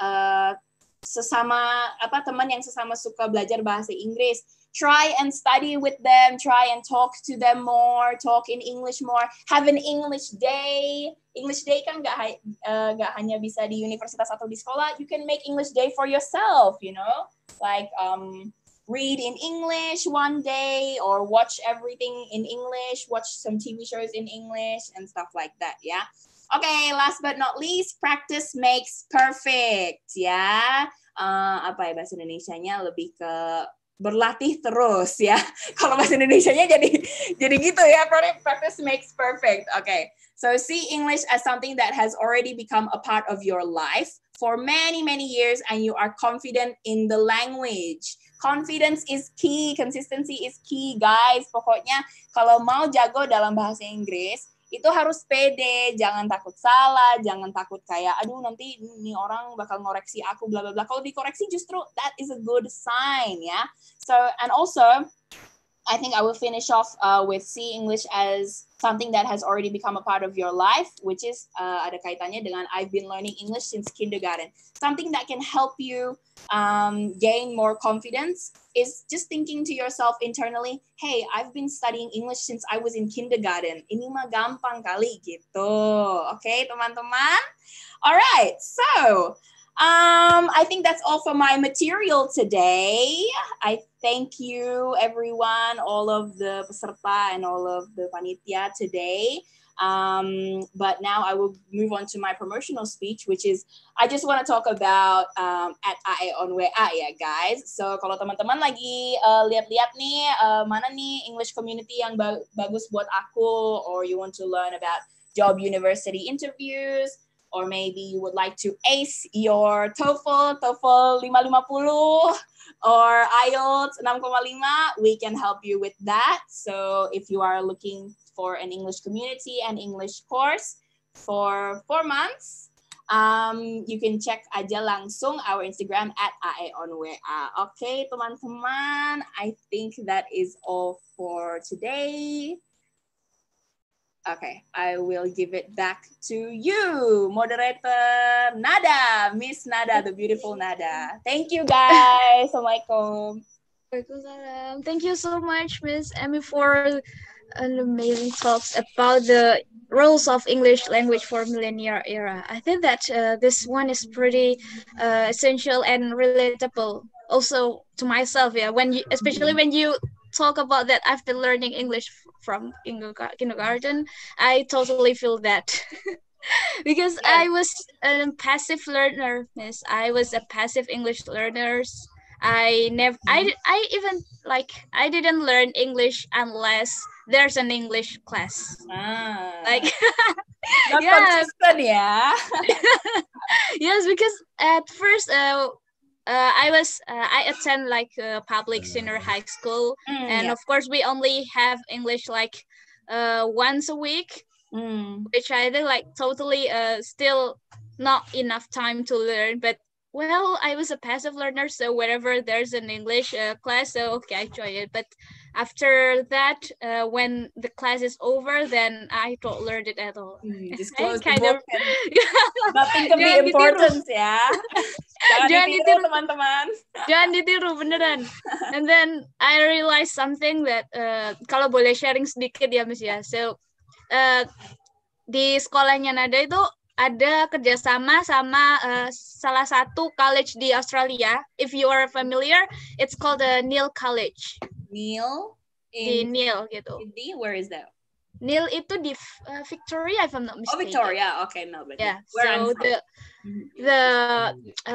sesama teman yang sesama suka belajar bahasa Inggris, try and study with them, try and talk to them more, talk in English more, have an English day. English day kan nggak hanya bisa di universitas atau di sekolah. You can make English day for yourself, you know, like read in English one day or watch everything in English, watch some TV shows in English and stuff like that, ya. Okay, last but not least, practice makes perfect, ya. Apa ya bahasa Indonesianya, lebih ke berlatih terus, ya. Kalau bahasa Indonesianya jadi gitu ya, practice makes perfect. Okay, so see English as something that has already become a part of your life for many, many years, and you are confident in the language. Confidence is key, consistency is key, guys. Pokoknya kalau mau jago dalam bahasa Inggris, itu harus pede, jangan takut salah, jangan takut kayak, aduh nanti ini orang bakal ngoreksi aku, bla bla bla. Kalau dikoreksi justru that is a good sign, ya. So, and also, I think I will finish off with see English as something that has already become a part of your life, which is ada kaitannya dengan I've been learning English since kindergarten. Something that can help you gain more confidence is just thinking to yourself internally, hey, I've been studying English since I was in kindergarten. Ini mah gampang kali gitu. Okay, teman-teman? Alright, so I think that's all for my material today. I thank you, everyone, all of the peserta and all of the panitia today. But now I will move on to my promotional speech, which is, I just want to talk about at AE on WA ya guys. So kalau teman-teman lagi lihat-lihat nih, mana nih English community yang bagus buat aku, or you want to learn about job university interviews, or maybe you would like to ace your TOEFL 550, or IELTS 6,5, we can help you with that. So if you are looking for an English community and English course for 4 months, you can check aja langsung our Instagram at @aeonwa. Okay, teman-teman, I think that is all for today. Okay, I will give it back to you, moderator Nada, Miss Nada, the beautiful Nada. Thank you, guys. Assalamualaikum. Waalaikumsalam. Thank you so much, Miss Emmy, for an amazing talks about the roles of English language for millennial era. I think that this one is pretty essential and relatable also to myself. Yeah, especially when you talk about that I've been learning English from kindergarten, I totally feel that. Because I was a passive learner, Miss. I was a passive English learner. I didn't learn English unless there's an English class. Like not consistent, yeah. Yes, because at first I attend like a public senior high school, and of course we only have English like once a week, which I think like totally still not enough time to learn. But well, I was a passive learner, so wherever there's an English class, so okay, I join it. But after that, when the class is over, then I don't learn it at all. Just close the book. Nothing can be important, ya. Jangan ditiru, teman-teman. Jangan ditiru, beneran. And then I realized something that kalau boleh sharing sedikit ya, Miss ya. So di sekolahnya Nada itu ada kerjasama sama salah satu college di Australia. If you are familiar, it's called the Neil College. Neil? Di Neil gitu. Where is that? Neil itu di Victoria, if I'm not mistaken. Oh, Victoria. Okay, Melbourne. Yeah. So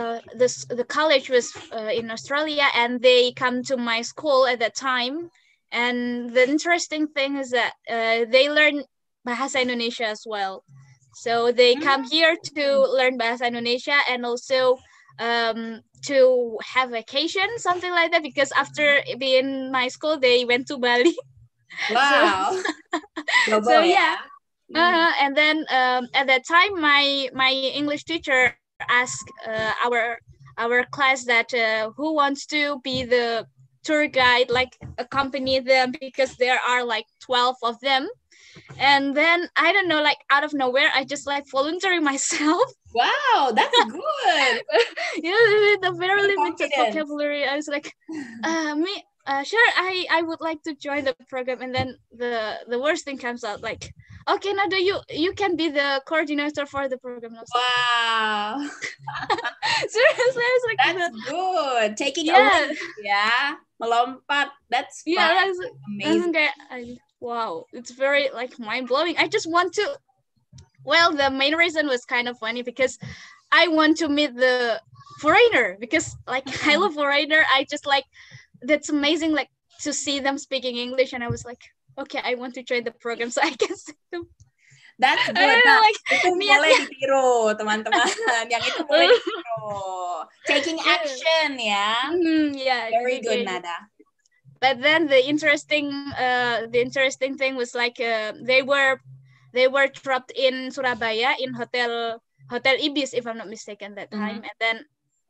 the college was in Australia, and they come to my school at that time. And the interesting thing is that they learn Bahasa Indonesia as well. So they come here to learn Bahasa Indonesia and also to have vacation, something like that, because after being in my school, they went to Bali. Wow. So yeah. And then at that time, my English teacher asked our class that who wants to be the tour guide, like accompany them, because there are like 12 of them. And then I don't know, like out of nowhere, I just like volunteering myself. Wow, that's good. With a very limited vocabulary, I was like, sure, I would like to join the program. And then the worst thing comes out, like, okay, Nada, you can be the coordinator for the program. Wow. Seriously, I was like, that's good. Taking a leap, melompat. That's fun. Yeah, amazing. Wow, it's very like mind blowing. I just want to. Well, the main reason was kind of funny because I want to meet the foreigner, because like I love foreigner. I just like, that's amazing, like to see them speaking English, and I was like, okay, I want to join the program so I can see them. That's good. Nah, like, itu boleh ditiru, teman-teman. Yang itu boleh ditiru. Taking action, ya. Yeah. Very good, Nada. But then the interesting thing was like they were trapped in Surabaya in Hotel Ibis, if I'm not mistaken, that time. And then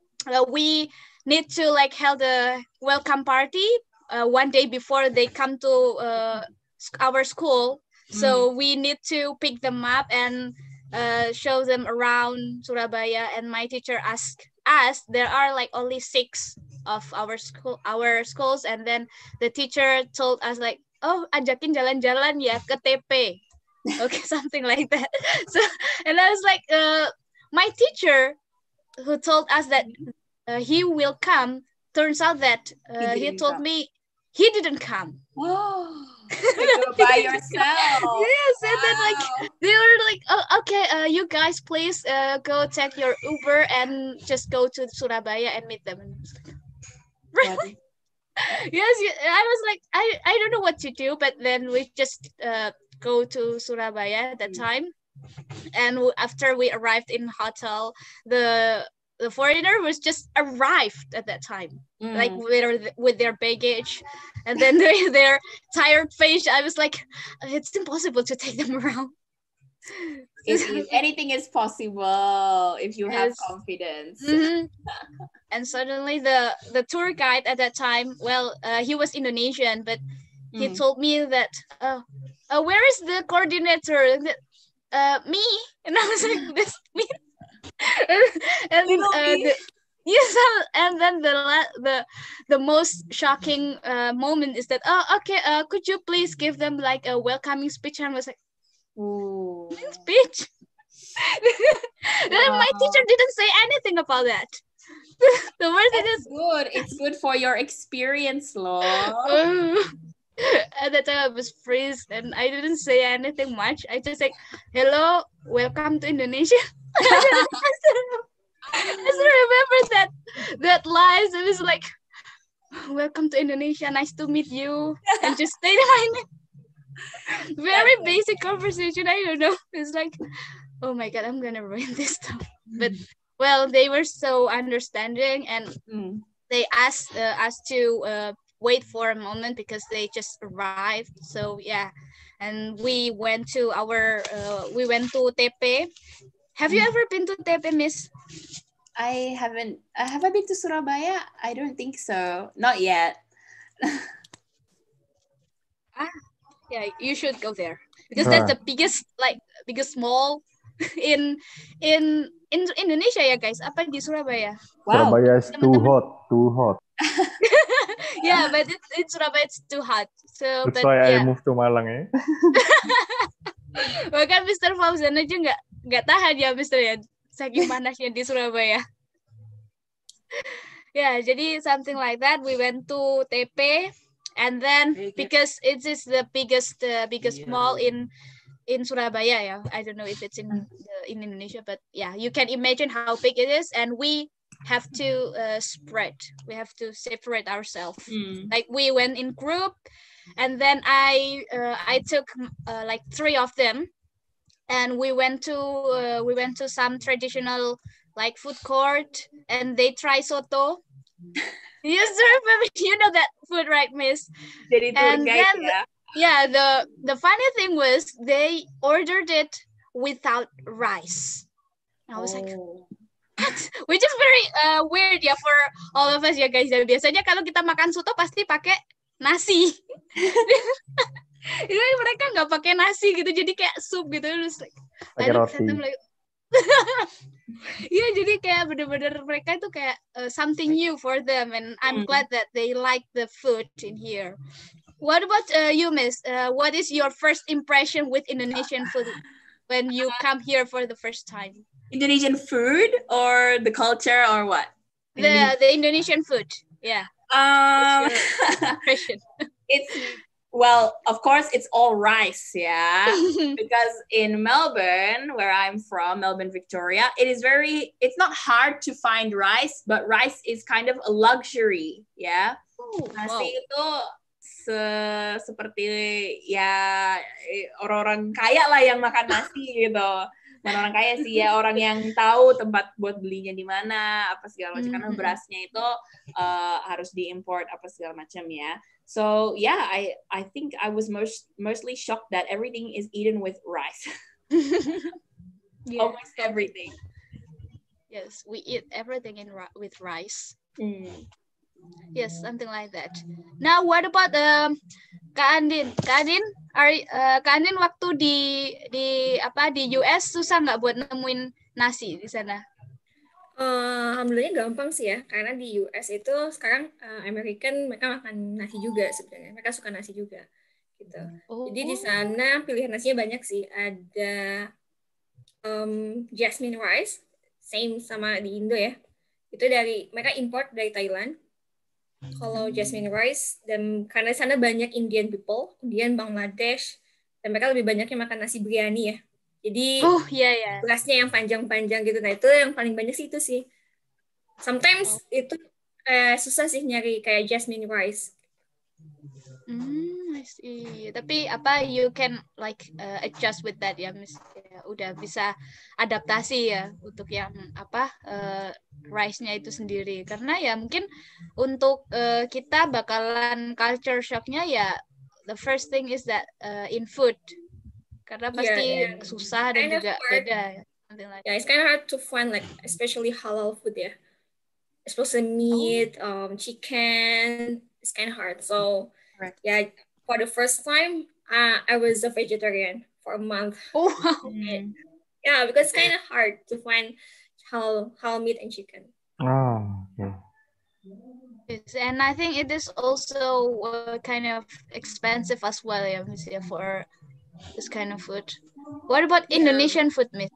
we need to like held a welcome party one day before they come to our school. So we need to pick them up and show them around Surabaya. And my teacher asked us, there are like only 6 of our schools, and then the teacher told us like, oh, ajakin jalan-jalan ya ke TP. Okay, something like that. So, and I was like, my teacher who told us that he will come, turns out that he told me he didn't come. Oh, go by yourself. Yes, and then like they were like, oh, okay, you guys please go take your Uber and just go to Surabaya and meet them. And I was like, really? Yes, I was like, I don't know what to do, but then we just go to Surabaya at that time. And after we arrived in hotel, the foreigner was just arrived at that time, like with their baggage, and then their tired face. I was like, it's impossible to take them around. Anything is possible if you have confidence. And suddenly the tour guide at that time, well, he was Indonesian, but he told me that, where is the coordinator? Me. And I was like, this me. And then the most shocking moment is that, okay, could you please give them like a welcoming speech? And I was like, speech. Then my teacher didn't say anything about that. The worst thing is good. It's good for your experience, Lo. At the time I was freeze and I didn't say anything much. I just like, hello, welcome to Indonesia. I still remember that line. It was like, welcome to Indonesia, nice to meet you, and just stay there. Very basic conversation. I don't know. It's like, oh my god, I'm gonna ruin this stuff. But well, they were so understanding, and they asked us to wait for a moment because they just arrived. So yeah, and we went to TP. Have you ever been to TP, Miss? I haven't. Have I been to Surabaya? I don't think so. Not yet. Yeah, you should go there because that's the biggest mall in Indonesia ya guys. Apa di Surabaya? Wow. Surabaya is too hot. Yeah, but in Surabaya it's too hot. So that's why I moved to Malang ya. Bahkan Mr. Fauzan aja nggak tahan ya Mr. ya, saking panasnya di Surabaya. Yeah, jadi something like that. We went to TP, and then because it is the biggest mall in Surabaya. Yeah, I don't know if it's in Indonesia, but yeah, you can imagine how big it is, and we have to spread. We have to separate ourselves. Like we went in group, and then I took like 3 of them, and we went to some traditional like food court, and they try soto. Yes, you know that food, right, Miss? Jadi tour And guide then ya. yeah, the funny thing was they ordered it without rice. I was like, what? Which is very weird ya for all of us ya guys. Dan biasanya kalau kita makan soto pasti pakai nasi. Ini mereka nggak pakai nasi gitu, jadi kayak sup gitu. Terus like, pakai roti. Iya, jadi kayak bener-bener mereka itu kayak something new for them, and I'm glad that they like the food in here. What about you, Miss? What is your first impression with Indonesian food when you come here for the first time? Indonesian food or the culture or what? The Indonesian food, yeah. What's your impression? It's, well, of course, it's all rice, yeah. Because in Melbourne, where I'm from, Melbourne, Victoria, it's not hard to find rice, but rice is kind of a luxury, yeah. Nasi itu seperti ya orang-orang kaya lah yang makan nasi gitu. Dan orang kaya sih ya, orang yang tahu tempat buat belinya di mana, apa segala macam, karena berasnya itu harus diimport apa segala macam ya. So yeah, I think I was mostly shocked that everything is eaten with rice. Yeah. Almost everything. Yes, we eat everything with rice. Yes, something like that. Now, what about Kak Andin? Kak Andin waktu di US susah nggak buat nemuin nasi di sana? Alhamdulillah gampang sih ya, karena di US itu sekarang American mereka makan nasi juga sebenarnya, mereka suka nasi juga gitu. Jadi di sana pilihan nasinya banyak sih, ada jasmine rice, same sama di Indo ya, itu mereka import dari Thailand. Kalau jasmine rice, dan karena di sana banyak Indian people, Indian, Bangladesh, dan mereka lebih banyaknya makan nasi biryani ya. Jadi berasnya yang panjang-panjang gitu. Nah itu yang paling banyak sih itu sih. Sometimes itu susah sih nyari kayak jasmine rice. I see. Tapi you can like adjust with that ya, Miss. Ya, udah bisa adaptasi ya untuk yang rice-nya itu sendiri. Karena ya mungkin untuk kita bakalan culture shock-nya ya, the first thing is that in food. Karena pasti susah dan juga beda. Like it's kind of hard to find like especially halal food ya. Especially meat, chicken, it's kind of hard. So yeah, for the first time, I was a vegetarian for a month. Oh, wow. Yeah, because it's kind of hard to find halal meat and chicken. Oh, okay. Yes, and I think it is also kind of expensive as well, yeah, for this kind of food. What about Indonesian food, Miss?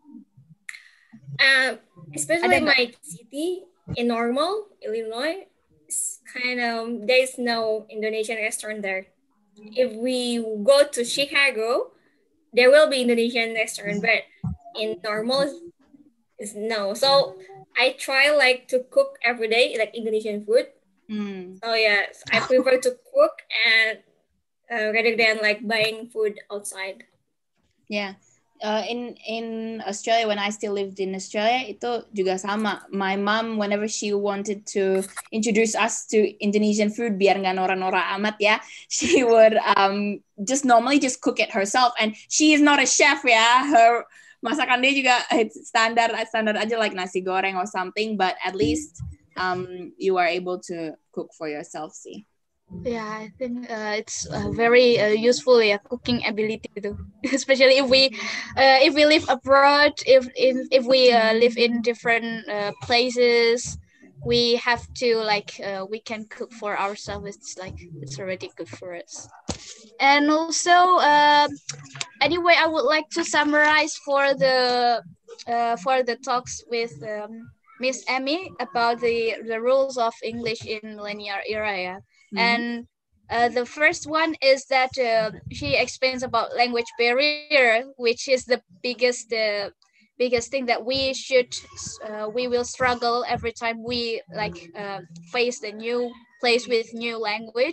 Especially in my city, in Normal, Illinois, there's no Indonesian restaurant there. If we go to Chicago, there will be Indonesian restaurant, but in Normal is no. So I try like to cook every day, like Indonesian food. So yes, I prefer to cook and rather than like buying food outside. Yeah. In Australia, when I still lived in Australia, itu juga sama. My mom, whenever she wanted to introduce us to Indonesian food, biar nggak nora-nora amat ya, she would just normally just cook it herself. And she is not a chef ya. Her masakan dia juga standar aja like nasi goreng or something. But at least you are able to cook for yourself sih. Yeah, I think it's very useful cooking ability too. Especially if we live abroad, if we live in different places, we have to we can cook for ourselves. It's already good for us. And also anyway, I would like to summarize for the talks with Miss Emmy about the rules of English in millennial era. Yeah. And the first one is that she explains about language barrier, which is the biggest thing that we will struggle every time we face the new place with new language.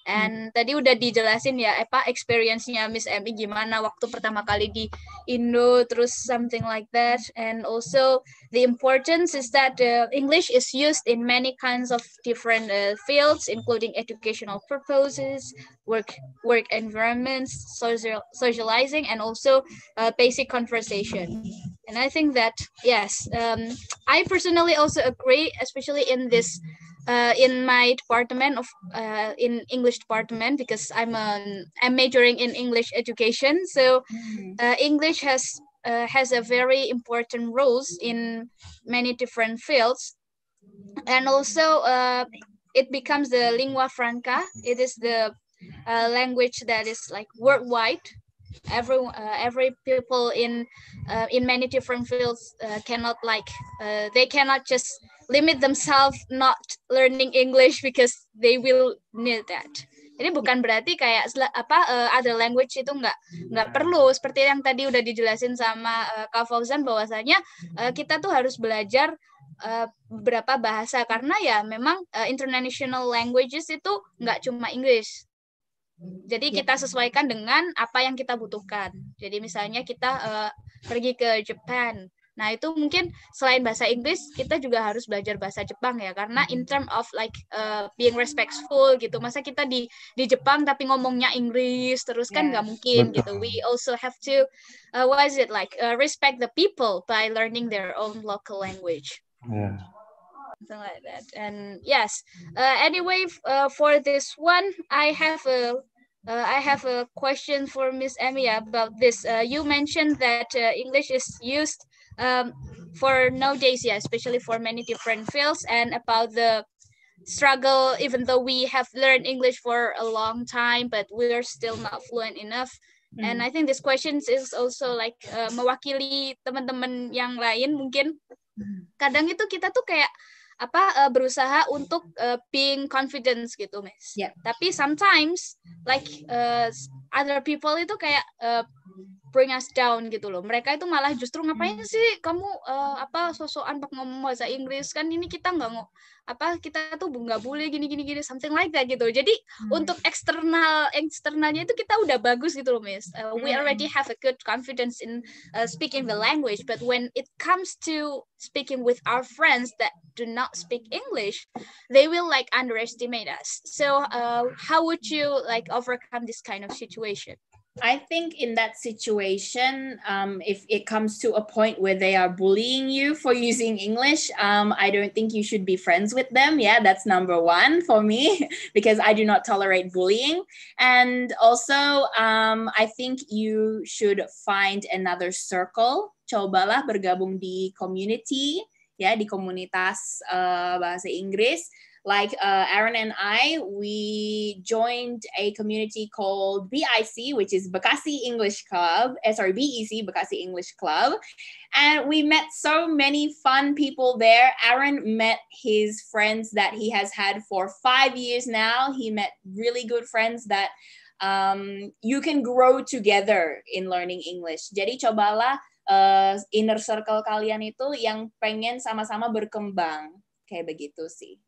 And tadi udah dijelasin ya experience-nya Miss Emmy gimana waktu pertama kali di Indo, terus something like that. And also the importance is that English is used in many kinds of different fields, including educational purposes, work environments, socializing, and also basic conversation. And I think that, yes, I personally also agree, especially in this in my department of in English department, because I'm majoring in English education. So English has a very important roles in many different fields, and also it becomes the lingua franca. It is the language that is like worldwide. Every people in many different fields cannot they cannot just limit themselves not learning English because they will need that. Ini bukan berarti kayak other language itu nggak perlu, seperti yang tadi udah dijelasin sama Kak Fauzan bahwasanya kita tuh harus belajar beberapa bahasa karena ya memang international languages itu nggak cuma English. Jadi kita sesuaikan dengan apa yang kita butuhkan. Jadi misalnya kita pergi ke Jepang. Nah, itu mungkin selain bahasa Inggris, kita juga harus belajar bahasa Jepang ya, karena in term of like being respectful gitu. Masa kita di Jepang tapi ngomongnya Inggris terus kan nggak mungkin gitu. We also have to respect the people by learning their own local language. Yeah. Something like that. And yes, anyway, for this one, I have a question for Miss Emmy about this. You mentioned that English is used for nowadays, yeah, especially for many different fields, and about the struggle, even though we have learned English for a long time, but we are still not fluent enough. And I think this question is also like mewakili teman-teman yang lain mungkin. Kadang itu kita tuh kayak berusaha untuk being confident gitu, Miss. Yeah. Tapi sometimes like other people itu kayak bring us down gitu loh. Mereka itu malah justru ngapain sih kamu sosokan ngomong bahasa Inggris, kan ini kita kita tuh nggak boleh gini something like that gitu. Jadi untuk eksternalnya itu kita udah bagus gitu loh, Miss. We already have a good confidence in speaking the language, but when it comes to speaking with our friends that do not speak English, they will like underestimate us. So how would you like overcome this kind of situation? I think in that situation, if it comes to a point where they are bullying you for using English, I don't think you should be friends with them. Yeah, that's number one for me, because I do not tolerate bullying. And also, I think you should find another circle. Cobalah bergabung di community, ya, di komunitas bahasa Inggris. Like Aaron and I, we joined a community called BIC, which is Bekasi English Club. BEC, Bekasi English Club. And we met so many fun people there. Aaron met his friends that he has had for 5 years now. He met really good friends that you can grow together in learning English. Jadi cobalah inner circle kalian itu yang pengen sama-sama berkembang. Kayak begitu sih.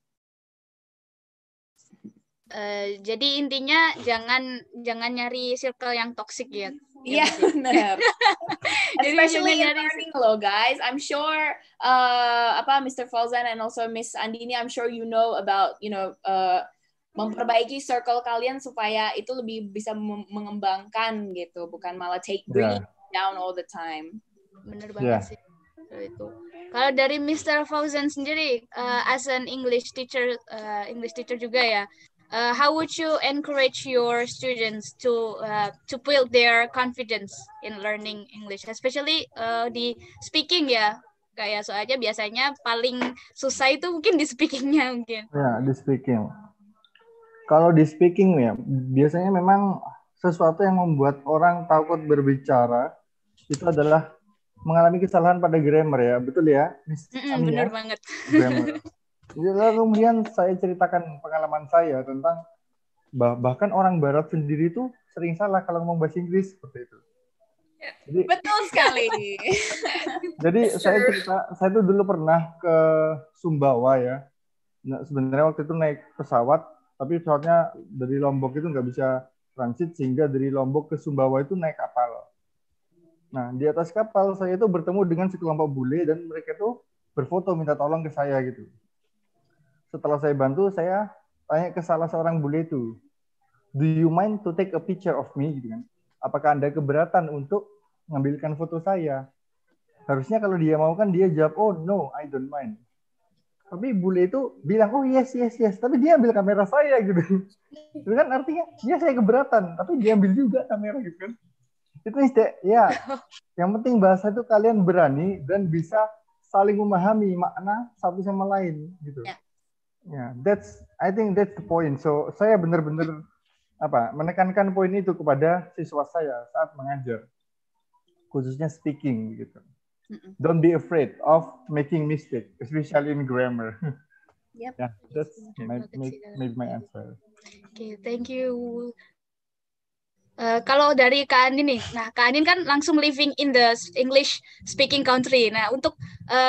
Jadi intinya jangan nyari circle yang toxic ya. Iya, benar. Especially in learning loh, guys. I'm sure Mr. Fauzan and also Miss Andini, I'm sure you know about memperbaiki circle kalian supaya itu lebih bisa mengembangkan gitu, bukan malah bring down all the time. Bener banget sih itu. Kalau dari Mr. Fauzan sendiri, as an English teacher juga ya. How would you encourage your students to build their confidence in learning English, especially di speaking ya? Kayak soalnya biasanya paling susah itu mungkin di speakingnya mungkin. Ya, di speaking. Kalau di speaking ya, biasanya memang sesuatu yang membuat orang takut berbicara itu adalah mengalami kesalahan pada grammar ya, betul ya, Miss Ami? Benar banget. Grammar. Lalu kemudian saya ceritakan pengalaman saya tentang bahkan orang Barat sendiri itu sering salah kalau ngomong bahasa Inggris seperti itu. Jadi, betul sekali. Jadi saya tuh dulu pernah ke Sumbawa ya. Nah, sebenarnya waktu itu naik pesawat Tapi pesawatnya dari Lombok itu nggak bisa transit, sehingga dari Lombok ke Sumbawa itu naik kapal. Nah, di atas kapal saya itu bertemu dengan sekelompok bule dan mereka itu berfoto minta tolong ke saya gitu. Setelah saya bantu, saya tanya ke salah seorang bule itu, "Do you mind to take a picture of me?" gitu kan. Apakah Anda keberatan untuk mengambilkan foto saya? Harusnya kalau dia mau kan dia jawab, "Oh no, I don't mind." Tapi bule itu bilang, "Oh yes, yes, yes." Tapi dia ambil kamera saya gitu. Itu kan artinya dia saya keberatan, tapi dia ambil juga kamera gitu kan. Itu ya, yang penting bahasa itu kalian berani dan bisa saling memahami makna satu sama lain gitu. Ya, I think that's the point. So saya benar-benar menekankan poin itu kepada siswa saya saat mengajar, khususnya speaking gitu. Don't be afraid of making mistake, especially in grammar. Yep. Yeah, that's maybe my answer. Okay, thank you. Kalau dari Kak Andin nih, nah Kak Andin kan langsung living in the English speaking country. Nah untuk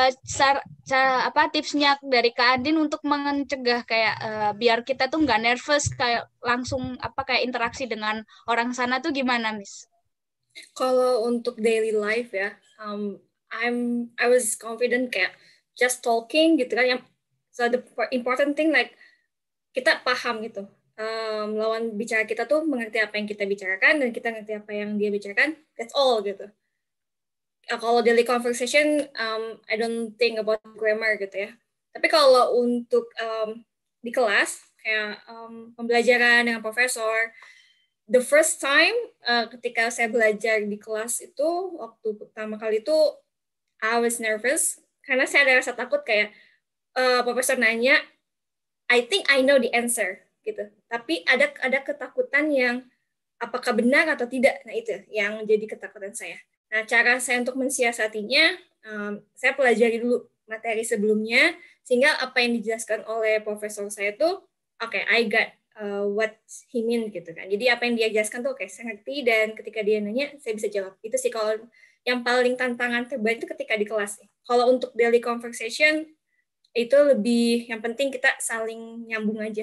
tipsnya dari Kak Andin untuk mencegah kayak biar kita tuh nggak nervous kayak langsung kayak interaksi dengan orang sana tuh gimana, Miss? Kalau untuk daily life ya, I was confident kayak just talking gitu kan. So the important thing like kita paham gitu. Lawan bicara kita tuh mengerti apa yang kita bicarakan dan kita ngerti apa yang dia bicarakan. That's all gitu. Kalau daily conversation, I don't think about grammar gitu ya. Tapi kalau untuk di kelas kayak pembelajaran dengan profesor, the first time ketika saya belajar di kelas itu waktu pertama kali itu I was nervous karena saya ada rasa takut kayak profesor nanya, I think I know the answer gitu. Tapi ada ketakutan yang apakah benar atau tidak. Nah itu yang jadi ketakutan saya. Nah cara saya untuk mensiasatinya, saya pelajari dulu materi sebelumnya sehingga apa yang dijelaskan oleh profesor saya itu, okay, I got what he mean gitu kan. Jadi apa yang dia jelaskan tuh saya ngerti dan ketika dia nanya saya bisa jawab. Itu sih kalau yang paling tantangan terberat itu ketika di kelas. Kalau untuk daily conversation itu lebih yang penting kita saling nyambung aja.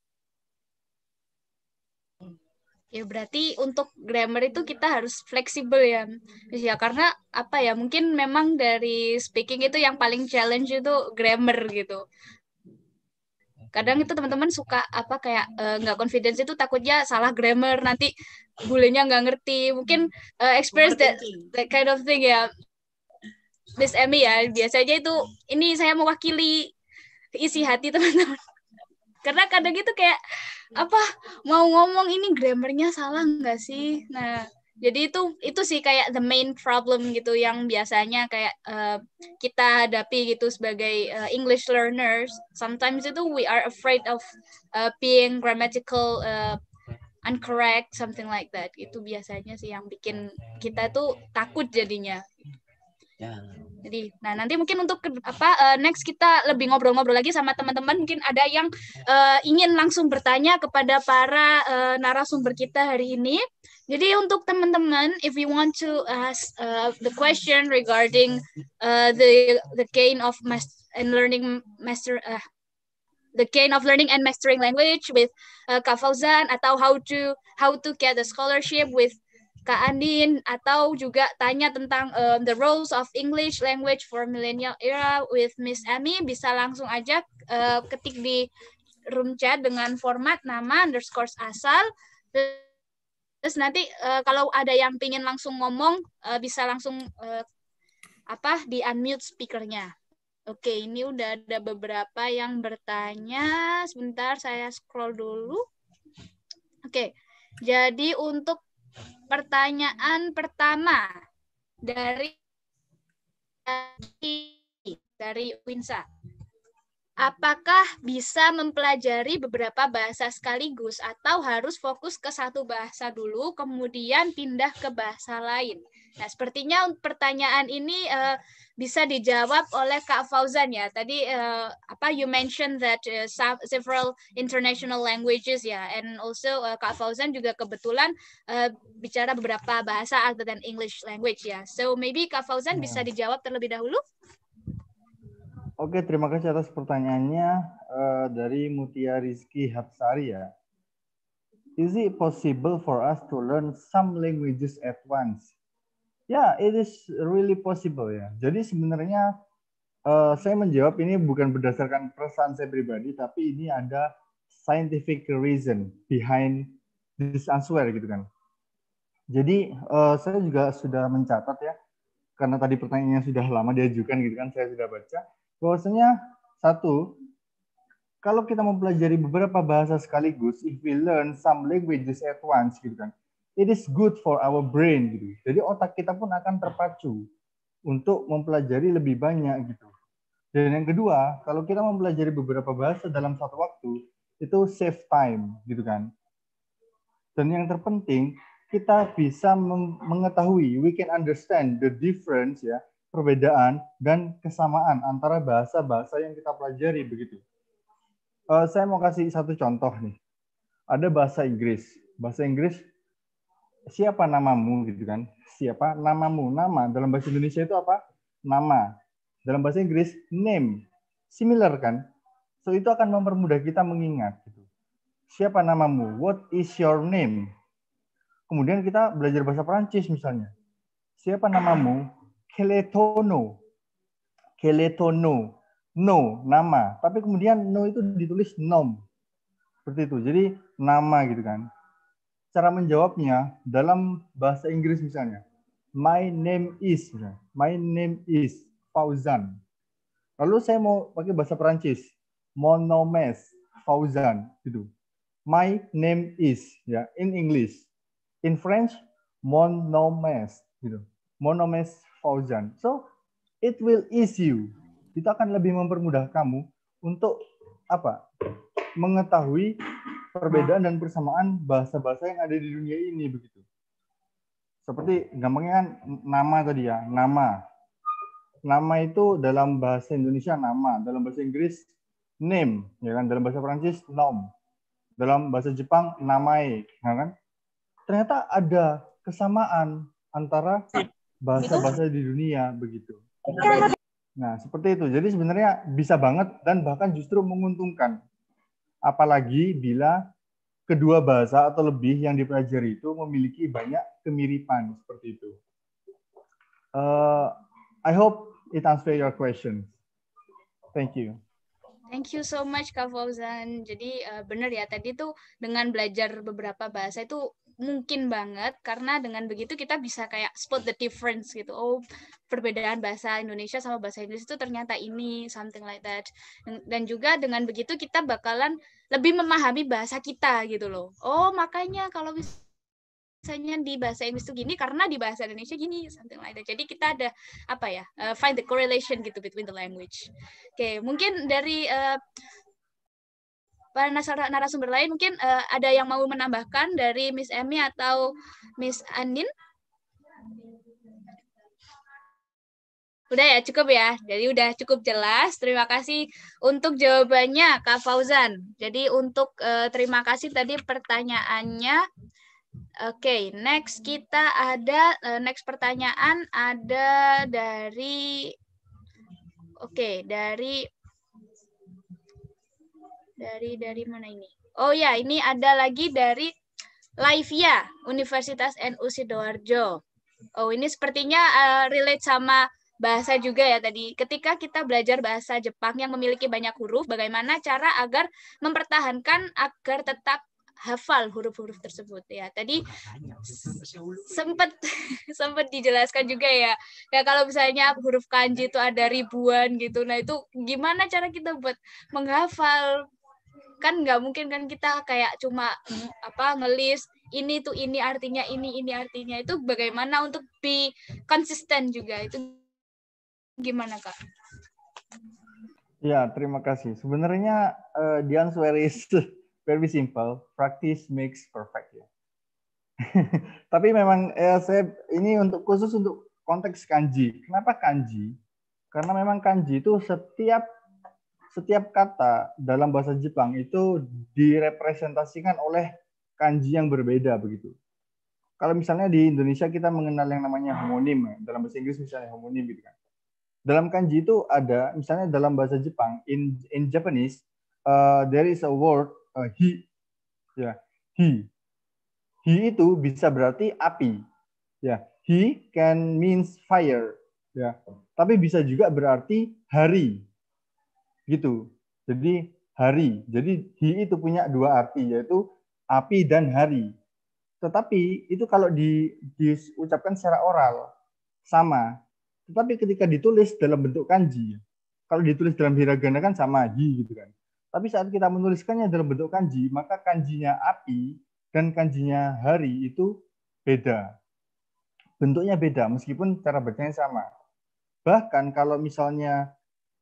Ya berarti untuk grammar itu kita harus fleksibel ya karena mungkin memang dari speaking itu yang paling challenge itu grammar gitu. Kadang itu teman-teman suka nggak confidence itu takutnya salah grammar nanti bulenya nggak ngerti, mungkin experience that kind of thing ya Miss Emmy ya. Biasanya itu ini saya mewakili isi hati teman-teman karena kadang itu kayak mau ngomong ini grammarnya salah nggak sih. Nah jadi itu sih kayak the main problem gitu yang biasanya kayak kita hadapi gitu sebagai English learners. Sometimes itu we are afraid of being grammatical incorrect, something like that. Itu biasanya sih yang bikin kita tuh takut jadinya. Jadi, nah nanti mungkin untuk next kita lebih ngobrol-ngobrol lagi sama teman-teman. Mungkin ada yang ingin langsung bertanya kepada para narasumber kita hari ini. Jadi untuk teman-teman, if you want to ask the question regarding the gain of learning and mastering language with Kak Fauzan, atau how to get a scholarship with Kak Andin, atau juga tanya tentang the roles of English language for millennial era with Miss Emmy, bisa langsung aja ketik di room chat dengan format nama _asal. Terus nanti kalau ada yang pengen langsung ngomong, bisa langsung di unmute speakernya. Oke, ini udah ada beberapa yang bertanya. Sebentar, saya scroll dulu. Oke, jadi untuk pertanyaan pertama dari Winsa. Apakah bisa mempelajari beberapa bahasa sekaligus atau harus fokus ke satu bahasa dulu kemudian pindah ke bahasa lain? Nah, sepertinya pertanyaan ini bisa dijawab oleh Kak Fauzan ya. Tadi you mentioned that several international languages ya, and also Kak Fauzan juga kebetulan bicara beberapa bahasa other than English language ya. So maybe Kak Fauzan bisa dijawab terlebih dahulu. Oke, terima kasih atas pertanyaannya dari Mutia Rizky Hapsari ya. Is it possible for us to learn some languages at once? Ya, it is really possible ya. Jadi sebenarnya saya menjawab ini bukan berdasarkan perasaan saya pribadi, tapi ini ada scientific reason behind this answer gitu kan. Jadi saya juga sudah mencatat ya, karena tadi pertanyaannya sudah lama diajukan gitu kan, saya sudah baca bahwasanya satu, kalau kita mempelajari beberapa bahasa sekaligus, if we learn some languages at once gitu kan, it is good for our brain gitu. Jadi otak kita pun akan terpacu untuk mempelajari lebih banyak gitu. Dan yang kedua, kalau kita mempelajari beberapa bahasa dalam satu waktu, itu save time gitu kan. Dan yang terpenting, kita bisa mengetahui, we can understand the difference ya, perbedaan dan kesamaan antara bahasa-bahasa yang kita pelajari begitu. Saya mau kasih satu contoh nih. Ada bahasa Inggris. Bahasa Inggris, siapa namamu gitu kan? Siapa namamu? Nama dalam bahasa Indonesia itu apa? Nama. Dalam bahasa Inggris, name. Similar kan? So itu akan mempermudah kita mengingat gitu. Siapa namamu? What is your name? Kemudian kita belajar bahasa Perancis misalnya. Siapa namamu? Keletono. Keletono. No, nama. Tapi kemudian no itu ditulis nom. Seperti itu. Jadi nama gitu kan. Cara menjawabnya dalam bahasa Inggris misalnya. My name is. My name is Fauzan. Lalu saya mau pakai bahasa Perancis. Mon nom est Fauzan. Gitu. My name is. Ya, in English. In French, mon nom est. Gitu. Mon nom est Fauzan. So, it will ease you. Itu akan lebih mempermudah kamu untuk apa? Mengetahui perbedaan dan persamaan bahasa-bahasa yang ada di dunia ini begitu. Seperti gampangnya kan nama tadi ya, nama. Nama itu dalam bahasa Indonesia nama, dalam bahasa Inggris name, ya kan? Dalam bahasa Prancis nom. Dalam bahasa Jepang namae, ya kan? Ternyata ada kesamaan antara bahasa-bahasa di dunia begitu. Nah, seperti itu. Jadi sebenarnya bisa banget dan bahkan justru menguntungkan. Apalagi bila kedua bahasa atau lebih yang dipelajari itu memiliki banyak kemiripan seperti itu. I hope it answers your question. Thank you. Thank you so much Kak Fauzan. Jadi benar ya, tadi tuh dengan belajar beberapa bahasa itu mungkin banget, karena dengan begitu kita bisa kayak spot the difference gitu. Oh, perbedaan bahasa Indonesia sama bahasa Inggris itu ternyata ini, something like that. Dan juga dengan begitu kita bakalan lebih memahami bahasa kita gitu loh. Oh, makanya kalau misalnya di bahasa Inggris itu gini karena di bahasa Indonesia gini, something like that. Jadi kita ada apa ya, find the correlation gitu between the language. Oke, mungkin dari para narasumber lain mungkin ada yang mau menambahkan dari Miss Emmy atau Miss Andin? Udah ya, cukup ya. Jadi udah cukup jelas. Terima kasih untuk jawabannya Kak Fauzan. Jadi untuk terima kasih tadi pertanyaannya. Oke, next kita ada next pertanyaan ada dari dari mana ini? Oh ya, ini ada lagi dari Laivia, Universitas NU Sidoarjo. Oh, ini sepertinya relate sama bahasa juga ya tadi. Ketika kita belajar bahasa Jepang yang memiliki banyak huruf, bagaimana cara agar mempertahankan agar tetap hafal huruf-huruf tersebut ya. Tadi sempat dijelaskan juga ya. Ya kalau misalnya huruf kanji itu ada ribuan gitu. Nah, itu gimana cara kita buat menghafal? Kan nggak mungkin kan kita kayak cuma ngelis ini tuh ini artinya ini artinya. Itu bagaimana untuk be konsisten juga, itu gimana Kak? Ya, terima kasih. Sebenarnya the answer is very simple. Practice makes perfect ya. Tapi memang saya ini khusus untuk konteks kanji. Kenapa kanji? Karena memang kanji itu setiap kata dalam bahasa Jepang itu direpresentasikan oleh kanji yang berbeda begitu. Kalau misalnya di Indonesia kita mengenal yang namanya homonim, dalam bahasa Inggris misalnya homonim gitu kan. dalam kanji itu ada, misalnya dalam bahasa Jepang, in Japanese, there is a word hi, ya, hi. Hi itu bisa berarti api, ya. Hi can means fire, ya. Tapi bisa juga berarti hari, gitu. Jadi hari. Jadi hi itu punya dua arti, yaitu api dan hari. Tetapi itu kalau diucapkan secara oral sama. Tetapi ketika ditulis dalam bentuk kanji, kalau ditulis dalam hiragana kan sama hi gitu kan. Tapi saat kita menuliskannya dalam bentuk kanji, maka kanjinya api dan kanjinya hari itu beda. Bentuknya beda meskipun cara bacanya sama. Bahkan kalau misalnya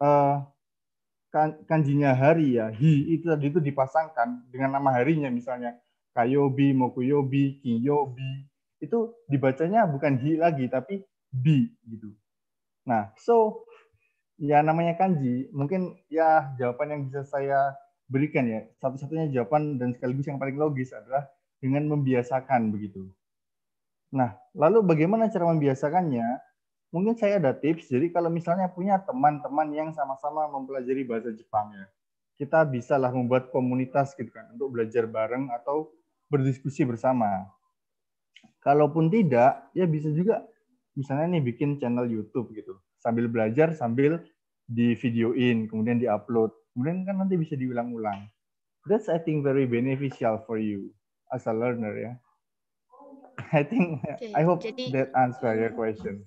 kanjinya hari ya, hi itu tadi itu dipasangkan dengan nama harinya, misalnya Kayobi, Mokuyobi, Kiyobi, itu dibacanya bukan hi lagi tapi bi gitu. Nah, so ya namanya kanji, mungkin ya jawaban yang bisa saya berikan ya, satu-satunya jawaban dan sekaligus yang paling logis adalah dengan membiasakan begitu. Nah, lalu bagaimana cara membiasakannya? Mungkin saya ada tips. Jadi kalau misalnya punya teman-teman yang sama-sama mempelajari bahasa Jepang ya, kita bisalah membuat komunitas gitu kan untuk belajar bareng atau berdiskusi bersama. Kalaupun tidak, ya bisa juga misalnya nih bikin channel YouTube gitu. Sambil belajar, sambil di videoin, kemudian di-upload. Kemudian kan nanti bisa diulang-ulang. That's I think very beneficial for you as a learner ya. I think I hope that answer your question.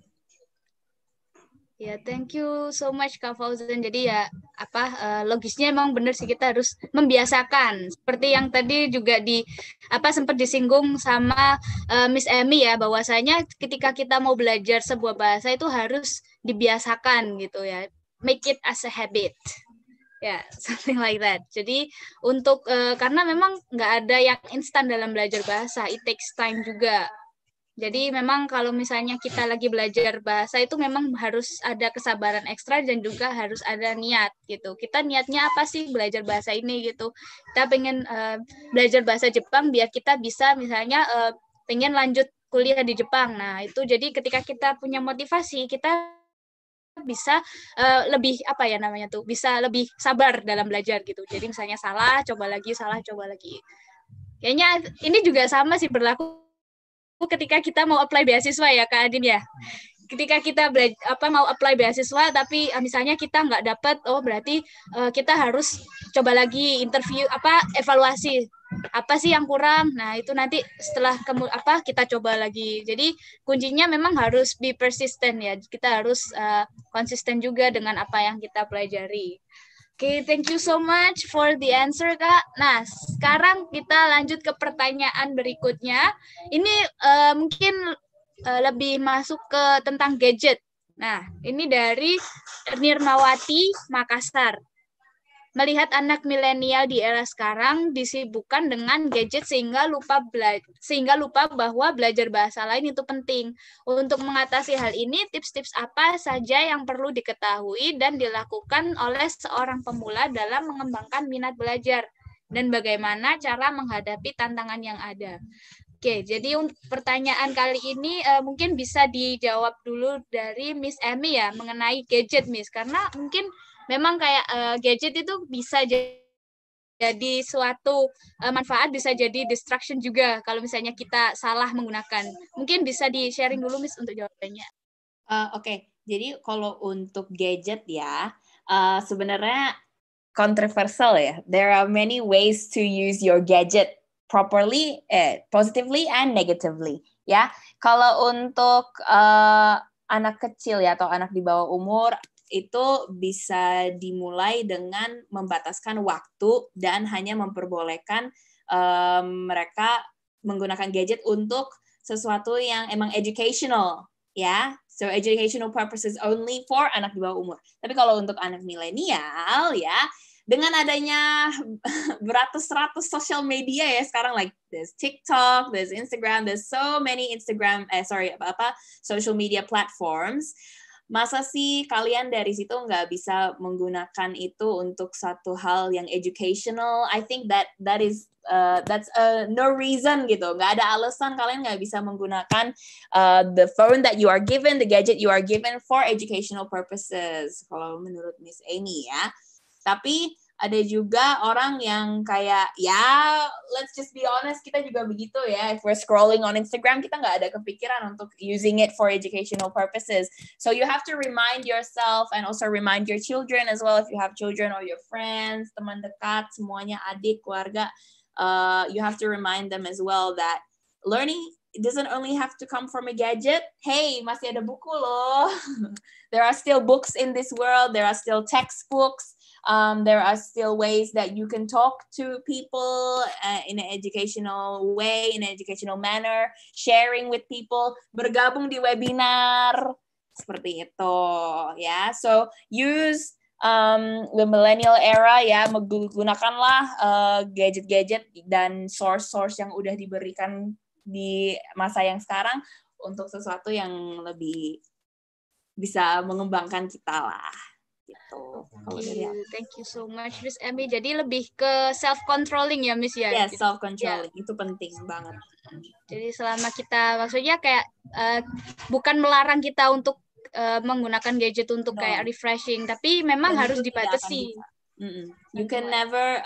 Ya, thank you so much Kak Fauzan. Jadi ya logisnya emang benar sih, kita harus membiasakan. Seperti yang tadi juga sempat disinggung sama Miss Emmy ya, bahwasanya ketika kita mau belajar sebuah bahasa itu harus dibiasakan gitu ya. Make it as a habit. Ya, something like that. Jadi untuk karena memang nggak ada yang instan dalam belajar bahasa, it takes time juga. Jadi memang kalau misalnya kita lagi belajar bahasa itu memang harus ada kesabaran ekstra dan juga harus ada niat gitu. Kita niatnya apa sih belajar bahasa ini gitu. Kita pengen belajar bahasa Jepang biar kita bisa misalnya pengen lanjut kuliah di Jepang. Nah, itu jadi ketika kita punya motivasi, kita bisa lebih bisa lebih sabar dalam belajar gitu. Jadi misalnya salah coba lagi. Kayaknya ini juga sama sih berlaku ketika kita mau apply beasiswa ya Kak Adin ya. Ketika kita mau apply beasiswa tapi misalnya kita nggak dapat, berarti kita harus coba lagi interview evaluasi apa sih yang kurang. Nah, itu nanti setelah kita coba lagi. Jadi kuncinya memang harus be persistent ya. Kita harus konsisten juga dengan apa yang kita pelajari. Oke, thank you so much for the answer, Kak. Nah, sekarang kita lanjut ke pertanyaan berikutnya. Ini mungkin lebih masuk ke tentang gadget. Nah, ini dari Nirmawati, Makassar. Melihat anak milenial di era sekarang disibukkan dengan gadget sehingga lupa bahwa belajar bahasa lain itu penting. Untuk mengatasi hal ini, tips-tips apa saja yang perlu diketahui dan dilakukan oleh seorang pemula dalam mengembangkan minat belajar dan bagaimana cara menghadapi tantangan yang ada. Oke, jadi pertanyaan kali ini mungkin bisa dijawab dulu dari Miss Emmy ya mengenai gadget, Miss, karena mungkin memang kayak gadget itu bisa jadi suatu manfaat, bisa jadi distraction juga kalau misalnya kita salah menggunakan. Mungkin bisa di-sharing dulu, Miss, untuk jawabannya. Oke. Jadi kalau untuk gadget ya, sebenarnya controversial ya. There are many ways to use your gadget properly, positively and negatively. Ya, kalau untuk anak kecil ya atau anak di bawah umur, itu bisa dimulai dengan membataskan waktu dan hanya memperbolehkan mereka menggunakan gadget untuk sesuatu yang emang educational, ya. So educational purposes only for anak di bawah umur. Tapi kalau untuk anak milenial, ya, dengan adanya beratus-ratus social media ya sekarang, like there's TikTok, there's Instagram, there's so many social media platforms. masa sih kalian dari situ nggak bisa menggunakan itu untuk satu hal yang educational? I think that's no reason gitu. Nggak ada alasan kalian nggak bisa menggunakan the phone that you are given, the gadget you are given for educational purposes. Kalau menurut Miss Amy ya. Tapi ada juga orang yang kayak, ya let's just be honest, kita juga begitu ya. If we're scrolling on Instagram, kita nggak ada kepikiran untuk using it for educational purposes. So you have to remind yourself and also remind your children as well, if you have children or your friends, teman dekat, semuanya, adik, keluarga. You have to remind them as well that learning it doesn't only have to come from a gadget. Hey, masih ada buku loh. There are still books in this world. There are still textbooks. There are still ways that you can talk to people in an educational way, in an educational manner, sharing with people, bergabung di webinar, seperti itu ya. So use the millennial era ya, menggunakanlah gadget-gadget dan source-source yang udah diberikan di masa yang sekarang untuk sesuatu yang lebih bisa mengembangkan kita lah. Gitu. Thank you so much, Miss Amy. Jadi lebih ke self-controlling ya, Miss ya? Yes, self-controlling. Yeah. Itu penting banget. Jadi selama kita, maksudnya kayak bukan melarang kita untuk menggunakan gadget untuk kayak refreshing, tapi memang harus dibatasi. You can never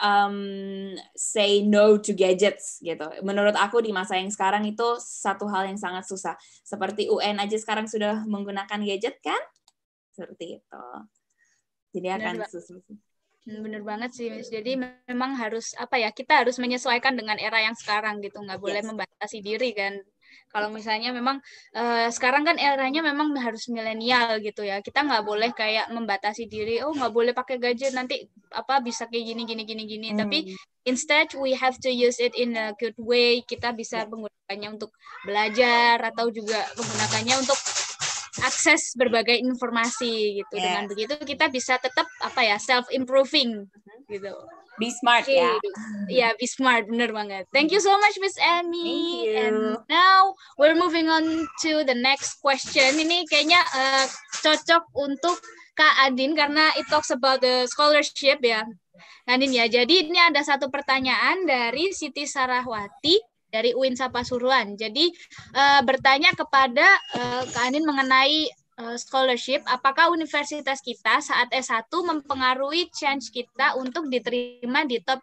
say no to gadgets gitu. Menurut aku di masa yang sekarang itu satu hal yang sangat susah. Seperti UN aja sekarang sudah menggunakan gadget kan? Seperti itu. Jadi akan susah. Bener banget sih, Miss. Jadi memang harus kita harus menyesuaikan dengan era yang sekarang gitu. Nggak boleh membatasi diri kan. Kalau misalnya memang sekarang kan eranya memang harus milenial gitu ya. Kita nggak boleh kayak membatasi diri. Oh, nggak boleh pakai gadget, nanti bisa kayak gini. Tapi instead we have to use it in a good way. Kita bisa menggunakannya untuk belajar atau juga menggunakannya untuk akses berbagai informasi gitu. Dengan begitu kita bisa tetap self improving gitu. Be smart ya. Yeah, be smart, bener banget. Thank you so much, Miss Amy. Thank you. And now we're moving on to the next question. Ini kayaknya cocok untuk Kak Adin karena it talks about the scholarship ya. Adin ya. Jadi ini ada satu pertanyaan dari Siti Sarahwati dari UIN Pasuruan. Jadi bertanya kepada Kak Adin mengenai scholarship, apakah universitas kita saat S1 mempengaruhi chance kita untuk diterima di top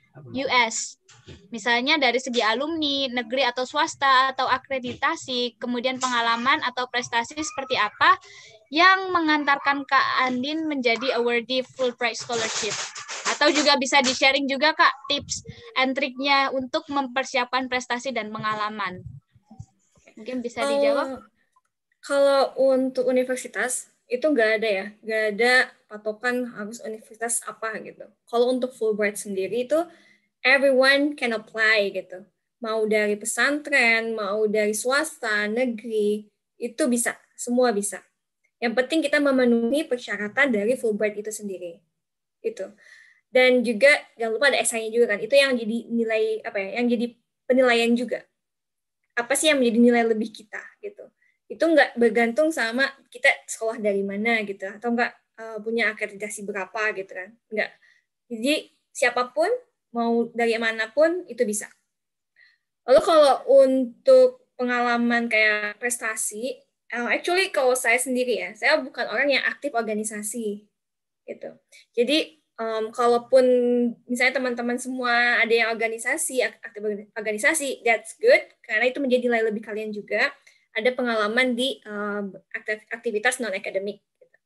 US? Misalnya dari segi alumni, negeri atau swasta, atau akreditasi, kemudian pengalaman atau prestasi seperti apa yang mengantarkan Kak Andin menjadi awardee Fulbright Scholarship? Atau juga bisa di-sharing juga Kak tips and triknya untuk mempersiapkan prestasi dan pengalaman. Mungkin bisa dijawab. Kalau untuk universitas itu nggak ada patokan harus universitas apa gitu. Kalau untuk Fulbright sendiri itu everyone can apply gitu. Mau dari pesantren, mau dari swasta, negeri, itu bisa, semua bisa. Yang penting kita memenuhi persyaratan dari Fulbright itu sendiri. Itu. Dan juga jangan lupa ada SI-nya juga kan. Itu yang jadi nilai yang jadi penilaian juga. Apa sih yang menjadi nilai lebih kita gitu. Itu nggak bergantung sama kita sekolah dari mana gitu, atau nggak punya akreditasi berapa gitu kan, nggak. Jadi siapapun, mau dari manapun, itu bisa. Lalu kalau untuk pengalaman kayak prestasi, actually kalau saya sendiri ya, saya bukan orang yang aktif organisasi gitu. Jadi kalaupun misalnya teman-teman semua ada yang organisasi, aktif organisasi, that's good, karena itu menjadi nilai lebih kalian juga. Ada pengalaman di aktivitas non-akademik.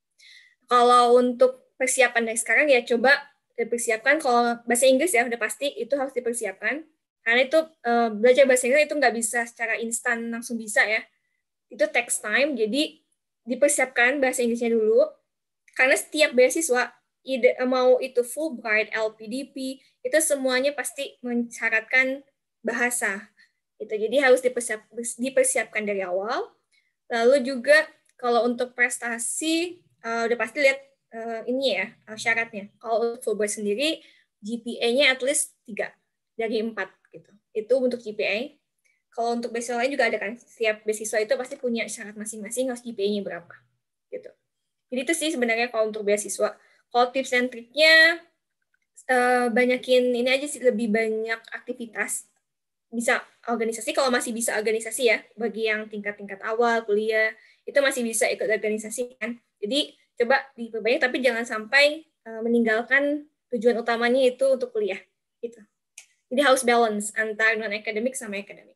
Kalau untuk persiapan dari sekarang ya coba dipersiapkan. Kalau bahasa Inggris ya udah pasti itu harus dipersiapkan. Karena itu belajar bahasa Inggris itu nggak bisa secara instan langsung bisa ya. Itu takes time, jadi dipersiapkan bahasa Inggrisnya dulu. Karena setiap beasiswa, mau itu Fulbright, LPDP, itu semuanya pasti mensyaratkan bahasa. Jadi harus dipersiapkan dari awal. Lalu juga kalau untuk prestasi udah pasti lihat ini ya syaratnya. Kalau Fulbright sendiri GPA-nya at least 3 dari 4 gitu. Itu untuk GPA. Kalau untuk beasiswa lain juga ada kan. Setiap beasiswa itu pasti punya syarat masing-masing harus GPA-nya berapa gitu. Jadi itu sih sebenarnya kalau untuk beasiswa. Kalau tips dan triknya, banyakin ini aja sih, lebih banyak aktivitas. Bisa organisasi, kalau masih bisa organisasi ya, bagi yang tingkat-tingkat awal, kuliah, itu masih bisa ikut organisasi kan. Jadi coba diperbanyak, tapi jangan sampai meninggalkan tujuan utamanya itu untuk kuliah. Gitu. Jadi harus balance antara non-akademik sama akademik.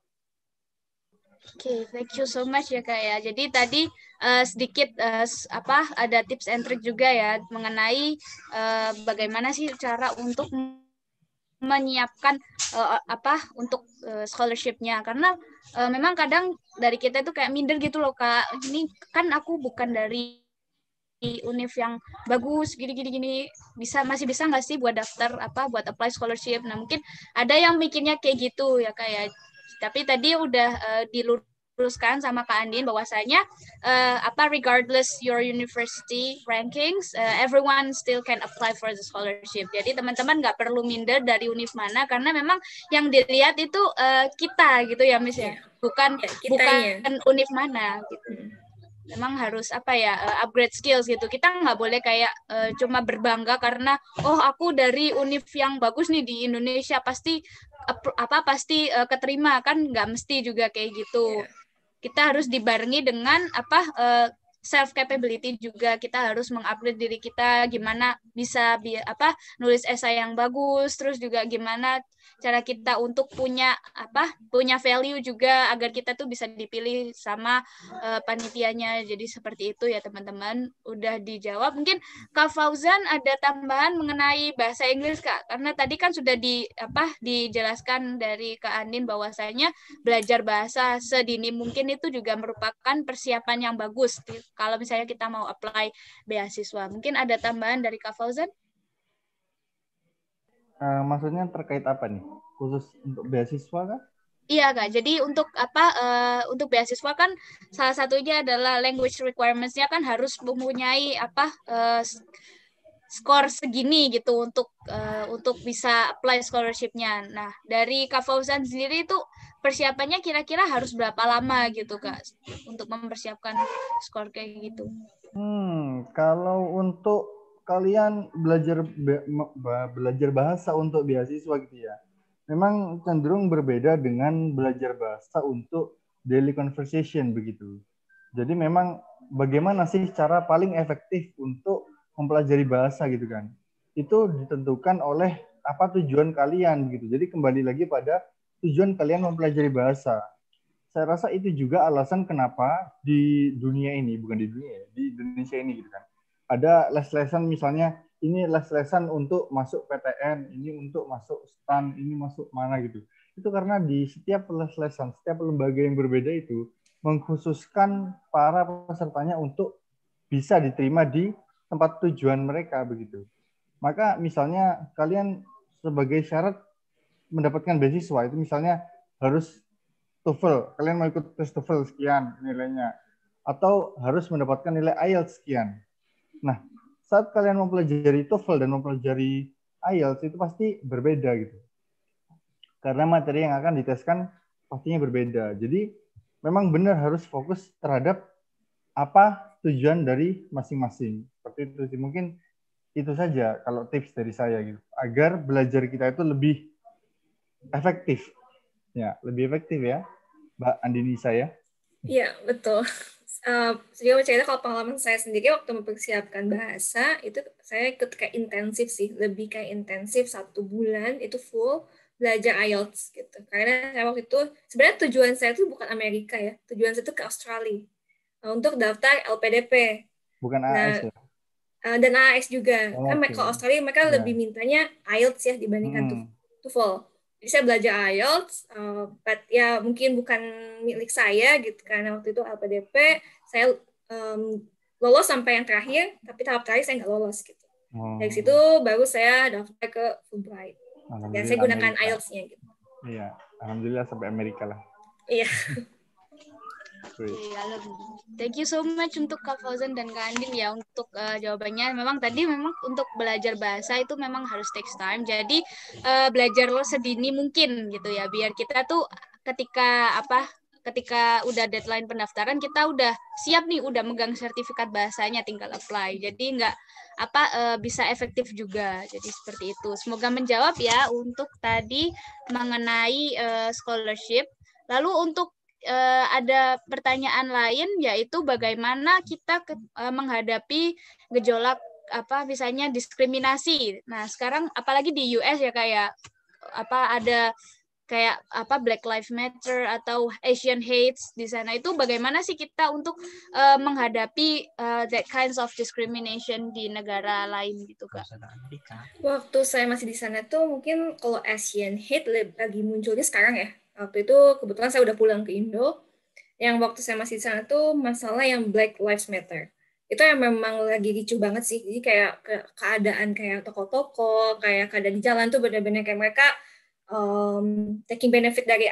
Oke, thank you so much ya Kak ya. Jadi tadi sedikit ada tips and trick juga ya mengenai bagaimana sih cara untuk menyiapkan untuk scholarship-nya, karena memang kadang dari kita itu kayak minder gitu loh Kak. Ini kan aku bukan dari univ yang bagus gini masih bisa nggak sih buat daftar buat apply scholarship. Nah mungkin ada yang mikirnya kayak gitu ya kayak, tapi tadi udah diluruskan sama Kak Andin bahwasanya regardless your university rankings, everyone still can apply for the scholarship. Jadi teman-teman nggak perlu minder dari univ mana, karena memang yang dilihat itu kita gitu ya Miss ya, bukan univ mana gitu. Memang harus upgrade skills gitu. Kita nggak boleh kayak cuma berbangga karena aku dari univ yang bagus nih di Indonesia pasti keterima, kan nggak mesti juga kayak gitu. Kita harus dibarengi dengan self capability juga. Kita harus mengupgrade diri kita, gimana bisa nulis esai yang bagus, terus juga gimana cara kita untuk punya value juga agar kita tuh bisa dipilih sama panitianya. Jadi seperti itu ya teman-teman. Udah dijawab. Mungkin Kak Fauzan ada tambahan mengenai bahasa Inggris Kak, karena tadi kan sudah dijelaskan dari Kak Andin bahwasanya belajar bahasa sedini mungkin itu juga merupakan persiapan yang bagus kalau misalnya kita mau apply beasiswa. Mungkin ada tambahan dari Kak Fauzan? Maksudnya terkait apa nih? Khusus untuk beasiswa kah? Iya Kak, jadi untuk untuk beasiswa kan salah satunya adalah language requirements-nya kan harus mempunyai skor segini gitu untuk bisa apply scholarship-nya. Nah, dari Kak Fauzan sendiri itu persiapannya kira-kira harus berapa lama gitu Kak untuk mempersiapkan skor kayak gitu? Kalau untuk kalian belajar bahasa untuk beasiswa gitu ya, memang cenderung berbeda dengan belajar bahasa untuk daily conversation begitu. Jadi memang bagaimana sih cara paling efektif untuk mempelajari bahasa gitu kan? Itu ditentukan oleh apa tujuan kalian gitu. Jadi kembali lagi pada tujuan kalian mempelajari bahasa. Saya rasa itu juga alasan kenapa di dunia ini, bukan di dunia ya, di Indonesia ini gitu kan. Ada les-lesan misalnya, ini les-lesan untuk masuk PTN, ini untuk masuk STAN, ini masuk mana gitu. Itu karena di setiap les-lesan, setiap lembaga yang berbeda itu mengkhususkan para pesertanya untuk bisa diterima di tempat tujuan mereka begitu. Maka misalnya kalian sebagai syarat mendapatkan beasiswa itu misalnya harus TOEFL, kalian mau ikut tes TOEFL sekian nilainya, atau harus mendapatkan nilai IELTS sekian. Nah, saat kalian mempelajari TOEFL dan mempelajari IELTS itu pasti berbeda gitu. Karena materi yang akan diteskan pastinya berbeda. Jadi memang benar harus fokus terhadap apa tujuan dari masing-masing. Seperti itu sih. Mungkin itu saja kalau tips dari saya gitu. Agar belajar kita itu lebih efektif. Ya, lebih efektif ya, Mbak Andini saya. Iya, betul. Saya cerita kalau pengalaman saya sendiri waktu mempersiapkan bahasa, itu saya ikut kayak intensif sih, lebih kayak intensif 1 bulan, itu full belajar IELTS gitu. Karena saya waktu itu, sebenarnya tujuan saya itu bukan Amerika ya, tujuan saya itu ke Australia. Untuk daftar LPDP. Bukan AS ya? Dan AS juga. Kan kalau Australia mereka lebih mintanya IELTS ya dibandingkan TOEFL. Jadi saya belajar IELTS, but ya mungkin bukan milik saya gitu, karena waktu itu LPDP, saya lolos sampai yang terakhir, tapi tahap terakhir saya nggak lolos gitu. Dari situ baru saya daftar ke Fulbright. Dan saya gunakan IELTS-nya gitu. Iya, alhamdulillah sampai Amerika lah. Iya. Thank you so much untuk Kak Fauzan dan Kak Andin ya untuk jawabannya. Memang tadi untuk belajar bahasa itu memang harus takes time. Jadi belajar sedini mungkin gitu ya, biar kita tuh ketika ketika udah deadline pendaftaran kita udah siap nih, udah megang sertifikat bahasanya, tinggal apply. Jadi nggak bisa efektif juga. Jadi seperti itu. Semoga menjawab ya untuk tadi mengenai scholarship. Lalu untuk ada pertanyaan lain, yaitu bagaimana kita menghadapi gejolak misalnya diskriminasi. Nah sekarang apalagi di US ya kayak ada kayak Black Lives Matter atau Asian Hates di sana, itu bagaimana sih kita untuk menghadapi that kinds of discrimination di negara lain gitu Kak? Waktu saya masih di sana tuh mungkin kalau Asian Hate lagi munculnya sekarang ya. Waktu itu kebetulan saya udah pulang ke Indo. Yang waktu saya masih di sana tuh masalah yang Black Lives Matter. Itu yang memang lagi ricuh banget sih. Jadi kayak keadaan kayak toko-toko, kayak keadaan di jalan tuh benar-benar kayak mereka taking benefit dari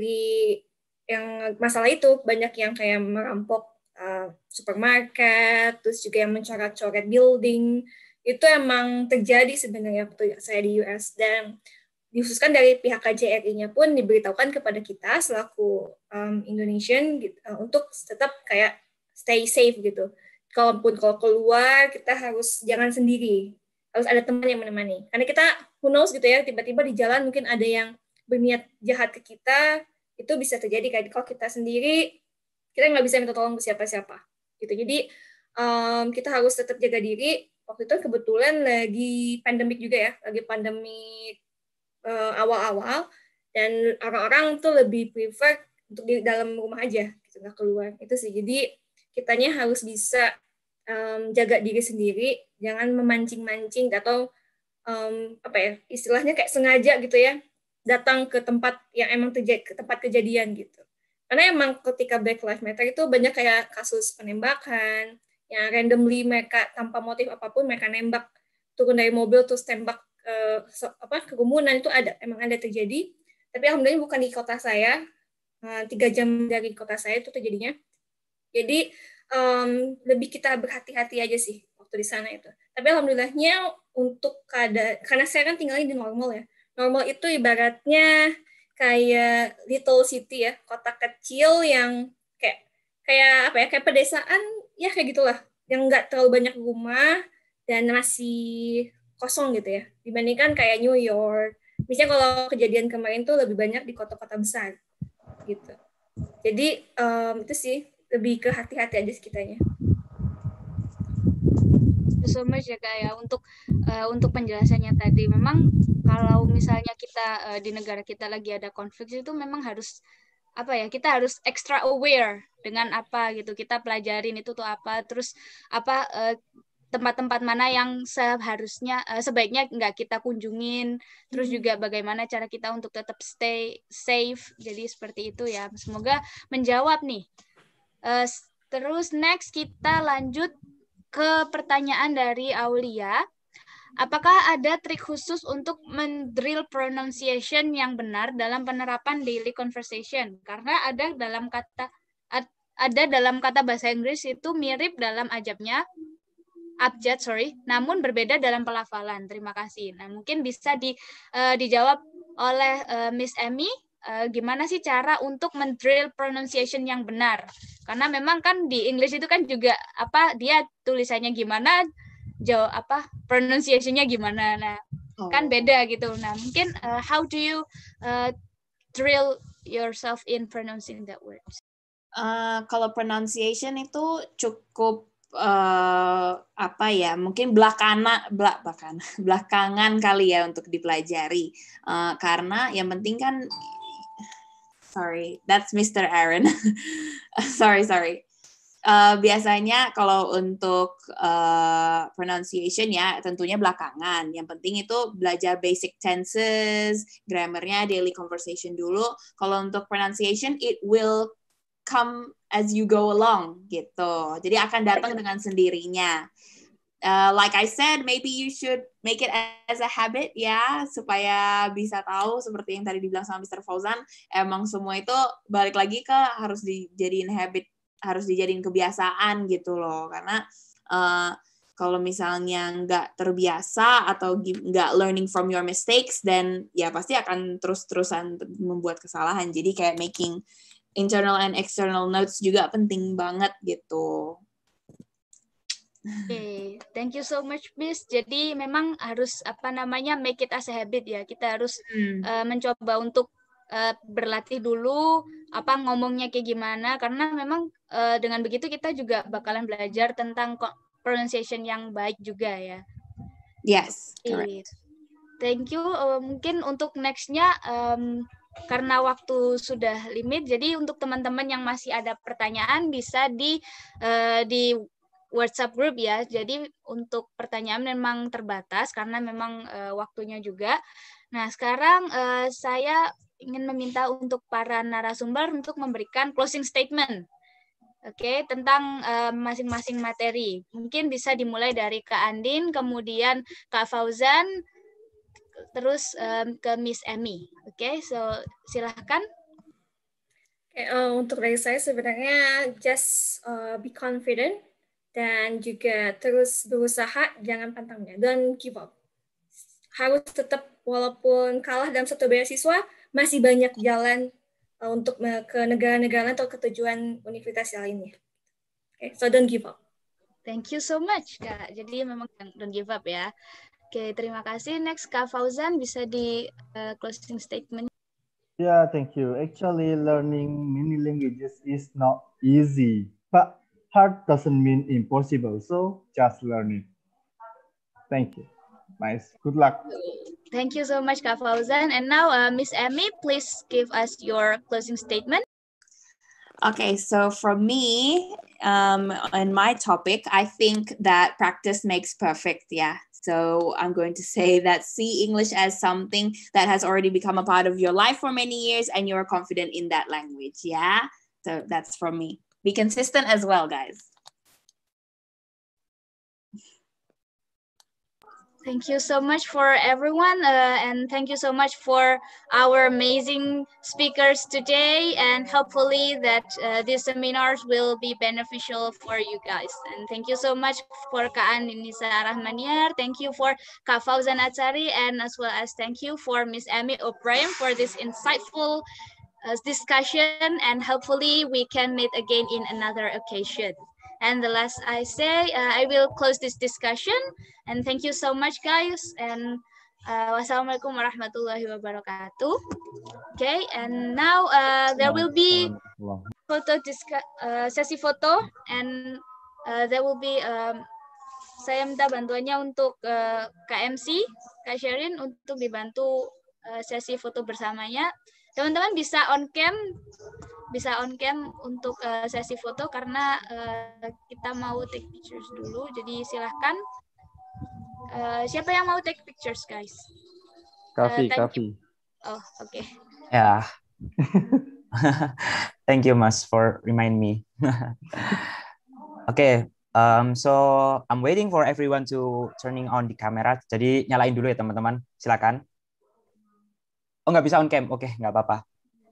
yang masalah itu. Banyak yang kayak merampok supermarket, terus juga yang mencoret-coret building. Itu emang terjadi sebenarnya waktu saya di US, dan dikhususkan dari pihak KJRI-nya pun diberitahukan kepada kita selaku Indonesian gitu, untuk tetap kayak stay safe gitu. Kalau keluar kita harus jangan sendiri, harus ada teman yang menemani. Karena kita who knows gitu ya, tiba-tiba di jalan mungkin ada yang berniat jahat ke kita, itu bisa terjadi. Kayak kalau kita sendiri, kita nggak bisa minta tolong ke siapa-siapa gitu. Jadi kita harus tetap jaga diri. Waktu itu kebetulan lagi pandemik juga ya, lagi pandemik awal-awal, dan orang-orang tuh lebih prefer untuk di dalam rumah aja gitu, nggak keluar. Itu sih, jadi kitanya harus bisa jaga diri sendiri, jangan memancing-mancing atau istilahnya kayak sengaja gitu ya datang ke tempat yang emang ke tempat kejadian gitu. Karena emang ketika Black Lives Matter itu banyak kayak kasus penembakan yang randomly mereka tanpa motif apapun mereka nembak, turun dari mobil terus tembak kerumunan, itu emang ada terjadi. Tapi alhamdulillah bukan di kota saya, 3 jam dari kota saya itu terjadinya. Jadi lebih kita berhati-hati aja sih waktu di sana itu. Tapi alhamdulillahnya untuk karena saya kan tinggalnya di Normal ya. Normal itu ibaratnya kayak little city ya, kota kecil yang kayak pedesaan ya, kayak gitulah, yang nggak terlalu banyak rumah dan masih kosong gitu ya, dibandingkan kayak New York. Misalnya kalau kejadian kemarin tuh lebih banyak di kota-kota besar gitu. Jadi itu sih, lebih ke hati-hati aja sekitarnya. So much ya Kak ya untuk penjelasannya tadi. Memang kalau misalnya kita di negara kita lagi ada konflik itu memang harus kita harus extra aware dengan gitu, kita pelajarin itu tuh terus tempat-tempat mana yang sebaiknya nggak kita kunjungin, terus juga bagaimana cara kita untuk tetap stay safe. Jadi seperti itu ya, semoga menjawab nih. Terus next kita lanjut ke pertanyaan dari Aulia. Apakah ada trik khusus untuk mendrill pronunciation yang benar dalam penerapan daily conversation? Karena ada dalam kata bahasa Inggris itu mirip dalam abjad, namun berbeda dalam pelafalan. Terima kasih. Nah, mungkin bisa dijawab oleh Miss Emmy, gimana sih cara untuk mendrill pronunciation yang benar? Karena memang kan di English itu kan juga dia tulisannya gimana, pronunciation-nya gimana. Nah, kan beda gitu. Nah, mungkin how do you drill yourself in pronouncing that words? Kalau pronunciation itu cukup mungkin belakangan kali ya untuk dipelajari, karena yang penting kan that's Mr. Aaron. sorry. Biasanya kalau untuk pronunciation ya tentunya belakangan. Yang penting itu belajar basic tenses, grammarnya, daily conversation dulu. Kalau untuk pronunciation, it will come as you go along gitu. Jadi akan datang dengan sendirinya. Like I said, maybe you should make it as a habit ya, supaya bisa tahu seperti yang tadi dibilang sama Mr. Fauzan, emang semua itu balik lagi ke harus dijadiin habit, harus dijadiin kebiasaan gitu loh. Karena kalau misalnya nggak terbiasa atau nggak learning from your mistakes, then ya pasti akan terus-terusan membuat kesalahan. Jadi kayak making internal and external notes juga penting banget gitu. Oke, thank you so much, Miss. Jadi memang harus make it as a habit ya. Kita harus mencoba untuk berlatih dulu ngomongnya kayak gimana, karena memang dengan begitu kita juga bakalan belajar tentang pronunciation yang baik juga ya. Yes, correct. Thank you. Mungkin untuk next-nya karena waktu sudah limit, jadi untuk teman-teman yang masih ada pertanyaan bisa di WhatsApp group ya. Jadi untuk pertanyaan memang terbatas karena memang waktunya juga. Nah, sekarang saya ingin meminta untuk para narasumber untuk memberikan closing statement. Oke, tentang masing-masing materi. Mungkin bisa dimulai dari Kak Andin, kemudian Kak Fauzan, terus ke Miss Emi. Oke, so silahkan. Untuk dari saya sebenarnya just be confident. Dan juga terus berusaha, jangan pantang menyerah, don't give up. Harus tetap, walaupun kalah dalam satu beasiswa, masih banyak jalan untuk ke negara-negara atau ke tujuan universitas lainnya. Okay, so don't give up. Thank you so much, Kak. Jadi memang don't give up ya. Oke, terima kasih. Next, Kak Fauzan, bisa di closing statement. Yeah, thank you. Actually, learning many languages is not easy, but hard doesn't mean impossible, so just learn it. Thank you. Nice. Good luck. Thank you so much, Kak Fauzan. And now, Miss Emi, please give us your closing statement. Okay, so for me, on my topic, I think that practice makes perfect, yeah. So I'm going to say that see English as something that has already become a part of your life for many years and you're confident in that language, yeah? So that's from me. Be consistent as well, guys. Thank you so much for everyone, and thank you so much for our amazing speakers today, and hopefully that these seminars will be beneficial for you guys. And thank you so much for Kak Andin Nisa Rahmaniar, thank you for Kak Fauzan Atsari, and as well as thank you for Miss Emi O'Brien for this insightful discussion, and hopefully we can meet again in another occasion. And the last I say, I will close this discussion. And thank you so much, guys. And wassalamualaikum warahmatullahi wabarakatuh. Okay, and now there will be sesi foto, and there will be saya minta bantuannya untuk KMC, Kak Sherin, untuk dibantu sesi foto bersamanya. Teman-teman bisa on cam untuk sesi foto karena kita mau take pictures dulu. Jadi silahkan. Siapa yang mau take pictures, guys? Kafi. Oh, okay. Yeah. Thank you, Mas, for remind me. Okay. So I'm waiting for everyone to turning on the camera. Jadi nyalain dulu ya teman-teman. Silakan. Oh, nggak bisa on cam. Oke, nggak apa-apa.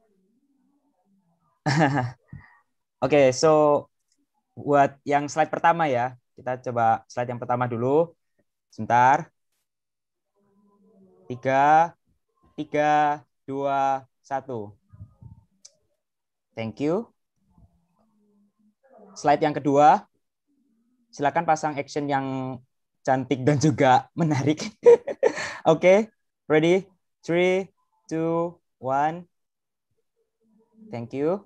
Oke, so buat yang slide pertama ya. Kita coba slide yang pertama dulu. Sebentar. 3, 2, 1. Thank you. Slide yang kedua. Silakan pasang action yang cantik dan juga menarik. Oke, ready? 3, 2, 1. Thank you.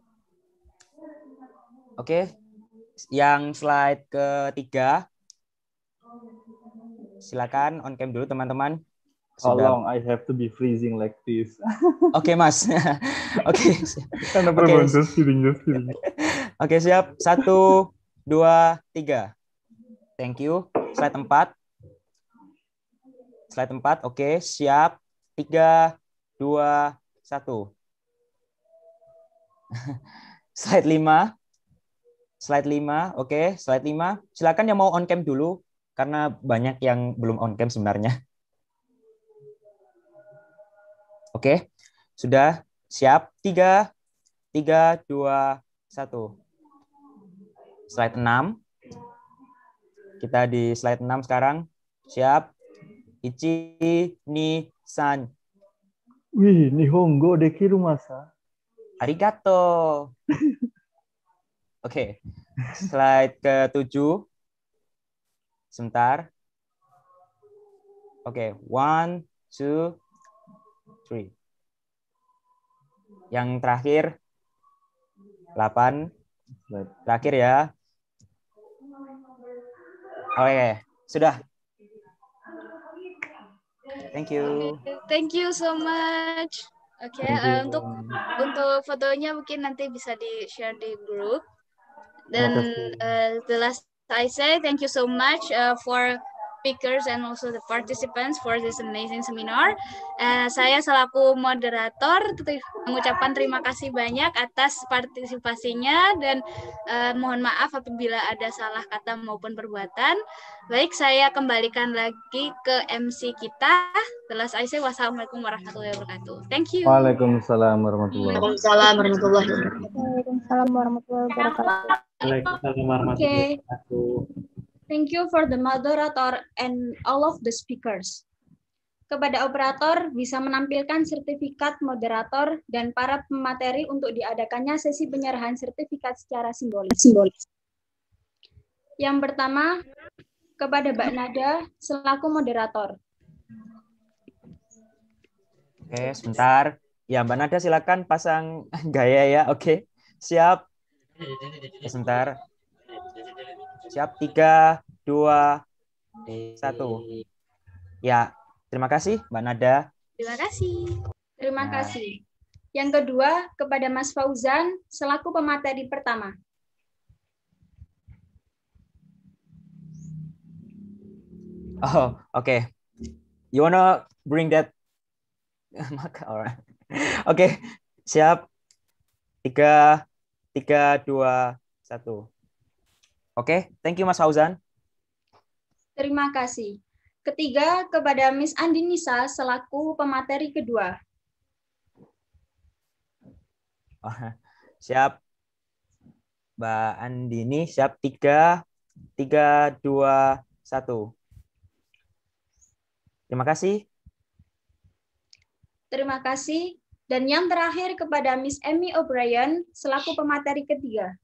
Oke, yang slide ketiga. Silakan on cam dulu teman-teman. How long I have to be freezing like this? Oke, Mas. Oke. Just kidding. Oke, siap. 1, 2, 3. Thank you. Slide 4. Slide 4. Oke, siap. 3, 2, 1. Slide 5. Slide 5. Oke, slide 5. Silakan yang mau on cam dulu karena banyak yang belum on cam sebenarnya. Oke. Sudah siap. 3, 2, 1. Slide 6. Kita di slide 6 sekarang. Siap. Ichi, ni, san. Wih, Nihongo dekiru masa? Arigato. Oke, slide ke-7. Sebentar. Oke, 1, 2, 3. Yang terakhir 8. Terakhir ya. Oke, sudah. Thank you. Thank you so much. Oke, untuk fotonya mungkin nanti bisa di-share di grup. Dan the last I say thank you so much for speakers and also the participants for this amazing seminar. Saya selaku moderator mengucapkan terima kasih banyak atas partisipasinya dan mohon maaf apabila ada salah kata maupun perbuatan. Baik, saya kembalikan lagi ke MC kita. The last I say wassalamualaikum warahmatullahi wabarakatuh. Thank you. Waalaikumsalam warahmatullahi wabarakatuh. Waalaikumsalam warahmatullahi wabarakatuh. Waalaikumsalam warahmatullahi wabarakatuh. Waalaikumsalam warahmatullahi wabarakatuh. Thank you for the moderator and all of the speakers. Kepada operator bisa menampilkan sertifikat moderator dan para pemateri untuk diadakannya sesi penyerahan sertifikat secara simbolis. Yang pertama, kepada Mbak Nada selaku moderator. Oke, sebentar. Ya, Mbak Nada silakan pasang gaya ya. Oke, siap. Sebentar. Siap, 3, 2, 1. Ya, terima kasih Mbak Nada. Terima kasih. Terima kasih. Yang kedua, kepada Mas Fauzan selaku pemateri pertama. Oh, oke. You wanna bring that? Alright. Oke, siap. 3, 2, 1. Oke, thank you Mas Fauzan. Terima kasih. Ketiga, kepada Miss Andinisa selaku pemateri kedua. Siap. Mbak Andini, siap. 3, 2, 1. Terima kasih. Terima kasih. Dan yang terakhir kepada Miss Emmy O'Brien selaku pemateri ketiga.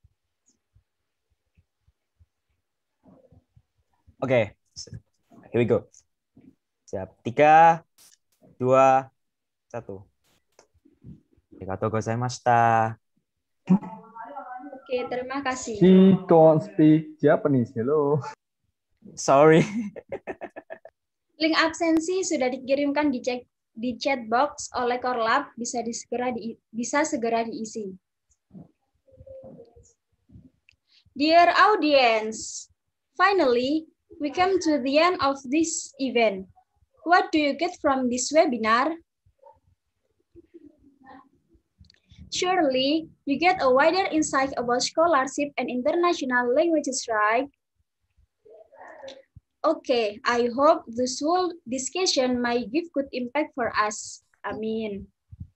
Oke, here we go. Siap. 3, 2, 1. Arigatou gozaimashita. Oke, terima kasih. She don't speak Japanese. Hello. Sorry. Link absensi sudah dikirimkan di chat box oleh Korlap, bisa segera diisi. Dear audience, finally, we come to the end of this event. What do you get from this webinar? Surely, you get a wider insight about scholarship and international languages, right? Okay, I hope this whole discussion might give good impact for us. Amin.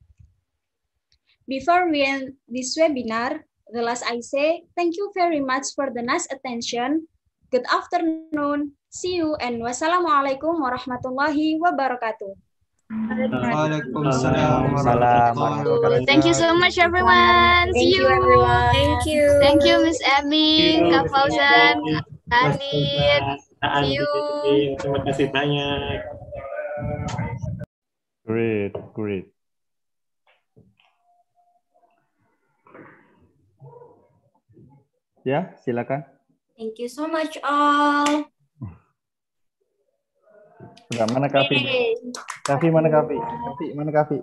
Before we end this webinar, the last I say, thank you very much for the nice attention. Good afternoon, see you, and wassalamualaikum warahmatullahi wabarakatuh. Waalaikumsalam warahmatullahi wabarakatuh. Thank you so much, everyone. See you, everyone. Thank you. Thank you, Miss Emmy, Kak Fauzan, Andin. See you. Terima kasih banyak. Great. Ya, silakan. Thank you so much all. Sudah, mana Kavi? Kavi mana Kavi? Mana Kavi?